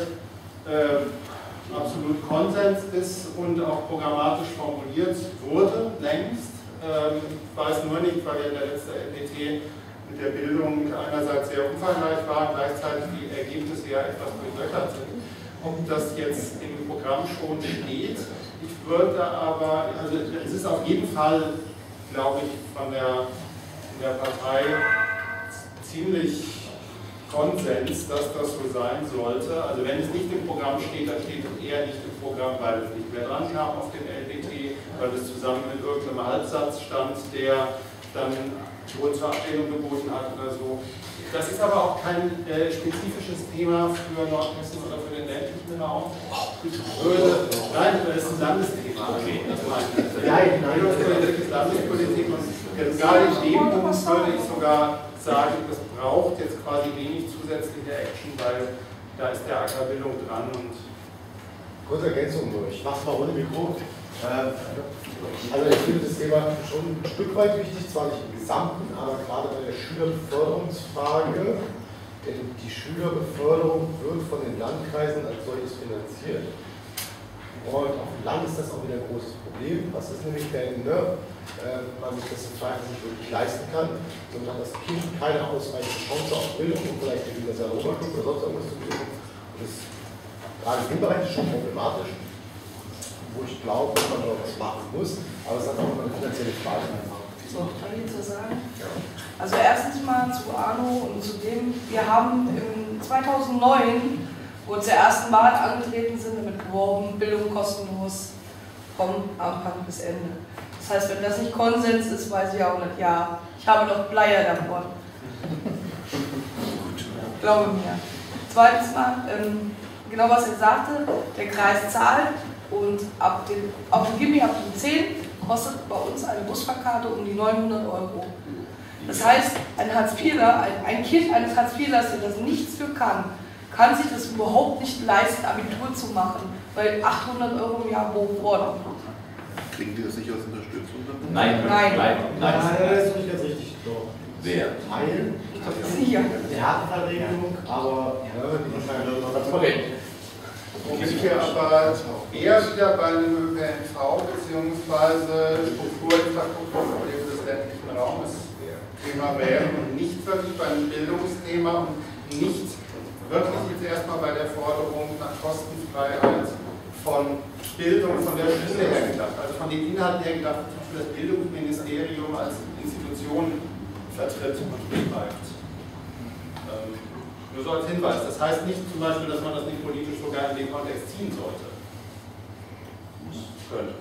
absolut Konsens ist und auch programmatisch formuliert wurde, längst. Ich weiß nur nicht, weil ja der letzte LPT mit der Bildung einerseits sehr umfangreich war, gleichzeitig die Ergebnisse ja etwas durchlöchert sind. Ob das jetzt im Programm schon steht, ich würde aber, also es ist auf jeden Fall, glaube ich, von der Partei ziemlich Konsens, dass das so sein sollte. Also wenn es nicht im Programm steht, dann steht es eher nicht im Programm, weil es nicht mehr dran kam auf den LPT, weil es zusammen mit irgendeinem Halbsatz stand, der dann Grund zur Ablehnung geboten hat oder so. Das ist aber auch kein spezifisches Thema für Nordhessen oder für den ländlichen Raum. Nein, das ist ein Landesthema. Das meine ich. Bildungspolitik ist Landespolitik und gerade in dem Punkt würde ich sogar sagen, das braucht jetzt quasi wenig zusätzliche Action, weil da ist der AK Bildung dran. Und kurze Ergänzung nur, ich mache es mal ohne Mikro. Also ich finde das Thema schon ein Stück weit wichtig, zwar nicht im Gesamten, aber gerade bei der Schülerbeförderungsfrage, denn die Schülerbeförderung wird von den Landkreisen als solches finanziert. Und auf dem Land ist das auch wieder ein großes Problem. Was ist nämlich, wenn man sich das im Zweifel nicht wirklich leisten kann, sondern das Kind keine ausreichende Chance auf Bildung und vielleicht in dieser Oberstufe oder sonst irgendwas zu bilden. Und das gerade in dem Bereich ist schon problematisch, wo ich glaube, dass man da was machen muss, aber es hat auch immer eine finanzielle Frage einfach. So, kann ich jetzt was sagen? Also erstens mal zu Arno und zu dem, wir haben im 2009, wo wir zur ersten Wahl angetreten sind, damit geworben, Bildung kostenlos vom Anfang bis Ende. Das heißt, wenn das nicht Konsens ist, weiß ich auch nicht, ja, ich habe noch Bleier davon. Glaube mir. Zweitens mal, genau was er sagte, der Kreis zahlt und ab dem Gimmi, ab dem 10 kostet bei uns eine Busfahrkarte um die 900 €. Das heißt, ein Hartz-IVler, ein Kind eines Hartz-IVlers, der das nichts für kann sich das überhaupt nicht leisten, Abitur zu machen, weil 800 € im Jahr hochfordern. Kriegen die das nicht als Unterstützung? Nein. Das ist nicht ganz richtig. So. Wer? Teil der Härtefallregelung, aber die ist halt transparent. Und ich hier aber eher wieder bei einem ÖPNV bzw. Strukturinfrastrukturproblem des ländlichen Raumes Thema wäre und nicht wirklich bei einem Bildungsthema und nicht wirklich jetzt erstmal bei der Forderung nach Kostenfreiheit von Bildung von der Stunde her gedacht, also von den Inhalten her gedacht, die das Bildungsministerium als Institution vertritt und betreibt. Nur so als Hinweis. Das heißt nicht zum Beispiel, dass man das nicht politisch sogar in den Kontext ziehen sollte. Könnte.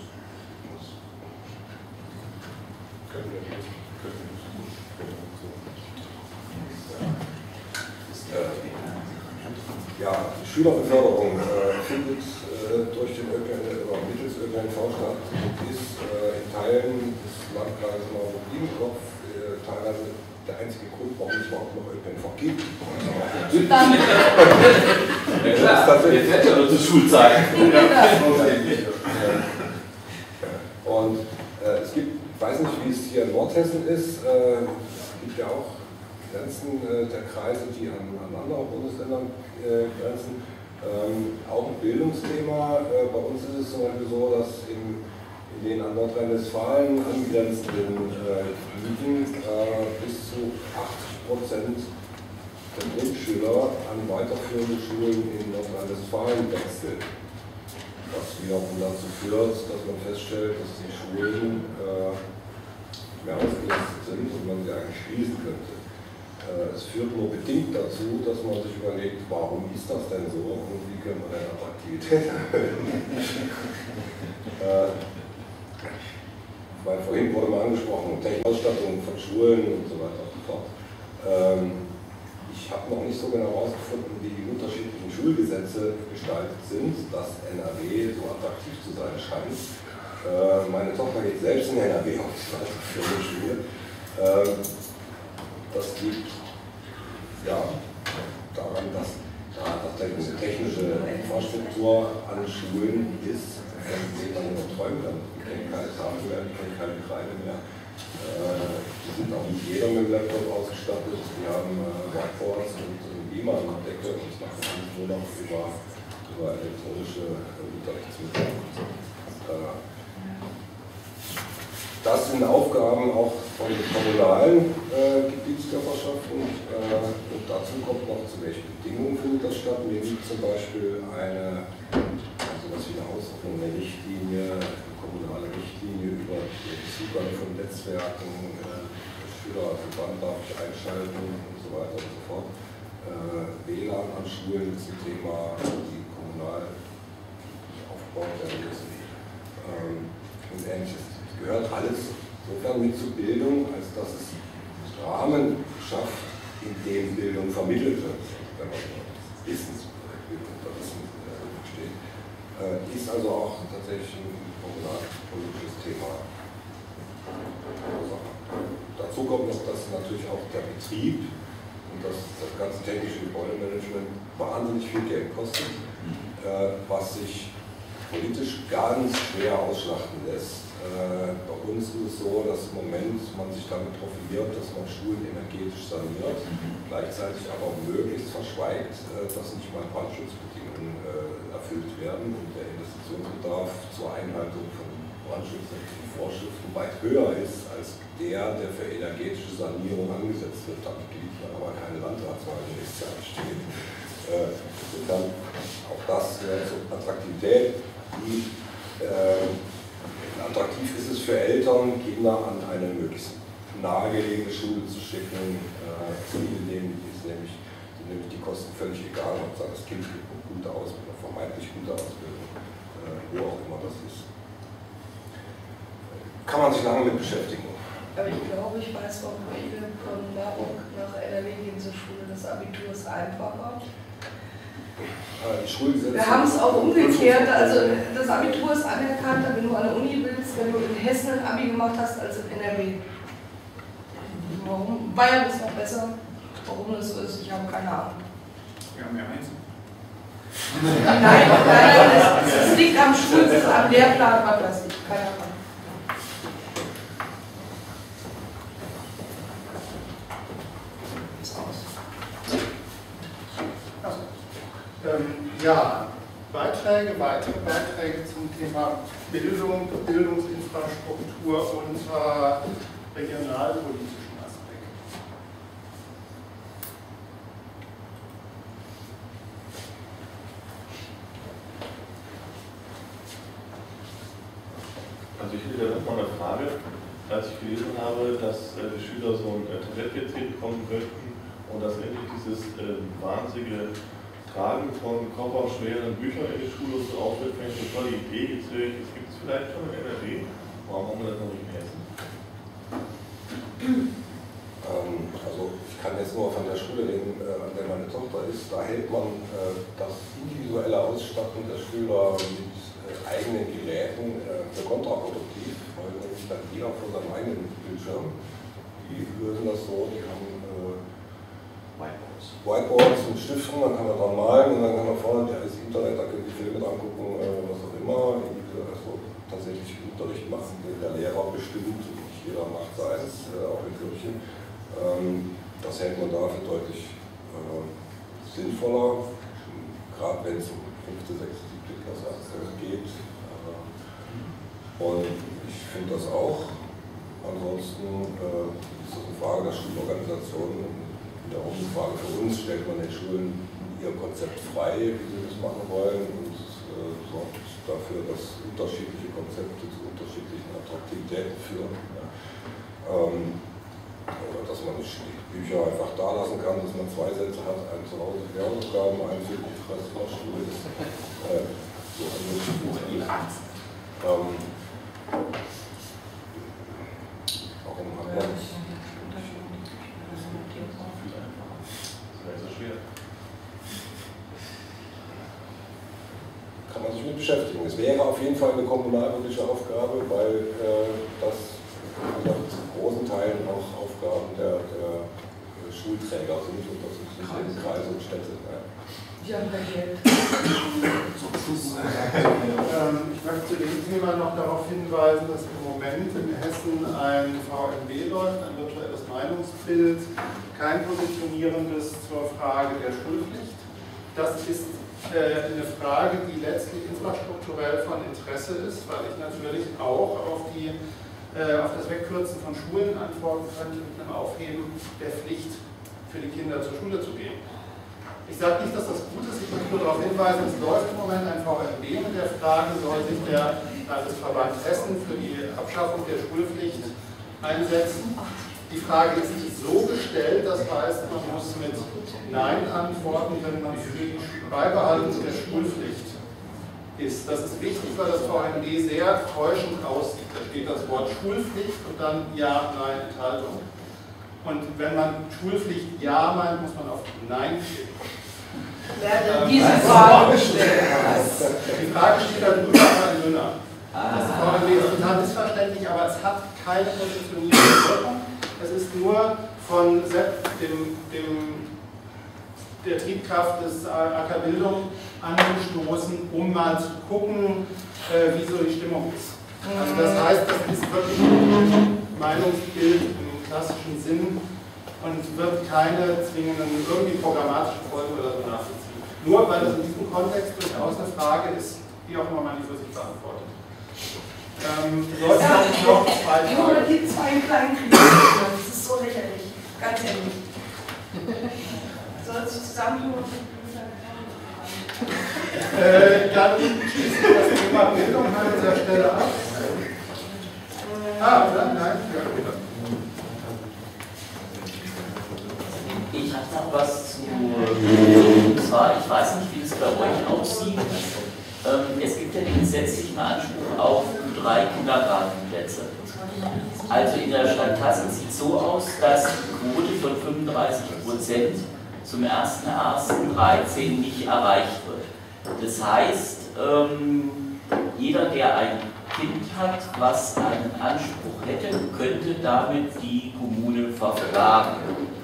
Ja, die Schülerbeförderung findet durch den ÖPNV oder mittels ÖPNV statt und ist in Teilen des Landkreises Marburg-Biedenkopf teilweise der einzige Grund, warum es überhaupt noch ÖPNV gibt. Ja klar, der fährt ja nur zur Schulzeit. Und es gibt, ich weiß nicht, wie es hier in Nordhessen ist, es gibt ja auch Grenzen der Kreise, die an andere Bundesländern grenzen. Auch ein Bildungsthema. Bei uns ist es zum Beispiel so, dass in den an Nordrhein-Westfalen angrenzenden Gebieten bis zu 80% der Grundschüler an weiterführende Schulen in Nordrhein-Westfalen wechseln. Was wiederum dazu führt, dass man feststellt, dass die Schulen mehr ausgelastet sind und man sie eigentlich schließen könnte. Es führt nur bedingt dazu, dass man sich überlegt, warum ist das denn so und wie können wir denn Attraktivität erhöhen. Weil vorhin wurde mal angesprochen, technische Ausstattung von Schulen und so weiter und so fort. Ich habe noch nicht so genau herausgefunden, wie die unterschiedlichen Schulgesetze gestaltet sind, dass NRW so attraktiv zu sein scheint. Meine Tochter geht selbst in NRW auf die weiterführende Schule. Das liegt ja daran, dass da eine technische Infrastruktur an Schulen ist, von denen man nur träumen kann. Die kennen keine Tafel mehr, die kennen keine Kreide mehr. Die sind auch nicht jeder mit dem Laptop ausgestattet. Die haben Whiteboards und Beamer an der Decke und das machen alles nur noch über elektronische Unterrichtsmittel. Das sind Aufgaben auch von den kommunalen Gebietskörperschaften und dazu kommt noch, zu welchen Bedingungen findet das statt. Mir liegt zum Beispiel sowas wie eine Ausordnung der Richtlinie, eine kommunale Richtlinie über den Zugang von Netzwerken, Schüler, also wann darf ich einschalten und so weiter und so fort. WLAN an Schulen ist ein Thema, die kommunal aufgebaut werden müssen und ähnliches. Gehört alles insofern mit zur Bildung, als dass es Rahmen schafft, in dem Bildung vermittelt wird, wenn man Wissensbildung oder Wissen versteht. Ist also auch tatsächlich ein kommunalpolitisches Thema. Dazu kommt noch, dass natürlich auch der Betrieb und das ganze technische Gebäudemanagement wahnsinnig viel Geld kostet, was sich politisch ganz schwer ausschlachten lässt. Bei uns ist es so, dass im Moment man sich damit profiliert, dass man Schulen energetisch saniert, gleichzeitig aber möglichst verschweigt, dass nicht mal Brandschutzbedingungen erfüllt werden und der Investitionsbedarf zur Einhaltung von brandschutzrechtlichen Vorschriften weit höher ist als der für energetische Sanierung angesetzt wird. Damit liegt aber keine Landratswahl nächstes Jahr besteht. Insofern auch das zur Attraktivität, die attraktiv ist es für Eltern, Kinder an eine möglichst nahegelegene Schule zu schicken. Viele denen sind nämlich die Kosten völlig egal, ob das Kind kriegt eine gute Ausbildung, vermeintlich gute Ausbildung, wo auch immer das ist. Kann man sich lange mit beschäftigen. Aber ich glaube, ich weiß, warum viele von Marburg nach NRW gehen zur Schule. Das Abitur ist einfacher. Wir haben es auch umgekehrt, also das Abitur ist anerkannter, wenn du an der Uni willst, wenn du in Hessen ein Abi gemacht hast, als in NRW. Warum? Bayern ist noch besser. Warum das so ist, ich habe keine Ahnung. Wir haben ja eins. Nein, es liegt am Schulsystem, am Lehrplan, was weiß ich, keine Ahnung. Ja, weitere Beiträge zum Thema Bildung, Bildungsinfrastruktur unter regionalpolitischen Aspekten. wieder nochmal eine Frage. Als ich gelesen habe, dass die Schüler so ein Tablet-PC bekommen könnten und dass endlich dieses wahnsinnige Tragen von kofferschweren Büchern in die Schule so aufhört, finde ich eine tolle Idee. Das gibt es vielleicht schon in NRW. Warum haben wir das noch nicht in Hessen? Also ich kann jetzt nur von der Schule reden, an der meine Tochter ist. Da hält man das individuelle Ausstatten der Schüler mit eigenen Geräten für kontraproduktiv, weil nämlich dann jeder vor seinem eigenen Bildschirm. Die lösen das so, die haben Whiteboards mit Stiften, dann kann man dran malen und dann kann man vorne das Internet, da können die Filme angucken, was auch immer. Also tatsächlich Unterricht machen, den der Lehrer bestimmt, nicht jeder macht seins, auch in Kirchen. Das hält man da für deutlich sinnvoller, gerade wenn es um 5., 6., 7. Klasse geht. Und ich finde das auch. Ansonsten ist das eine Frage der Schulorganisation. Wiederum eine Frage für uns, stellt man den Schulen ihr Konzept frei, wie sie das machen wollen, und sorgt dafür, dass unterschiedliche Konzepte zu unterschiedlichen Attraktivitäten führen. Ja. Oder dass man nicht die Bücher einfach da lassen kann, dass man 2 Sätze hat, einen zu Hause für die Hausaufgaben, einen für die Schule ist. So ein Buch geht. Warum hat man kann man sich mit beschäftigen. Es wäre auf jeden Fall eine kommunalpolitische Aufgabe, weil das zu großen Teilen auch Aufgaben der Schulträger sind und das sind Kreise und Städte. Ja. Die haben kein Geld. Ich möchte zu dem Thema noch darauf hinweisen, dass im Moment in Hessen ein VMB läuft, ein virtuelles Meinungsbild, kein positionierendes zur Frage der Schulpflicht. Das ist eine Frage, die letztlich infrastrukturell von Interesse ist, weil ich natürlich auch auf das Wegkürzen von Schulen antworten könnte mit einem Aufheben der Pflicht für die Kinder zur Schule zu gehen. Ich sage nicht, dass das gut ist, ich möchte nur darauf hinweisen, es läuft im Moment ein VMB mit der Frage, soll sich der Landesverband Hessen für die Abschaffung der Schulpflicht einsetzen. Die Frage ist nicht so gestellt, das heißt, man muss mit Nein antworten, wenn man für die Beibehaltung der Schulpflicht ist. Das ist wichtig, weil das VMB sehr täuschend aussieht. Da steht das Wort Schulpflicht und dann Ja, Nein, Enthaltung. Und wenn man Schulpflicht Ja meint, muss man auf Nein klicken. Wer hat diese Frage gestellt? Die Frage steht da drüber, aber dünner. Das VMB ist total missverständlich, aber es hat keine positionierende Wirkung. Es ist nur von der Triebkraft des AK Bildung angestoßen, um mal zu gucken, wie so die Stimmung ist. Also das heißt, das ist wirklich ein Meinungsbild im klassischen Sinn und wird keine zwingenden irgendwie programmatischen Folgen oder so nachvollziehen. Nur weil das in diesem Kontext durchaus eine Frage ist, wie auch immer man die für sich beantwortet. Noch 2 Fragen. Da gibt es einen kleinen Krieg. Das ist so lächerlich. Ganz ehrlich. Soll es zusammen dann schließen wir das Thema Bildung an dieser Stelle ab. Nein. Ich habe noch was zu Bildung, und zwar, ich weiß nicht, wie es bei euch aussieht. Es gibt ja den gesetzlichen Anspruch auf 3 Kindergartenplätze. Also in der Stadt Kassel sieht es so aus, dass die Quote von 35% zum 1.1.13 nicht erreicht wird. Das heißt, jeder, der ein Kind hat, was einen Anspruch hätte, könnte damit die Kommune verklagen.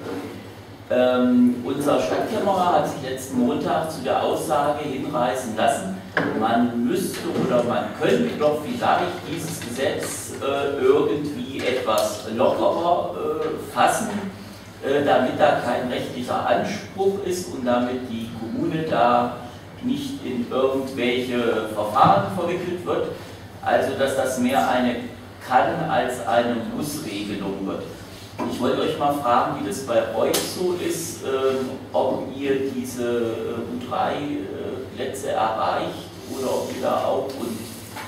Unser Stadtkämmerer hat sich letzten Montag zu der Aussage hinreißen lassen, man müsste oder man könnte doch vielleicht dieses Gesetz irgendwie etwas lockerer fassen, damit da kein rechtlicher Anspruch ist und damit die Kommune da nicht in irgendwelche Verfahren verwickelt wird. Also dass das mehr eine Kann- als eine Muss-Regelung wird. Ich wollte euch mal fragen, wie das bei euch so ist, ob ihr diese U3-Plätze erreicht oder ob ihr da auch und wie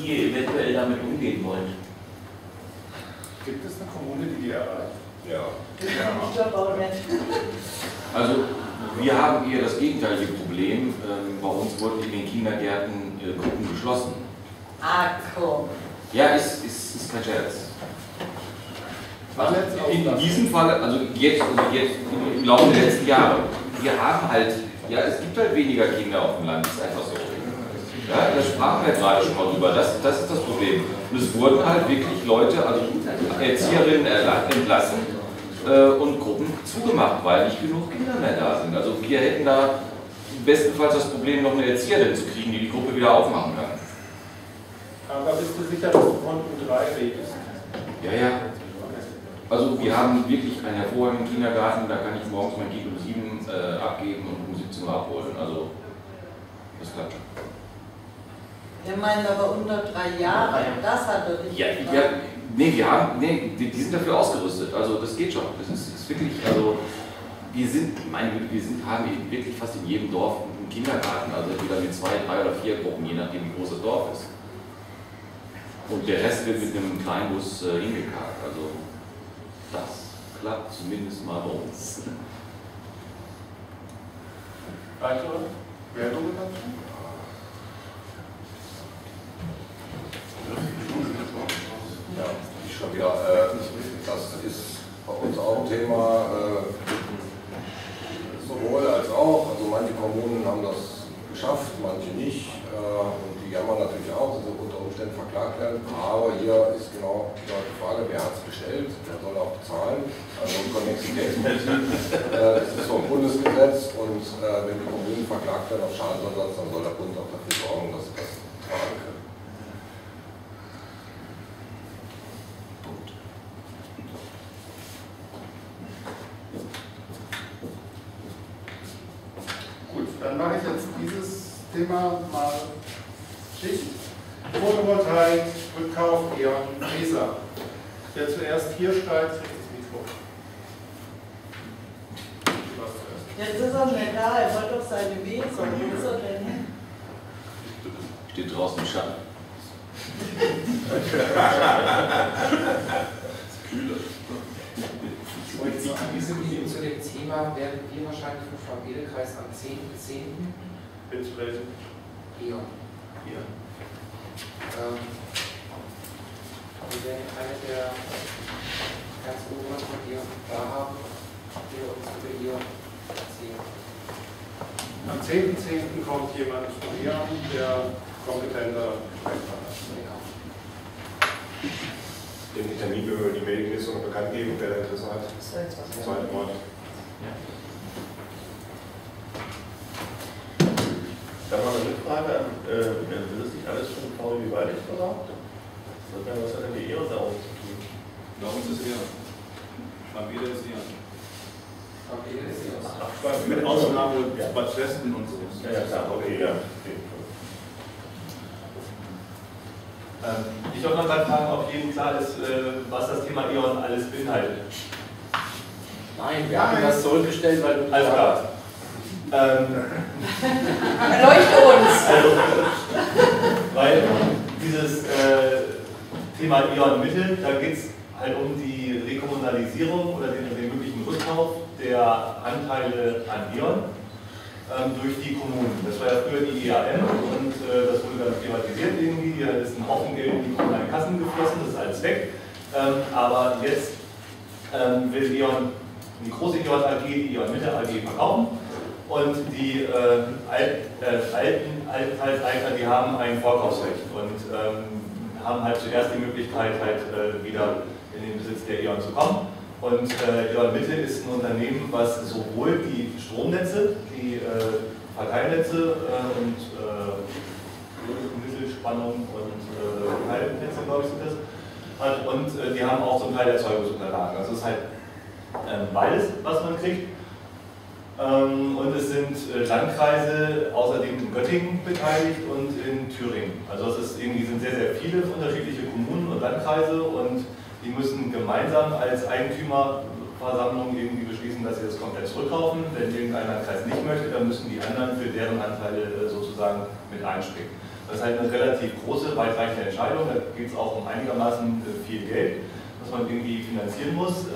ihr eventuell damit umgehen wollt. Gibt es eine Kommune, die erreicht? Ja. Ich glaube auch nicht. Also wir haben eher das gegenteilige Problem. Bei uns wurden in den Kindergärten Gruppen geschlossen. Ah, komm. Ja, ist kein Scherz. Also in diesem Fall, also jetzt im Laufe der letzten Jahre, wir haben halt, ja, es gibt halt weniger Kinder auf dem Land, das ist einfach so. Ja, da sprachen wir gerade schon mal drüber, das ist das Problem. Und es wurden halt wirklich Leute, also Erzieherinnen entlassen und Gruppen zugemacht, weil nicht genug Kinder mehr da sind. Also wir hätten da bestenfalls das Problem, noch eine Erzieherin zu kriegen, die die Gruppe wieder aufmachen kann. Aber bist du sicher, dass du Konten 3 redest? Ja. Also wir haben wirklich einen hervorragenden Kindergarten, da kann ich morgens mein Kind um 7 abgeben und um 17 Uhr abholen. Also das klappt schon. Er meint aber unter 3 Jahre, das hat er nicht. Die sind dafür ausgerüstet. Also das geht schon. Das ist wirklich, also wir haben wirklich fast in jedem Dorf einen Kindergarten, also entweder mit 2, 3 oder 4 Gruppen, je nachdem wie groß das Dorf ist. Und der Rest wird mit einem Kleinbus hingekarrt. Also das klappt zumindest mal bei uns. Weitere Meldungen dazu? Ja, ich schon wieder. Das ist bei uns auch ein Thema, sowohl als auch. Also manche Kommunen haben das geschafft, manche nicht. Und die jammern natürlich auch, dass sie unter Umständen verklagt werden. Aber hier ist genau die Frage, wer hat es bestellt, wer soll auch bezahlen. Also im Konnexitätsprinzip ist es vom Bundesgesetz und wenn die Kommunen verklagt werden auf Schadensersatz, dann soll der Bund auch dafür sorgen, dass sie das tragen können. Gut, dann mache ich jetzt dieses Thema mal Schicht. Photovoltaik, Rückkauf, E.ON, Weser. Wer zuerst hier schreit, kriegt das Mikro. Jetzt ist er nicht da, er wollte doch seine Weser. Wo ist er denn? Steht draußen im Schatten. Zu dem Thema werden wir wahrscheinlich vom Schwab-Ede-Kreis am 10.10. Bitte sprechen. E.ON. Hier. Wir werden eine der ganz oberen von E.ON da haben, die uns über E.ON erzählen. Am 10.10. kommt jemand von E.ON, der kompetenter Ansprechpartner ist. Den Termin über die Mailingliste noch bekannt geben, wer da Interesse hat. Zweite Wort. Da mal eine Rückfrage, wird das nicht alles von VW Weidig versorgt? Was hat denn die E.ON da auch zu tun? Bei uns ist E.ON. Schwab-Ede ist E.ON. Schwab-Ede ist E.ON. Ach, mit Ausnahme Bad Westen und so. Ja, klar, okay, ja. Ich wollte noch mal fragen, ob jedem klar ist, was das Thema E.ON alles beinhaltet. Nein, wir haben das zurückgestellt, weil du... Alles klar. Erleuchte uns! Also, weil dieses Thema E.ON-Mittel, da geht es halt um die Rekommunalisierung oder den möglichen Rückkauf der Anteile an E.ON durch die Kommunen. Das war ja früher die EAM und das wurde dann privatisiert irgendwie. Da ist ein Haufen Geld in die kommunalen Kassen geflossen, das ist alles weg. Aber jetzt will E.ON, die große E.ON AG, die E.ON Mitte AG verkaufen und die alten Alteigner, die haben ein Vorkaufsrecht und haben halt zuerst die Möglichkeit, halt wieder in den Besitz der E.ON zu kommen. Und E.ON Mitte ist ein Unternehmen, was sowohl die Stromnetze, die Verteilnetze und Mittelspannung und Teilnetze, glaube ich, sind das, hat. Und die haben auch zum Teil Erzeugungsunterlagen. Also es ist halt beides, was man kriegt. Und es sind Landkreise außerdem in Göttingen beteiligt und in Thüringen. Also es ist irgendwie, sind sehr, sehr viele unterschiedliche Kommunen und Landkreise und die müssen gemeinsam als Eigentümerversammlung irgendwie beschließen, dass sie das komplett zurückkaufen. Wenn irgendein Landkreis nicht möchte, dann müssen die anderen für deren Anteile sozusagen mit einspringen. Das ist halt eine relativ große, weitreichende Entscheidung. Da geht es auch um einigermaßen viel Geld, was man irgendwie finanzieren muss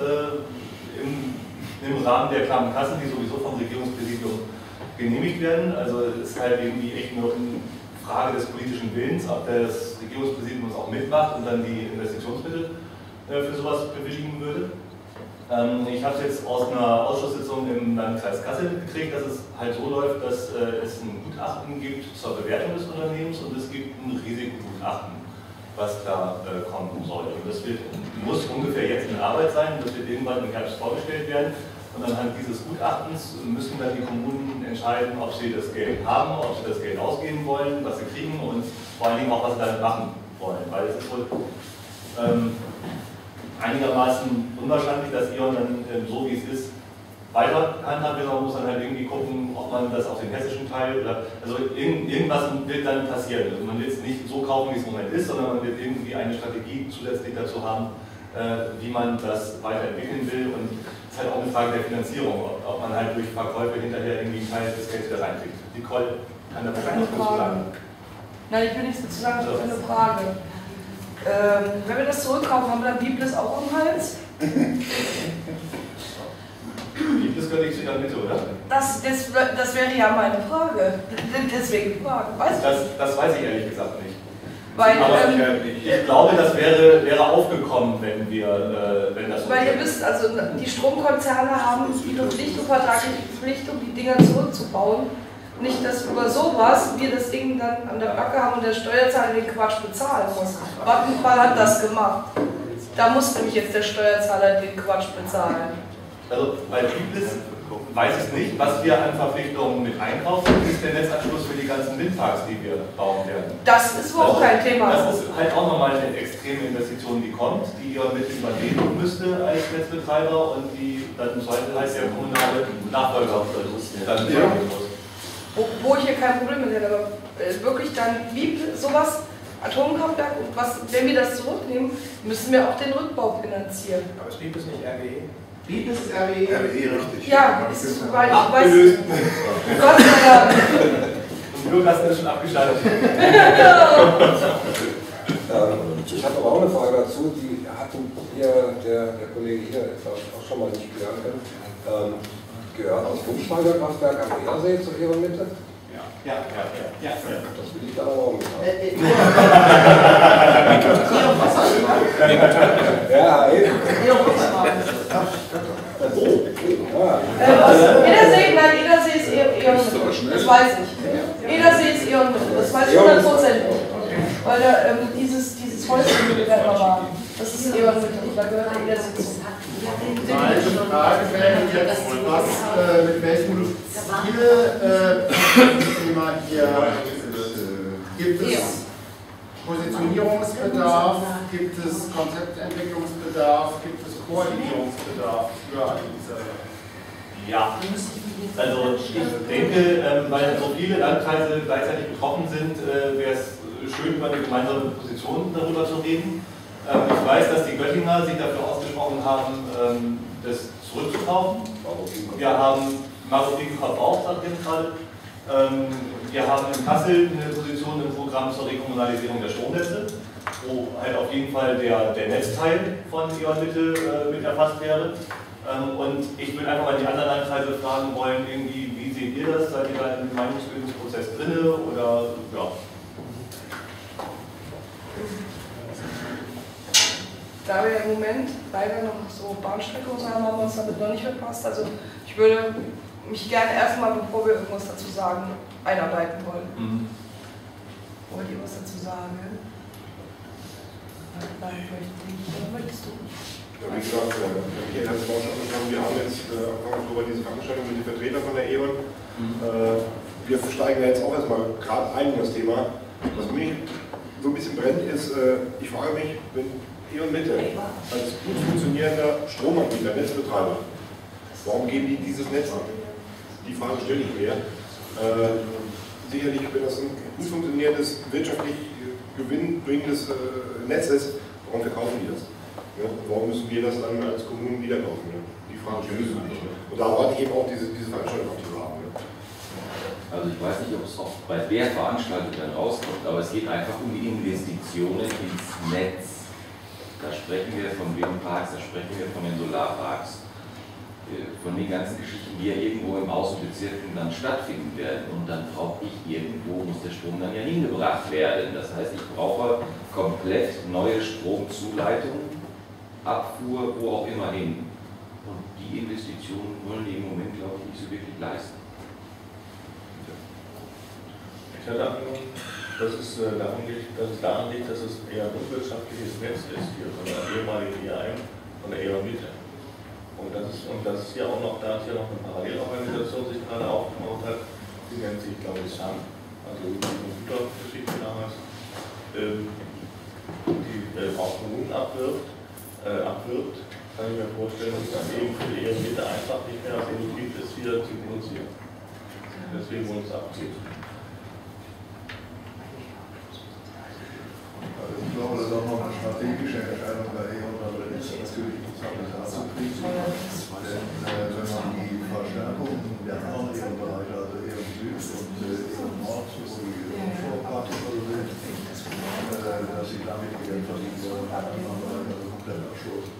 im Rahmen der klaren Kassen, die sowieso vom Regierungspräsidium genehmigt werden. Also es ist halt irgendwie echt nur eine Frage des politischen Willens, ob das Regierungspräsidium uns auch mitmacht und dann die Investitionsmittel für sowas bewilligen würde. Ich habe es jetzt aus einer Ausschusssitzung im Landkreis Kassel gekriegt, dass es halt so läuft, dass es ein Gutachten gibt zur Bewertung des Unternehmens und es gibt ein Risikogutachten, was da kommen soll. Und das muss ungefähr jetzt in Arbeit sein, das wird irgendwann im Herbst vorgestellt werden. Und anhand dieses Gutachtens müssen dann die Kommunen entscheiden, ob sie das Geld haben, ob sie das Geld ausgeben wollen, was sie kriegen und vor allen Dingen auch, was sie damit machen wollen. Weil es ist wohl einigermaßen unwahrscheinlich, dass E.ON dann so wie es ist weiter handhabt wird, man muss dann halt irgendwie gucken, ob man das auf den hessischen Teil oder also irgendwas wird dann passieren. Also man wird es nicht so kaufen, wie es im Moment ist, sondern man wird irgendwie eine Strategie zusätzlich dazu haben, wie man das weiterentwickeln will und es ist halt auch eine Frage der Finanzierung, ob man halt durch Verkäufe hinterher irgendwie einen Teil des Geldes wieder reinkriegt. Nicole kann da wahrscheinlich was zu sagen. Nein, ich will nichts dazu sagen, das ist eine Frage. Wenn wir das zurückkaufen, haben wir dann Biblis auch am Hals? Biblis gehört nicht zu der Mitte, oder? Das wäre ja meine Frage. Deswegen die Frage. Das weiß ich ehrlich gesagt nicht. Weil, aber ich glaube, das wäre aufgekommen, wenn das so weil ihr wisst, also die Stromkonzerne haben die Verpflichtung, vertragliche Verpflichtung, die Dinger zurückzubauen. Nicht, dass über sowas wir das Ding dann an der Backe haben und der Steuerzahler den Quatsch bezahlen muss. Vattenfall hat das gemacht. Da muss nämlich jetzt der Steuerzahler den Quatsch bezahlen. Also bei Biblis weiß ich nicht, was wir an Verpflichtungen mit einkaufen, ist der Netzanschluss für die ganzen Windparks, die wir bauen werden. Das ist wohl auch kein Thema. Das ist halt auch nochmal eine extreme Investition, die kommt, die ihr mit übernehmen müsste als Netzbetreiber und die dann im Zweifel heißt der kommunale Nachfolger dann übernehmen muss. Wo ich hier kein Problem mit hätte, aber wirklich dann wie sowas, Atomkraftwerk, und wenn wir das zurücknehmen, müssen wir auch den Rückbau finanzieren. Aber es blieb es nicht RWE? Blieb es RWE? RWE, richtig. Ja, weil ich weiß. Gott sei Dank. Und Bürgerkasten ist schon abgeschaltet. Ich habe aber auch eine Frage dazu, die hatten hier, der Kollege hier, glaube ich, auch schon mal nicht gehört. Gehört das Pumpspeicherkraftwerk am Edersee zu ihrer Mitte? Ja. Das will ich da aber auch nicht haben. Ja, eben. Edersee ist E.ON Mitte. Das weiß ich. Edersee ist E.ON Mitte. Das weiß ich 100%. Weil da dieses Häuschen mit der immer war. Das ist E.ON Mitte. Da gehört der Edersee zu. Meine Frage wäre jetzt, mit welchem Ziel Thema hier gibt es Positionierungsbedarf, gibt es Konzeptentwicklungsbedarf, gibt es Koordinierungsbedarf für diese? Ja, also ich denke, weil so viele Landkreise gleichzeitig betroffen sind, wäre es schön, über eine gemeinsame Position darüber zu reden. Ich weiß, dass die Göttinger sich dafür ausgesprochen haben, das zurückzukaufen. Wir haben Marokko auch, sagt ihr gerade. Wir haben in Kassel eine Position im Programm zur Rekommunalisierung der Stromnetze, wo halt auf jeden Fall der Netzteil von E.ON Mitte mit erfasst wäre. Und ich würde einfach mal die anderen Landkreise fragen wollen, irgendwie, wie seht ihr das? Seid ihr da im Meinungsbildungsprozess drin oder ja? Da wir im Moment leider noch so Bahnstrecke haben, haben wir uns damit noch nicht befasst. Also ich würde mich gerne erstmal, bevor wir irgendwas dazu sagen, einarbeiten wollen. Wollt ihr was dazu sagen? Möchtest du? Ja, wie gesagt, ich hatte es auch schon angefangen, wir haben jetzt Anfang Oktober diese Veranstaltung mit den Vertretern von der E.ON. Wir steigen ja jetzt auch erstmal gerade ein in das Thema. Was mich so ein bisschen brennt ist, ich frage mich, wenn E.ON Mitte als gut funktionierender Stromanbieter, Netzbetreiber, warum geben die dieses Netz an? Die Frage stelle ich mir. Sicherlich, wenn das ein gut funktionierendes, wirtschaftlich gewinnbringendes Netz ist, warum verkaufen die das? Ja, warum müssen wir das dann als Kommunen wieder kaufen? Ne? Die Frage stelle ich mir nicht. Ne? Und da warte ich eben auch diese Veranstaltung auf die Fragen. Ne? Also ich weiß nicht, ob es auch bei der Veranstaltung dann rauskommt, aber es geht einfach um die Investitionen ins Netz. Da sprechen wir von Windparks, da sprechen wir von den Solarparks, von den ganzen Geschichten, die ja irgendwo im Außenbezirken dann stattfinden werden. Und dann brauche ich irgendwo, muss der Strom dann ja hingebracht werden. Das heißt, ich brauche komplett neue Stromzuleitungen, Abfuhr, wo auch immer hin. Und die Investitionen wollen die im Moment, glaube ich, nicht so wirklich leisten. Ich hatte angenommen, dass es daran liegt, dass es eher ein unwirtschaftliches Netz ist, hier von der ehemaligen E1, von der E.ON Mitte. Und das ist ja auch noch, da ist ja noch eine Parallelorganisation sich gerade aufgebaut hat, die nennt sich, glaube ich, SAM, also die Computergeschichte damals, die auch Kommunen abwirbt, kann ich mir vorstellen, dass dann eben für die E.ON Mitte einfach nicht mehr produktiv ist, wieder zu produzieren. Deswegen wurde es abgeht. Ich glaube, das ist auch noch eine strategische Entscheidung bei E.ON, aber das ist natürlich interessant, das anzukriegen. Denn wenn man die Verstärkung der anderen E.ON-Bereiche, also E.ON Süd und E.ON Nord, so die Vorparty oder so, dass sie damit Geld verdienen wollen, also komplett abstoßen.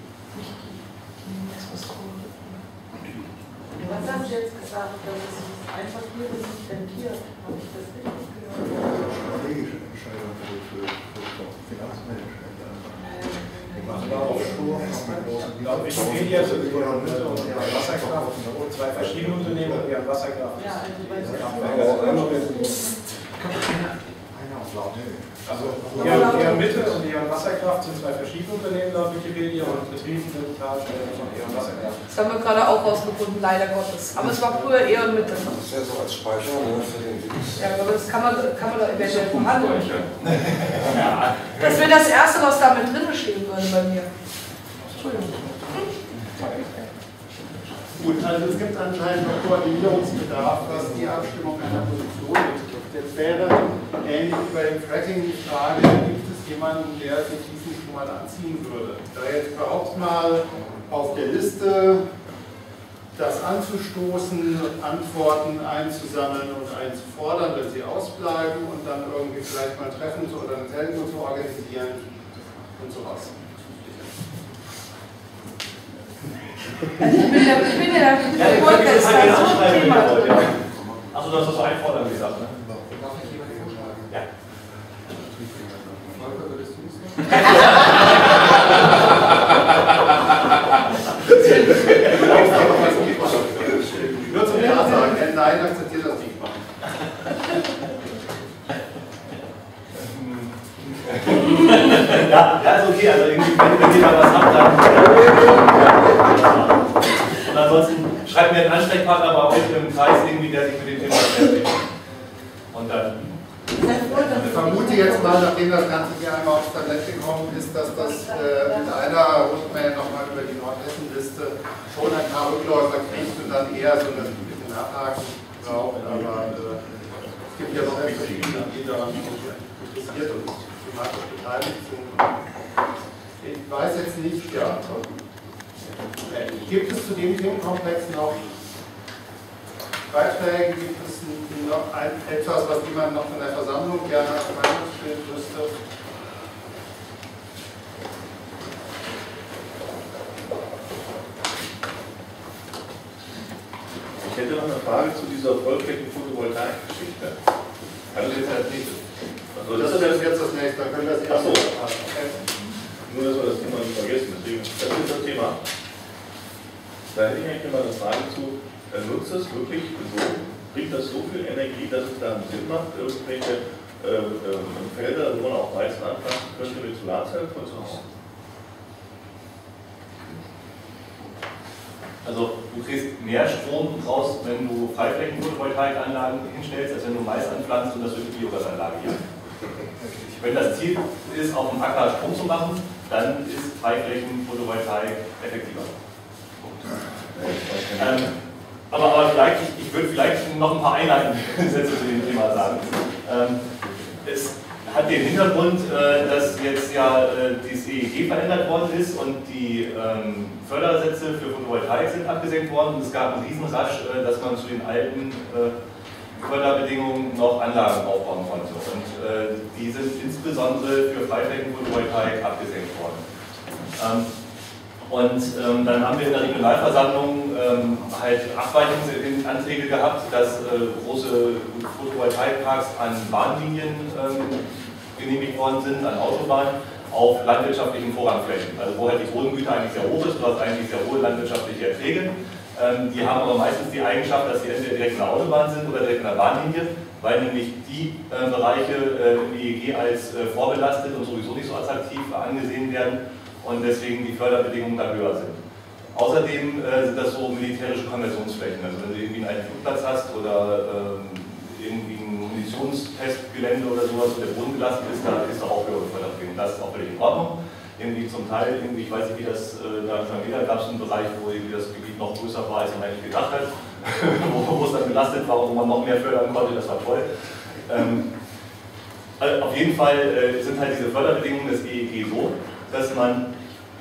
Was haben Sie jetzt gesagt, dass es einfach hier nicht rentiert? Habe ich das richtig gehört? Strategische Entscheidung für Finanzmanagement. Wir machen da auch Sturm, Ich rede jetzt über Wasserkraft, zwei verschiedene Unternehmen, die haben Wasserkraft. Ja, Also die Mitte und die Wasserkraft sind zwei verschiedene Unternehmen laut Wikipedia und betrieben sind Darsteller von E.ON Wasserkraft. Das haben wir gerade auch rausgefunden, leider Gottes. Aber es war früher E.ON Mitte. Das ist ja so als Speicher, ne, für den Witz. Ja, aber das kann man doch eventuell verhandeln. Das wäre das Erste, was da mit drin stehen würde bei mir. Entschuldigung. Gut, also es gibt anscheinend noch Koordinierungsbedarf, was die Abstimmung einer Position betrifft. Jetzt wäre ähnlich wie bei dem Fracking die Frage, gibt es jemanden, der sich diesen schon mal anziehen würde? Da jetzt überhaupt mal auf der Liste das anzustoßen, Antworten einzusammeln und einzufordern, wenn sie ausbleiben und dann irgendwie vielleicht mal ein Treffen oder ein Telco zu organisieren und sowas. Also ich bin ja Achso, das hast du einfordern gesagt, ne? Darf ich jemand vorschlagen? Ja. Volker, würdest du es Nur zum Ja sagen, nein, akzeptiert das nicht. Ja, ist okay, also irgendwie, wenn ihr da was habt, dann. Und ansonsten schreibt mir einen Ansprechpartner bei euch im Kreis irgendwie, der sich mit dem Thema beschäftigt. Und dann. Ich vermute jetzt mal, nachdem das Ganze hier einmal aufs Tablett gekommen ist, dass das mit einer Rückmeldung nochmal über die Nordhessen-Liste schon ein paar Rückläufer kriegt und dann eher so ein bisschen Nachhaken braucht. Aber es gibt ja noch verschiedene, die daran interessiert und thematisch beteiligt sind. Ich weiß jetzt nicht, ja. Gibt es zu dem Themenkomplex noch Beiträge? Gibt es noch etwas, was jemand noch von der Versammlung gerne auf Meinung stellen müsste? Ich hätte noch eine Frage zu dieser Vollflächen-Photovoltaik-Geschichte. Kann das jetzt als nächstes? Also das ist jetzt das nächste, dann können wir das erst so. Nur, dass wir das Thema nicht vergessen, deswegen, das ist das Thema. Da hätte ich eigentlich mal eine Frage zu, nutzt das wirklich so, bringt das so viel Energie, dass es dann Sinn macht, irgendwelche Felder, wo man auch Weizen anpflanzen könnte, mit Solarzellen vorzubauen? Also du kriegst mehr Strom raus, wenn du Freiflächen-Photovoltaikanlagen hinstellst, als wenn du Mais anpflanzt und das durch die Biogasanlage hier. Wenn das Ziel ist, auf dem Acker Strom zu machen, dann ist Freiflächen-Photovoltaik effektiver. Aber vielleicht, ich würde vielleicht noch ein paar Einheitensätze zu dem Thema sagen. Es hat den Hintergrund, dass jetzt ja das EEG verändert worden ist und die Fördersätze für Photovoltaik sind abgesenkt worden. Und es gab einen Riesenrasch, dass man zu den alten Förderbedingungen noch Anlagen aufbauen konnte. Und die sind insbesondere für Freiflächenphotovoltaik abgesenkt worden. Dann haben wir in der Regionalversammlung halt Abweichungsanträge gehabt, dass große Photovoltaikparks an Bahnlinien genehmigt worden sind, an Autobahnen, auf landwirtschaftlichen Vorrangflächen. Also wo halt die Bodengüte eigentlich sehr hoch ist, du hast eigentlich sehr hohe landwirtschaftliche Erträge. Die haben aber meistens die Eigenschaft, dass sie entweder direkt an der Autobahn sind oder direkt an der Bahnlinie, weil nämlich die Bereiche im EEG als vorbelastet und sowieso nicht so attraktiv angesehen werden und deswegen die Förderbedingungen da höher sind. Außerdem sind das so militärische Konversionsflächen, also wenn du irgendwie einen Flugplatz hast oder irgendwie ein Munitionstestgelände oder sowas, wo der Boden belastet ist, da ist auch höhere Förderbedingungen. Das ist auch völlig in Ordnung. Irgendwie zum Teil, ich weiß nicht, wie das da schon wieder gab, es einen Bereich, wo irgendwie das Gebiet noch größer war, als man eigentlich gedacht hat, wo es dann belastet war, wo man noch mehr fördern konnte, das war toll. Also auf jeden Fall sind halt diese Förderbedingungen des EEG so, dass man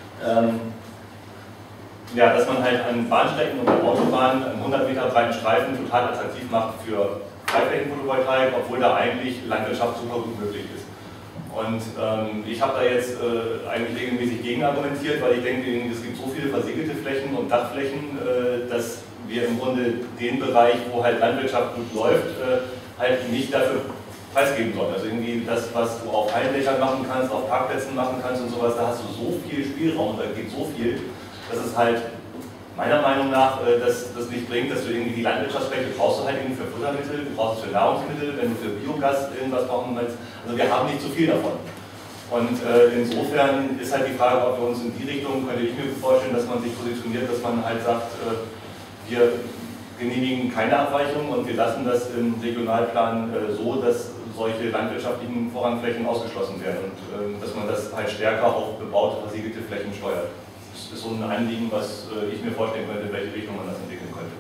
halt an Bahnstrecken und an Autobahnen einen 100 Meter breiten Streifen total attraktiv macht für Freiflächenphotovoltaik, obwohl da eigentlich Landwirtschaft super gut möglich ist. Und ich habe da jetzt eigentlich regelmäßig gegen argumentiert, weil ich denke, es gibt so viele versiegelte Flächen und Dachflächen, dass wir im Grunde den Bereich, wo halt Landwirtschaft gut läuft, halt nicht dafür preisgeben sollen. Also irgendwie das, was du auf Hallenblechen machen kannst, auf Parkplätzen machen kannst und sowas, da hast du so viel Spielraum, da geht so viel, dass es halt meiner Meinung nach das nicht bringt, dass du irgendwie die Landwirtschaftsfläche brauchst du halt irgendwie für Futtermittel, du brauchst es für Nahrungsmittel, wenn du für Biogas irgendwas brauchen willst. Also wir haben nicht zu viel davon. Und insofern ist halt die Frage, ob wir uns in die Richtung, könnte ich mir vorstellen, dass man sich positioniert, dass man halt sagt, wir genehmigen keine Abweichung und wir lassen das im Regionalplan so, dass solche landwirtschaftlichen Vorrangflächen ausgeschlossen werden und dass man das halt stärker auf bebaute, versiegelte Flächen steuert. Das ist so ein Anliegen, was ich mir vorstellen könnte, in welche Richtung man das entwickeln könnte.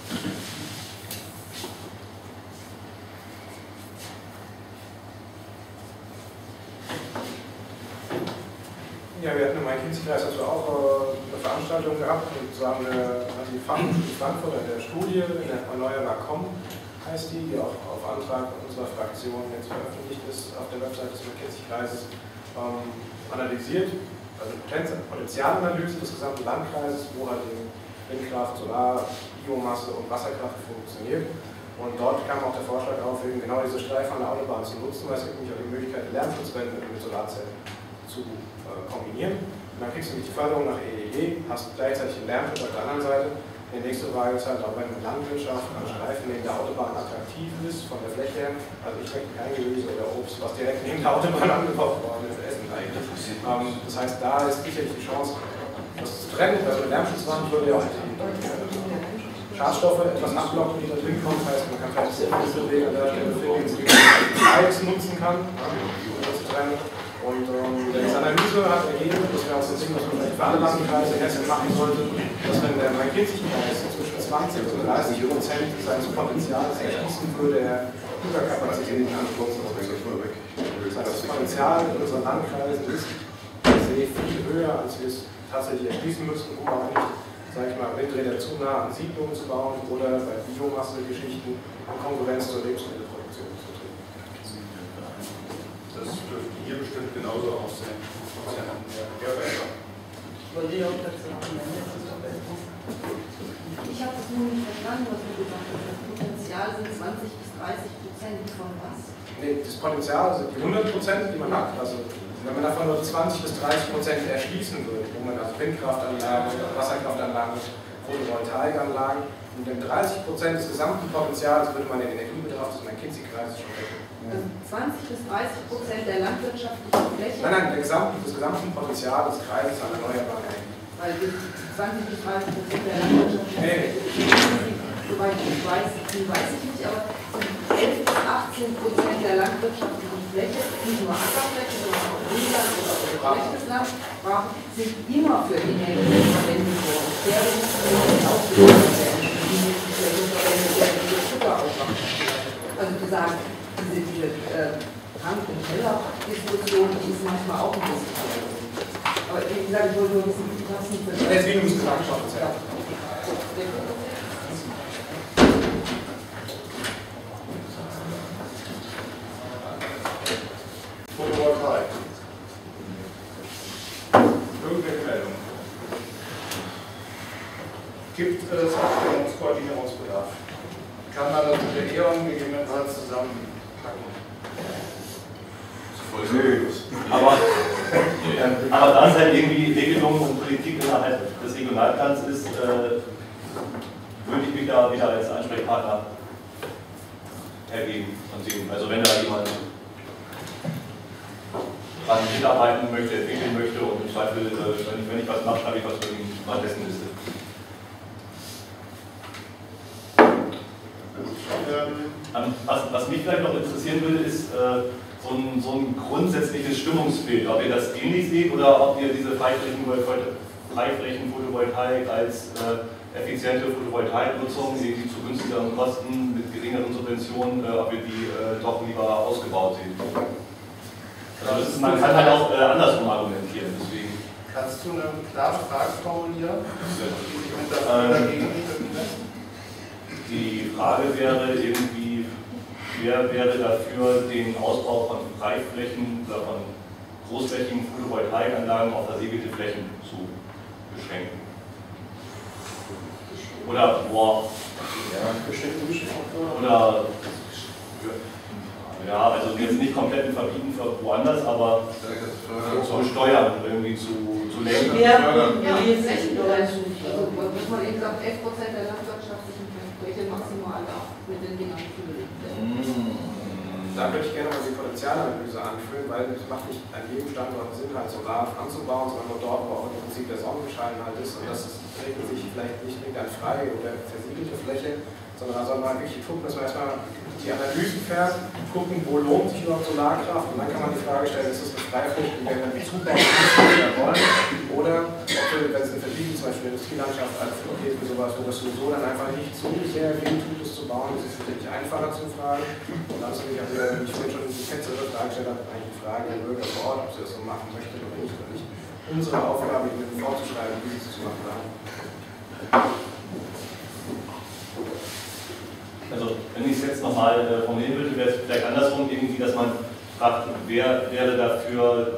Ja, wir hatten im Main-Kinzig-Kreis also auch eine Veranstaltung gehabt und so haben wir die Fachhochschule Frankfurt an der Studie, in der Erneuerbar.com heißt die auch auf Antrag unserer Fraktion jetzt veröffentlicht ist, auf der Webseite des Main-Kinzig-Kreises analysiert. Also Potenzialanalyse des gesamten Landkreises, wo halt eben Windkraft, Solar, Biomasse und Wasserkraft funktioniert. Und dort kam auch der Vorschlag auf, eben genau diese Streifen an der Autobahn zu nutzen, weil es gibt nämlich auch die Möglichkeit, Lärmschutzwände mit Solarzellen zu kombinieren. Und dann kriegst du nämlich die Förderung nach EEG, hast gleichzeitig den Lärmschutz auf der anderen Seite. Die nächste Frage ist halt, ob eine Landwirtschaft an Streifen neben der Autobahn attraktiv ist, von der Fläche her. Also ich denke kein Gemüse oder Obst, was direkt neben der Autobahn angebaut worden ist, essen eigentlich. Das heißt, da ist sicherlich die Chance, das zu trennen. Also eine Lärmschutzwand würde ja auch Schadstoffe etwas abblocken, die da drin kommen. Das heißt, man kann vielleicht das Bewegen an der Stelle finden, die beides nutzen kann, um das zu trennen. Und diese Analyse hat ergeben, das wäre auch so ein Ding, was man vielleicht für alle Landkreise in Hessen machen sollte, dass wenn der Main-Kinzig-Kreis zwischen 20 und 30% seines Potenzials erschließen würde, er Überkapazitäten anstoßen würde. Das heißt, das Potenzial in unseren Landkreisen ist sehr viel höher, als wir es tatsächlich erschließen müssten, um auch nicht, sage ich mal, Windräder zu nah an Siedlungen zu bauen oder bei Biomasse-Geschichten in Konkurrenz zur Lebensmittelproduktion zu treten. Das dürfte hier bestimmt genauso aussehen. Ich habe das nur nicht verstanden, was du gesagt hast. Das Potenzial sind 20 bis 30% von was? Nee, das Potenzial sind die 100%, die man hat. Also wenn man davon nur 20 bis 30% erschließen würde, wo man also Windkraftanlagen, Wasserkraftanlagen, Photovoltaikanlagen, und dann 30% des gesamten Potenzials würde man den Energiebedarf des Main-Kinzig-Kreises schon decken. 20 bis 30% der landwirtschaftlichen Fläche? Nein, des gesamten Potenzial des Kreises an erneuerbaren Energien. Weil 20 bis 30% der landwirtschaftlichen Fläche, soweit ich weiß, ich nicht, aber 11 bis 18% der landwirtschaftlichen Fläche, nicht nur Ackerfläche, sondern auch Grünland oder schlechtes Land, sind immer für Energie verwendet worden. Ich werde nicht ausgeführt werden, die verwendet werden, die Zucker ausmachen. Also zu sagen, diese Tank- und Teller-Diskussion, die ist manchmal auch ein bisschen verwendet. Aber wie gesagt, ich wollte nur wissen, wie das nicht für deswegen muss gesagt schauen. gibt es Abstimmungskoordinierungsbedarf. Kann man das mit der E.ON gegebenenfalls zusammenpacken? Nö. Aber da es halt irgendwie Regelungen und Politik innerhalb des Regionalplans ist, würde ich mich da wieder als Ansprechpartner ergeben und sehen. Also wenn da jemand dran mitarbeiten möchte, entwickeln möchte und im Zweifel, wenn ich was mache, schreibe ich was für die Adressenliste. Was mich vielleicht noch interessieren würde, ist so ein grundsätzliches Stimmungsbild. Ob ihr das ähnlich seht oder ob ihr diese Freiflächen-Photovoltaik als effiziente Photovoltaiknutzung, die zu günstigeren Kosten mit geringeren Subventionen, ob ihr die doch lieber ausgebaut seht. Also man kann halt auch andersrum argumentieren. Deswegen. Kannst du eine klare Frage formulieren, die sich mit dagegen richten lässt? Die Frage wäre irgendwie, wer wäre dafür, den Ausbau von Freiflächen oder von großflächigen Photovoltaikanlagen auf versegelte Flächen zu beschränken? Oder ja, also jetzt nicht komplett verbieten für woanders, aber zu steuern, irgendwie zu lenken. Ja, die Flächenbereiche. Also, muss man eben sagen, 11% der landwirtschaftlichen Fläche maximal mit den Dingern füllen. Da würde ich gerne mal die Potenzialanalyse anführen, weil es macht nicht an jedem Standort Sinn, halt Solar anzubauen, sondern nur dort, wo auch im Prinzip der Sonnenschein halt ist. Und das regelt sich vielleicht nicht mit einer freie oder versiegelte Fläche, sondern da soll man wirklich gucken, dass man erstmal die Analysen fährt, gucken, wo lohnt sich überhaupt Solarkraft, und dann kann man die Frage stellen, ist das eine Freifläche, die wir dann zubauen, die wir wollen, oder ob wir, wenn es eine Verdienung, zum Beispiel Industrielandschaft, als okay für sowas, wo das sowieso dann einfach nicht so sehr weh tut, es zu bauen, das ist natürlich einfacher zu fragen. Und dann ist natürlich auch wieder, wie ich vorhin schon die letzte Frage gestellt habe, eigentlich die Frage der Bürger vor Ort, ob sie das so machen möchten oder nicht. Unsere Aufgabe, ihnen vorzuschreiben, wie sie es zu machen haben. Also, wenn ich es jetzt nochmal formulieren würde, wäre es vielleicht andersrum, irgendwie, dass man fragt, wer wäre dafür,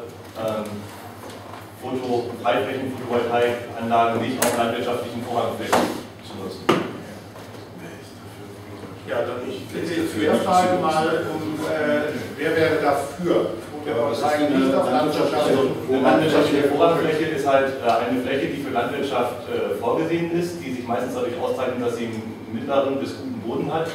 Freiflächen-Photovoltaikanlagen nicht auf landwirtschaftlichen Vorrangflächen zu nutzen. Ja, dann ich frage mal, wer wäre dafür? Nicht auf landwirtschaftliche Vorrangfläche ist halt eine Fläche, die für Landwirtschaft vorgesehen ist, die sich meistens dadurch auszeichnet, dass sie einen mittleren bis guten Boden hat.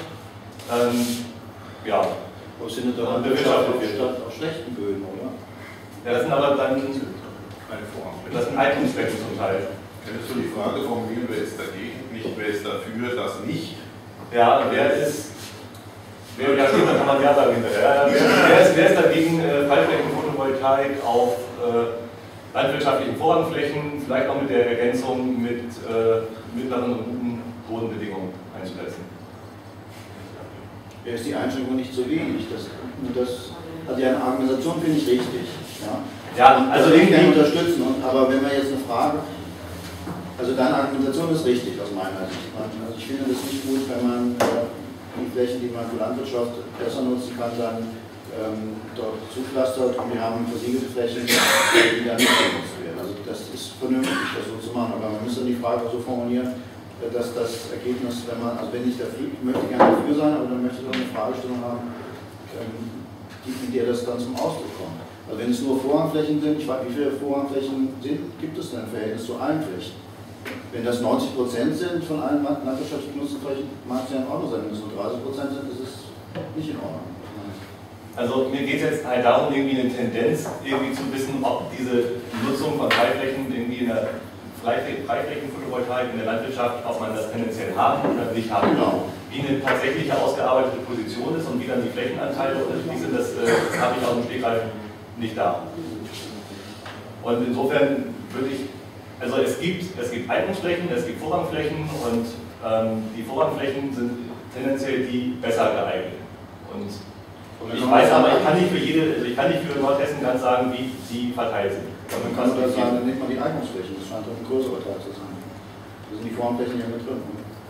Ja. Was sind denn da statt auf schlechten Böden, oder? Ja, das sind aber dann das sind Eigentumsflächen zum Teil. Könntest du die Frage formulieren, wer ist dagegen, nicht wer ist dafür, das nicht? Ja, wer ist. Ja, steht da kann man ja sagen hinterher. Wer ist dagegen, Freiflächen-Photovoltaik auf landwirtschaftlichen Vorrangflächen, vielleicht auch mit der Ergänzung mit mittleren und guten Bodenbedingungen einzusetzen? Wer ist die Einschränkung nicht so wenig? Also eine Argumentation finde ich richtig. Ja, also ich kann unterstützen, aber wenn wir jetzt eine Frage, also deine Argumentation ist richtig aus meiner Sicht. Also ich finde das nicht gut, wenn man die Flächen, die man für Landwirtschaft besser nutzen kann, dann dort zupflastert, und wir haben versiegelte Flächen, die dann nicht genutzt werden. Also das ist vernünftig, das so zu machen, aber man müsste die Frage so formulieren, dass das Ergebnis, wenn ich dafür, ich möchte gerne dafür sein, aber dann möchte ich auch eine Fragestellung haben, mit der das dann zum Ausdruck kommt. Also wenn es nur Vorrangflächen sind, ich weiß, wie viele Vorrangflächen gibt es denn im Verhältnis zu allen Flächen? Wenn das 90% sind von allen landwirtschaftlich genutzten Flächen, mag es ja in Ordnung sein. Wenn es nur 30% sind, ist es nicht in Ordnung. Also mir geht es jetzt halt darum, irgendwie eine Tendenz irgendwie zu wissen, ob diese Nutzung von Freiflächen irgendwie in der Freiflächen-Photovoltaik in der Landwirtschaft, ob man das tendenziell haben oder nicht haben will. Wie eine tatsächliche ausgearbeitete Position ist und wie dann die Flächenanteile unterschiedlich sind, das habe ich aus dem Stegreif nicht da. Und insofern würde ich, also es gibt Eignungsflächen, es gibt Vorrangflächen, und die Vorrangflächen sind tendenziell die besser geeignet. Und ich weiß aber, ich kann nicht für Nordhessen ganz sagen, wie die verteilt sind. Man kann das sagen, dann nimmt man die Eignungsflächen, das scheint doch ein größerer Teil zu sein. Da sind die Vorrangflächen ja mit drin.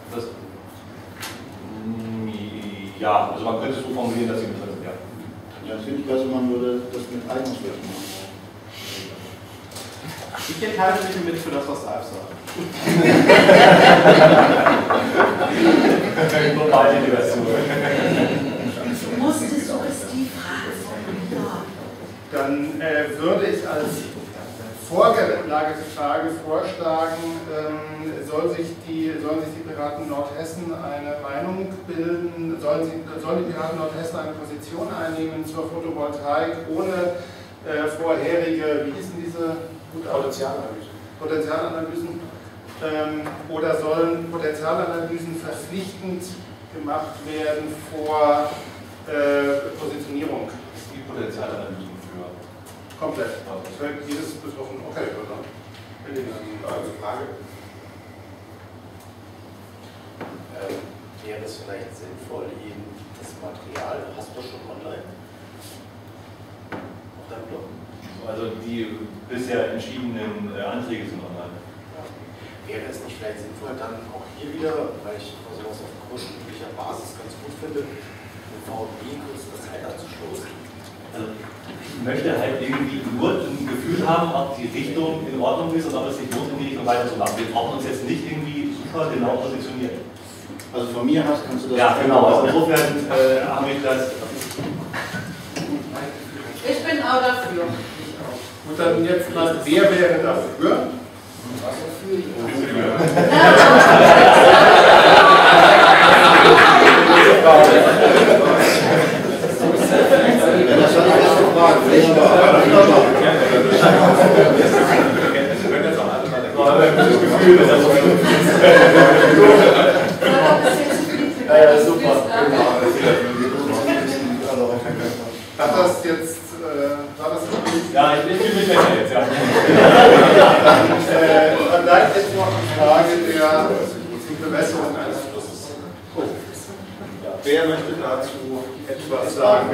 Ja, also man könnte es so formulieren, dass sie mit drin sind, ja. Ja, das finde ich besser, man würde das mit Eignungsflächen machen. Ich enthalte mich mit für das, was Ralf sagt. Globale Version. Du musst es suggestiv fragen. Dann würde ich als vorgelagerte Frage vorschlagen, sollen sich die Piraten Nordhessen eine Meinung bilden, sollen die Piraten Nordhessen eine Position einnehmen zur Photovoltaik ohne vorherige, wie hießen diese? Potenzialanalysen. Oder sollen Potenzialanalysen verpflichtend gemacht werden vor Positionierung? Die Potenzialanalysen für komplett. Das wäre jedes betroffen. Okay, oder? Also Frage. Wäre es vielleicht sinnvoll, eben das Material, hast du schon online? Auf deinem Blog? Also die bisher entschiedenen Anträge sind online. Wäre es nicht vielleicht sinnvoll, dann auch hier wieder, weil ich sowas auf grundstücklicher Basis ganz gut finde, mit VMB kurz das Zeit abzustoßen? Also ich möchte halt irgendwie nur ein Gefühl haben, ob die Richtung in Ordnung ist und ob es sich lohnt, in die Richtung weiterzumachen. Wir brauchen uns jetzt nicht irgendwie super genau positionieren. Also von mir hast kannst du das. Ja, genau. Also insofern habe ich das. Ich bin auch dafür. Gut, dann jetzt mal, wer wäre dafür? Super. Hat das jetzt, war das wirklich? Ja, ich bin mit jetzt, ja. Dann bleibt jetzt noch die Frage der Bewässerung eines Flusses. Oh. Ja. Wer möchte dazu etwas sagen?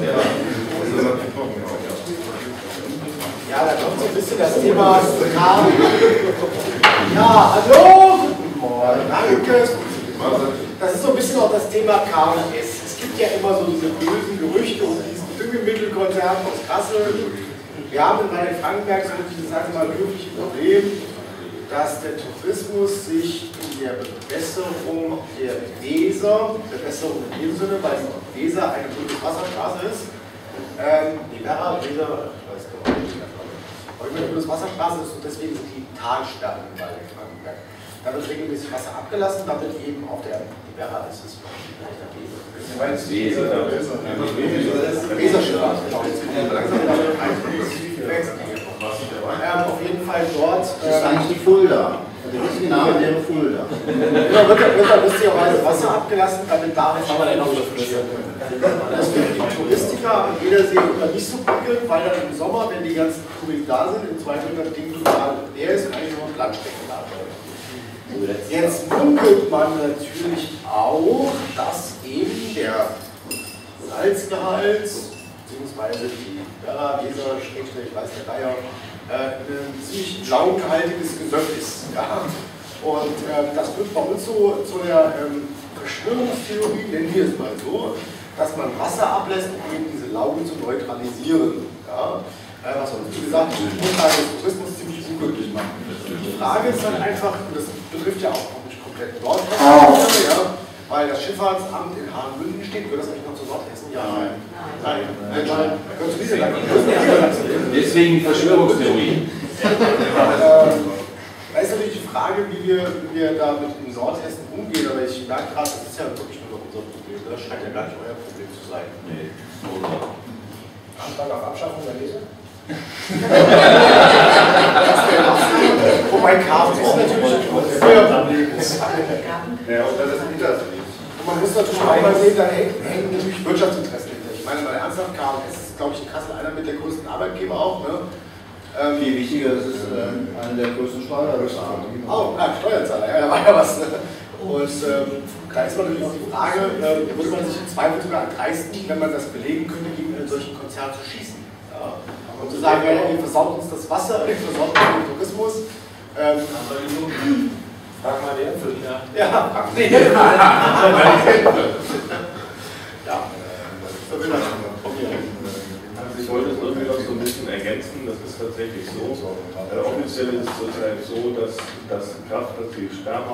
Ja, da kommt so ein bisschen das Thema Kram. Ja, hallo! Guten Morgen, danke. Das ist so ein bisschen auch das Thema KMS. Es gibt ja immer so diese bösen Gerüchte um diesen Düngemittelkonzern aus Kassel. Wir haben in Rhein-Frankenberg so dieses, sagen wir mal, glückliche Problem, dass der Tourismus sich in der Bewässerung der Weser, Bewässerung in dem Sinne, weil die Weser eine Bundeswasserstraße ist, die Werra, Weser, ich weiß gar nicht, aber immer eine Bundeswasserstraße ist und deswegen sind die Talsperren in Rhein-Frankenberg. Da wird regelmäßig Wasser abgelassen, damit eben auf der Werra ist es vielleicht der Weser. Du meinst Weser? Weserstraße, genau. Auf jeden Fall dort. Das ist eigentlich die Fulda. Der richtige Name wäre Fulda. Da wird da lustigerweise Wasser abgelassen, damit da nicht das finden die Touristiker an jeder See immer nicht so prickelnd, weil dann im Sommer, wenn die ganzen Touris da sind, im Zweifel das Ding total leer ist und eigentlich nur ein Landstrecken da ist. Jetzt munkelt man natürlich auch, dass eben der Salzgehalt, beziehungsweise die Werra, Weser, Schrägstrich, weiß der Geier, ein ziemlich laugenhaltiges Gesöff ist. Ja? Und das wird bei uns so zu der Verschwörungstheorie, nennen wir es mal so, dass man Wasser ablässt, um eben diese Laugen zu neutralisieren. Ja? Was uns, wie gesagt, die Grundlage des Tourismus ziemlich unglücklich macht. Die Frage ist dann einfach, und das betrifft ja auch nicht komplett Nordhessen, ja, weil das Schifffahrtsamt in Hahnemünden steht, wird das eigentlich noch zu Nordhessen? Ja, nein. Nein. Deswegen die Verschwörungstheorie. Da ist natürlich die Frage, wie wir damit in Nordhessen umgehen, aber ich merke gerade, das ist ja wirklich nur noch unser Problem. Das scheint ja gar nicht euer Problem zu sein. Nee. Antrag auf Abschaffung der Lese? Wobei KMS natürlich ein Feuerproblem ist. Ja, und das ist das. Und man muss natürlich auch mal sehen, da hängen natürlich Wirtschaftsinteressen hinter. Ich meine, mal ernsthaft, KMS ist, glaube ich, in Kassel einer mit der größten Arbeitgeber auch. Ne? Viel wichtiger, es ist einer der größten Steuerzahler. Oh, Steuerzahler, ja, da war ja was. Und da ist natürlich auch die Frage, würde man sich im Zweifel sogar erdreisten, wenn man das belegen könnte, gegen einen solchen Konzern zu schießen. Ja. Und zu sagen, ja, ihr versaut uns das Wasser, ihr versaut uns den Tourismus. Frag mal den für die. Ja, frag den. Ich wollte es irgendwie noch so ein bisschen ergänzen, das ist tatsächlich so. Offiziell ist es zurzeit so, dass die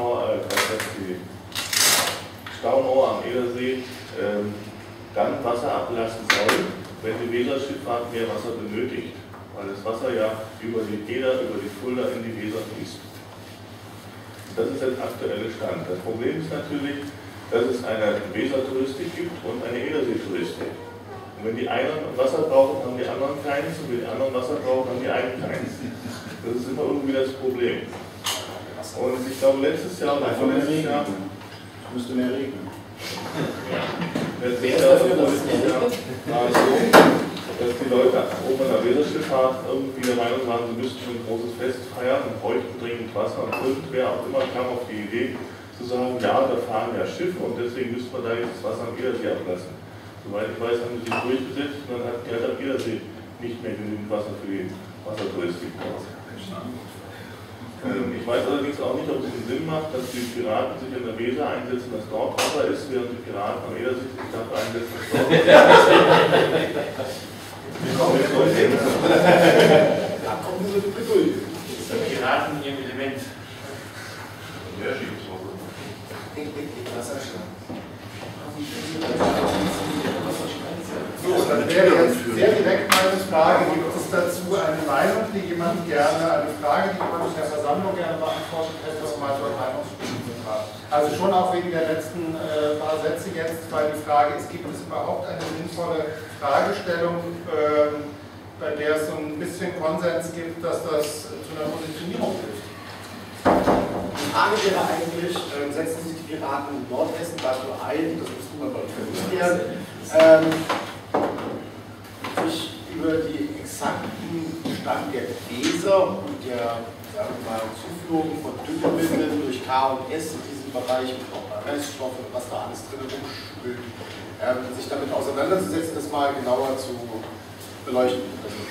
Staumauer am Edersee dann Wasser ablassen soll, wenn die Weserschifffahrt mehr Wasser benötigt, weil das Wasser ja über die Eder, über die Fulda in die Weser fließt. Das ist der aktuelle Stand. Das Problem ist natürlich, dass es eine Wesertouristik gibt und eine Ederseetouristik. Und wenn die einen Wasser brauchen, haben die anderen keins, und wenn die anderen Wasser brauchen, haben die einen keins. Das ist immer irgendwie das Problem. Und ich glaube, letztes Jahr oder vorletztes Jahr müsste mehr regnen. Ja. Letztes Jahr war es so, dass die Leute oben in der Weserschifffahrt irgendwie der Meinung waren, sie müssten ein großes Fest feiern und bräuchten dringend Wasser. Und irgendwer auch immer kam auf die Idee zu sagen, ja, da fahren ja Schiffe und deswegen müsste man da jetzt das Wasser am Edersee ablassen. Soweit ich weiß, haben sie sich durchgesetzt und dann hat die halt am Edersee nicht mehr genügend Wasser für die Wassertouristik. Ich weiß allerdings auch nicht, ob es einen Sinn macht, dass die Piraten sich in der Weser einsetzen, dass dort Wasser ist, während die Piraten am Edersee sich dafür einsetzen, dass dort Da kommen Sie mit durch. Das ist der Piraten in ihrem Element. So, dann wäre jetzt sehr direkt meine Frage, gibt es dazu eine Meinung, die jemand gerne, eine Frage, die jemand in der Versammlung gerne beantwortet hätte, was mal so ein Meinungsbildung hat. Also schon auch wegen der letzten paar Sätze jetzt, weil die Frage ist, gibt es überhaupt eine sinnvolle Fragestellung, bei der es so ein bisschen Konsens gibt, dass das zu einer Positionierung hilft? Die Frage wäre eigentlich, setzen sich die Piraten in Nordhessen dazu ein, das müssen wir mal vermuten, sich über die exakten Stand der Weser und der Zuführung von Düngemitteln durch K&S in diesem Bereich und auch Reststoffe, was da alles drin rumschwimmt, sich damit auseinanderzusetzen, das mal genauer zu beleuchten.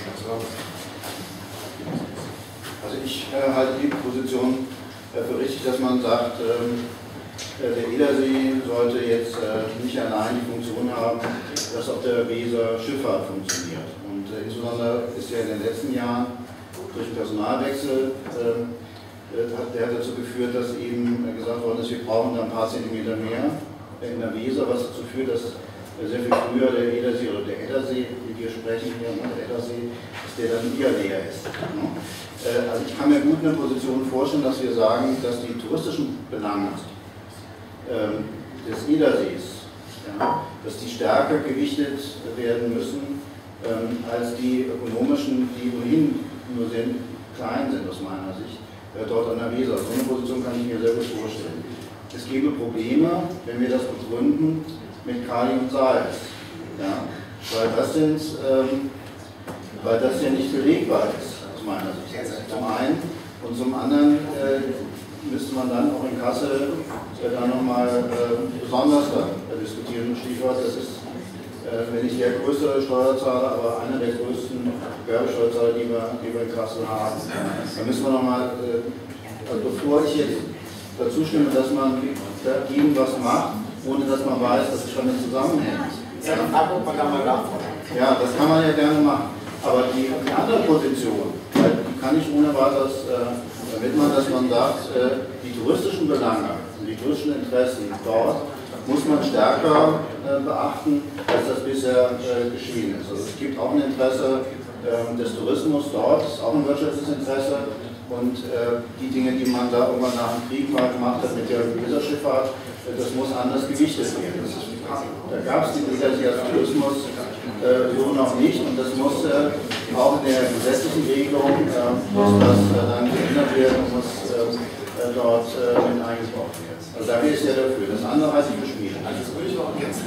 Also ich halte die Position für richtig, dass man sagt, der Edersee sollte jetzt nicht allein die Funktion haben, dass auf der Weser Schifffahrt funktioniert. Und insbesondere ist ja in den letzten Jahren durch den Personalwechsel der hat dazu geführt, dass eben gesagt worden ist, wir brauchen da ein paar Zentimeter mehr in der Weser, was dazu führt, dass sehr viel früher der Edersee oder der Eddersee, wie wir sprechen hier, der Eddersee, dass der dann wieder leer ist. Also ich kann mir gut eine Position vorstellen, dass wir sagen, dass die touristischen Belange des Edersees, dass die stärker gewichtet werden müssen als die ökonomischen, die ohnehin nur sehr klein sind aus meiner Sicht, dort an der Weser. So eine Position kann ich mir sehr gut vorstellen. Es gäbe Probleme, wenn wir das begründen mit Kali und Salz, weil das ja nicht belegbar ist aus meiner Sicht. Zum einen und zum anderen müsste man dann auch in Kassel dann nochmal besonders diskutieren. Stichwort, das ist, wenn nicht der größte Steuerzahler, aber einer der größten Gewerbesteuerzahler, die wir in Kassel haben. Da müssen wir nochmal, also bevor ich jetzt dazu stimme, dass man dagegen was macht, ohne dass man weiß, dass es schon nicht zusammenhängt. Ja, das kann man ja gerne machen. Aber die andere Position, die kann ich ohne weiteres dass man sagt, die touristischen Belange, die touristischen Interessen dort muss man stärker beachten, als das bisher geschehen ist. Also es gibt auch ein Interesse des Tourismus dort, das ist auch ein wirtschaftliches Interesse. Und die Dinge, die man da irgendwann nach dem Krieg mal gemacht hat mit der Weserschifffahrt, das muss anders gewichtet werden. Da gab es die Edersee als Tourismus so noch nicht und das muss auch in der gesetzlichen Regelung muss das dann geändert werden und muss dort mit eingebaut werden. Also da ist ja dafür. Das andere halte ich für schwierig. Das würde ich noch ergänzen.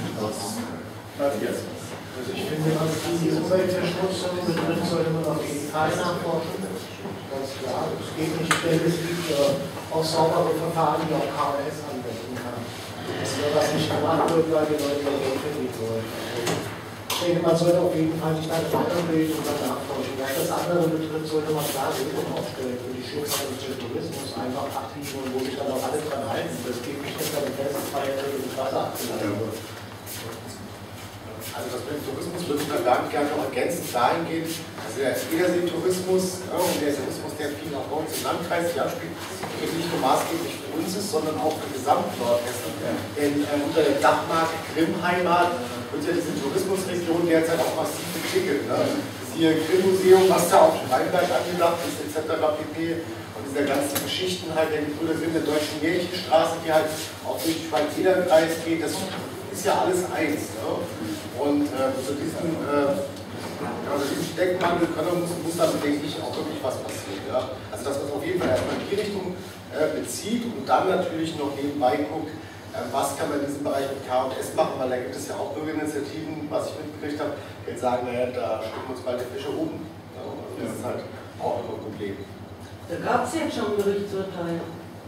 Also ich finde, was die Umweltverschmutzung betrifft, sollte man auf jeden Fall nachforschen. Ganz klar, es geht nicht, ich denke, es gibt auch saubere Verfahren, die auch KMS anwenden kann. Das ist ja was nicht gemacht wird, weil die Leute Geld verdienen wollen. Ich denke, man sollte auf jeden Fall sich dann weiterbilden und dann nachforschen. Was das andere betrifft, sollte man klar Regeln aufstellen für die Schiffsfahrt und den Tourismus einfach aktiv und wo sich dann auch alle dran halten. Das geht nicht, dass dann fest 2 Jahre ins Wasser abgeladen wird. Also das mit dem Tourismus würde ich dann gerne noch ergänzen dahingehend, also der Edersee-Tourismus, und der Tourismus, der viel nach bei uns im Landkreis anspielt, eben nicht nur maßgeblich für uns ist, sondern auch für Gesamt-Nordhessen. Denn unter der Dachmarke Grimm-Heimat wird ja diese Tourismusregion derzeit auch massiv entwickelt. Ne? Das hier Grimm-Museum, was da auf dem Weinberg angedacht ist, etc. pp. Und diese ganzen Geschichten halt der Gebrüder Grimm, der Deutschen Märchenstraße, die halt auch durch den Schwein-Eder-Kreis geht, das ist ja alles eins. Ne? Und zu diesem Deckmantel muss dann, denke ich, auch wirklich was passieren. Ja? Also dass man es auf jeden Fall erstmal in die Richtung bezieht und dann natürlich noch nebenbei guckt, was kann man in diesem Bereich mit K&S machen, weil da gibt es ja auch Bürgerinitiativen, was ich mitgekriegt habe, die sagen, naja, da stecken uns bald die Fische oben. Ja? Also das ist halt auch immer ein Problem. Da gab es jetzt schon Gerichtsurteile.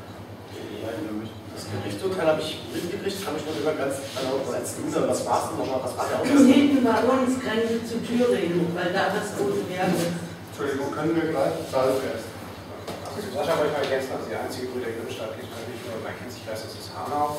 Das Gerichtsurteil habe ich mitgekriegt, habe ich noch über ganz genau als User, was war es denn nochmal, was war ja auch das? Hinten bei uns, Grenze zu Thüringen, weil da das große Werk ist. Entschuldigung, können wir gleich Zahl erst? Sascha wollte ich mal ergänzen, also die einzige Brüder Grimm-Stadt geht natürlich nur, man kennt sich gleich, das ist Hanau.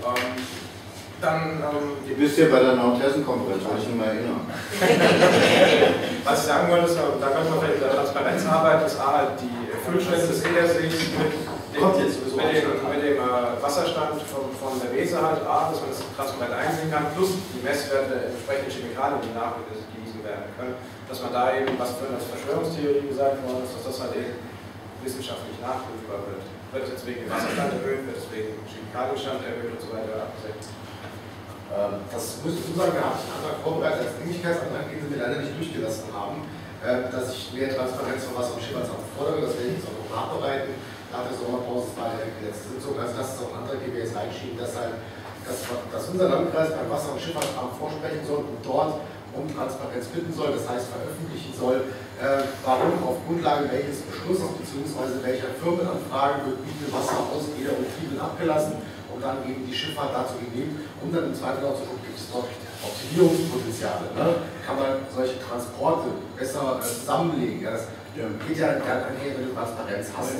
Ihr wisst ja bei der Nordhessen-Konferenz, wollte ich nur mal erinnern. Was ich sagen wollte, ist, da könnte man vielleicht in der Transparenz arbeiten, dass halt die Füllstände des Edersees mit dem Wasserstand von der Weser halt, dass man das transparent einsehen kann, plus die Messwerte entsprechenden Chemikalien, die nachgewiesen werden können, dass man da eben, was für eine Verschwörungstheorie gesagt worden ist, dass das halt eben wissenschaftlich nachprüfbar wird. Wird es jetzt wegen dem Wasserstand erhöht, wird es wegen dem Chemikalienstand erhöht und so weiter abgesenkt. Das muss ich sagen, wir haben einen Antrag vorbereitet als Dringlichkeitsantrag, den wir leider nicht durchgelassen haben, dass ich mehr Transparenz von Wasser- und Schifffahrtsamt fordere, das werde ich jetzt auch noch nachbereiten. Nach der Sommerpause ist meine letzte Sitzung, also das ist auch ein Antrag, den wir jetzt reinschieben, dass unser Landkreis beim Wasser- und Schifffahrtsamt vorsprechen soll und dort um Transparenz bitten soll, das heißt veröffentlichen soll, warum auf Grundlage welches Beschlusses bzw. welcher Firmenanfrage wird wie viel Wasser aus Eder und Triebel abgelassen und dann eben die Schifffahrt dazu gegeben, um dann im Zweifel auch zu gucken, gibt es dort Optimierungspotenziale. Ne? Kann man solche Transporte besser zusammenlegen? Ja, das geht ja gerne einher, wenn du Transparenz hast.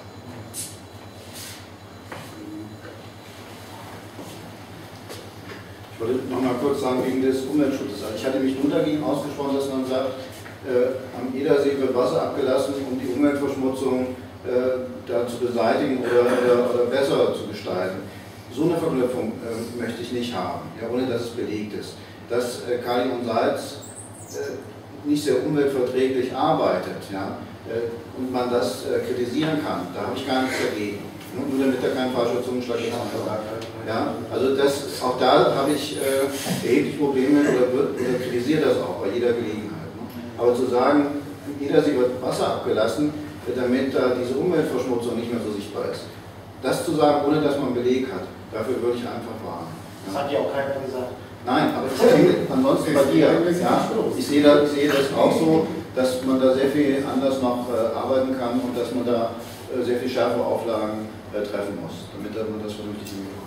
Ich wollte noch mal kurz sagen, wegen des Umweltschutzes. Also ich hatte mich nur dagegen ausgesprochen, dass man sagt, am Edersee wird Wasser abgelassen, um die Umweltverschmutzung da zu beseitigen oder besser zu gestalten. So eine Verknüpfung möchte ich nicht haben, ja, ohne dass es belegt ist. Dass Kalium und Salz nicht sehr umweltverträglich arbeitet, ja, und man das kritisieren kann, da habe ich gar nichts dagegen. Nur damit da kein falscher Zungenschlag ist. Ja, also auch da habe ich erheblich Probleme oder kritisiere das auch bei jeder Gelegenheit. Ne? Aber zu sagen, Edersee wird Wasser abgelassen, damit da diese Umweltverschmutzung nicht mehr so sichtbar ist. Das zu sagen, ohne dass man Beleg hat, dafür würde ich einfach warnen. Ja? Das hat ja auch keiner gesagt. Nein, aber ansonsten bei dir. Ja, ich sehe das auch so, dass man da sehr viel anders noch arbeiten kann und dass man da sehr viel schärfere Auflagen treffen muss, damit man das vernünftig hinbekommt.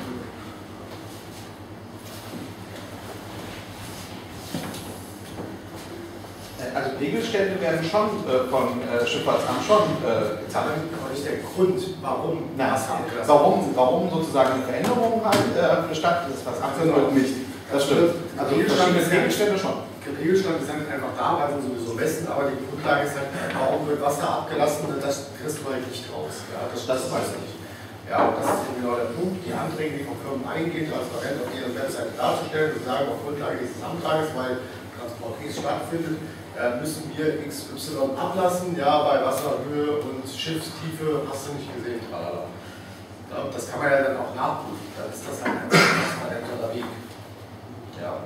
Also Pegelstände werden schon vom Schifffahrtsamt schon gezahlt. Aber nicht der Grund, warum warum sozusagen eine Veränderung halt stattfindet, ist was anderes nicht. Das stimmt. Also Pegelstände schon. Pegelstand ist einfach da, weil wir sowieso messen, aber die Grundlage ist halt, warum wird Wasser abgelassen und das kriegst du halt nicht raus. Ja, das weiß ich nicht. Ja, und das ist genau der Punkt, die Anträge, die von Firmen eingehen, transparent auf ihrer Webseite darzustellen und sagen, auf Grundlage dieses Antrages, weil Transport stattfindet, müssen wir XY ablassen, ja, bei Wasserhöhe und Schiffstiefe hast du nicht gesehen, tralala. Ja, das kann man ja dann auch nachprüfen, dann ist das halt ein transparenterer Weg. Ja.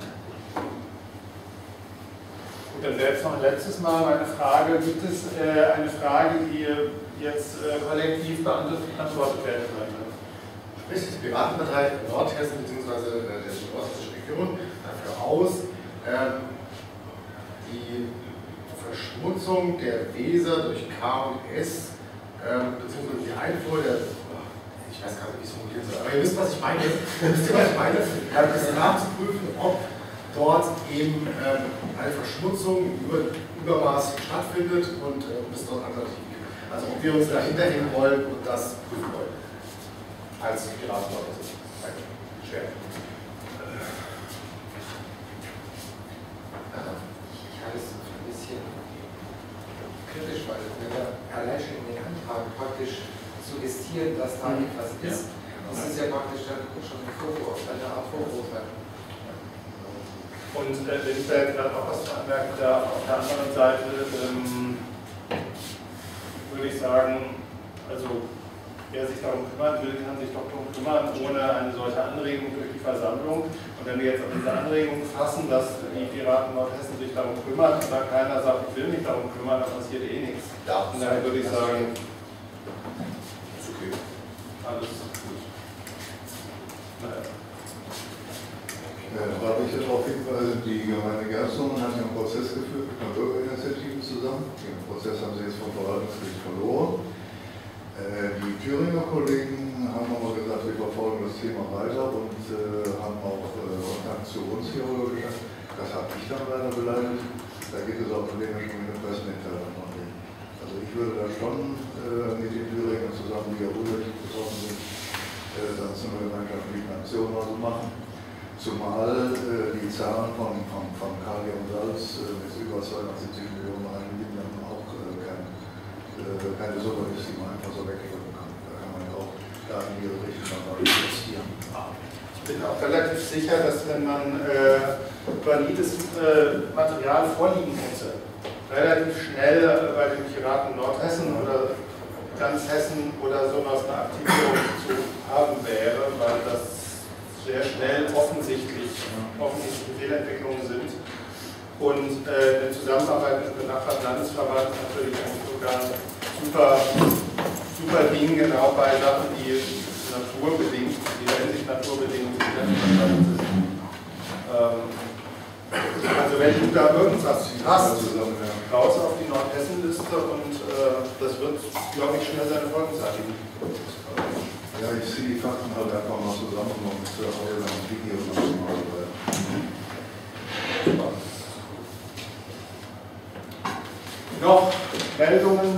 Gut, dann wäre jetzt noch ein letztes Mal meine Frage, gibt es eine Frage, die jetzt kollektiv beantwortet werden könnte? Spricht die Piratenpartei Nordhessen bzw. der südostischen Region dafür aus, die Verschmutzung der Weser durch K&S bzw. die Einfuhr der, ich weiß gar nicht, wie es formuliert soll, aber ihr wisst, was ich meine, das nachzuprüfen, ob dort eben eine Verschmutzung Übermaß stattfindet und es dort Alternativen gibt. Also ob wir uns dahinter hängen wollen und das prüfen wollen. Als Piraten. Schwer. was ist. Das ist ja praktisch dann schon eine Art Vorurteil. Und wenn ich da jetzt gerade noch was anmerken darf, auf der anderen Seite würde ich sagen, also wer sich darum kümmern will, kann sich doch darum kümmern, ohne eine solche Anregung durch die Versammlung. Und wenn wir jetzt auf diese Anregung fassen, dass die Piraten Nordhessen sich darum kümmern und da keiner sagt, ich will mich darum kümmern, dann passiert eh nichts. Und daher würde ich sagen, ist okay. Alles gut. Naja. Darf ich darauf hinweisen, die Gemeinde Gerstungen hat ja einen Prozess geführt mit einer Bürgerinitiative zusammen. Den Prozess haben sie jetzt vom Verwaltungsgericht verloren. Die Thüringer Kollegen haben aber gesagt, wir verfolgen das Thema weiter und haben auch Kontakt zu uns hier rübergeschickt. Das habe ich dann leider beleidigt. Da geht es auch dementsprechend eine Pressemitteilung noch nicht. Also ich würde da schon mit den Thüringern zusammen, die ja urheberlich betroffen sind, dann eine gemeinschaftliche Aktion also machen. Zumal die Zahlen von Kali und Salz mit über 270 Millionen Einwohnern dann auch keine Summe ist, die man einfach so wegdrücken kann. Da kann man auch da in ihre Richtung mal investieren. Ich bin auch relativ sicher, dass wenn man valides Material vorliegen hätte, relativ schnell bei den Piraten Nordhessen oder ganz Hessen oder sowas eine Aktivierung zu haben wäre, weil das sehr schnell offensichtliche Fehlentwicklungen sind. Und eine Zusammenarbeit mit dem benachbarten Landesverband natürlich eigentlich sogar super Ding, genau bei Sachen, die naturbedingt, in dieser Hinsicht naturbedingt sind. Also wenn du da irgendwas hast, raus auf die Nordhessen-Liste und das wird, glaube ich, schnell seine Folgen zeigen. Ja, ich ziehe die Fakten halt einfach mal zusammen und heute dann Wiki und dann mal Noch Meldungen?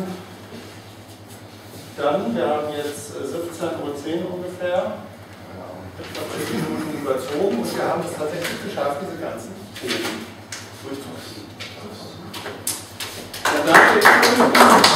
Dann, wir haben jetzt 17:10 Uhr ungefähr. Etwa 10 Minuten überzogen und wir haben es tatsächlich geschafft, diese ganzen Themen durchzuziehen. Dann danke ich Ihnen.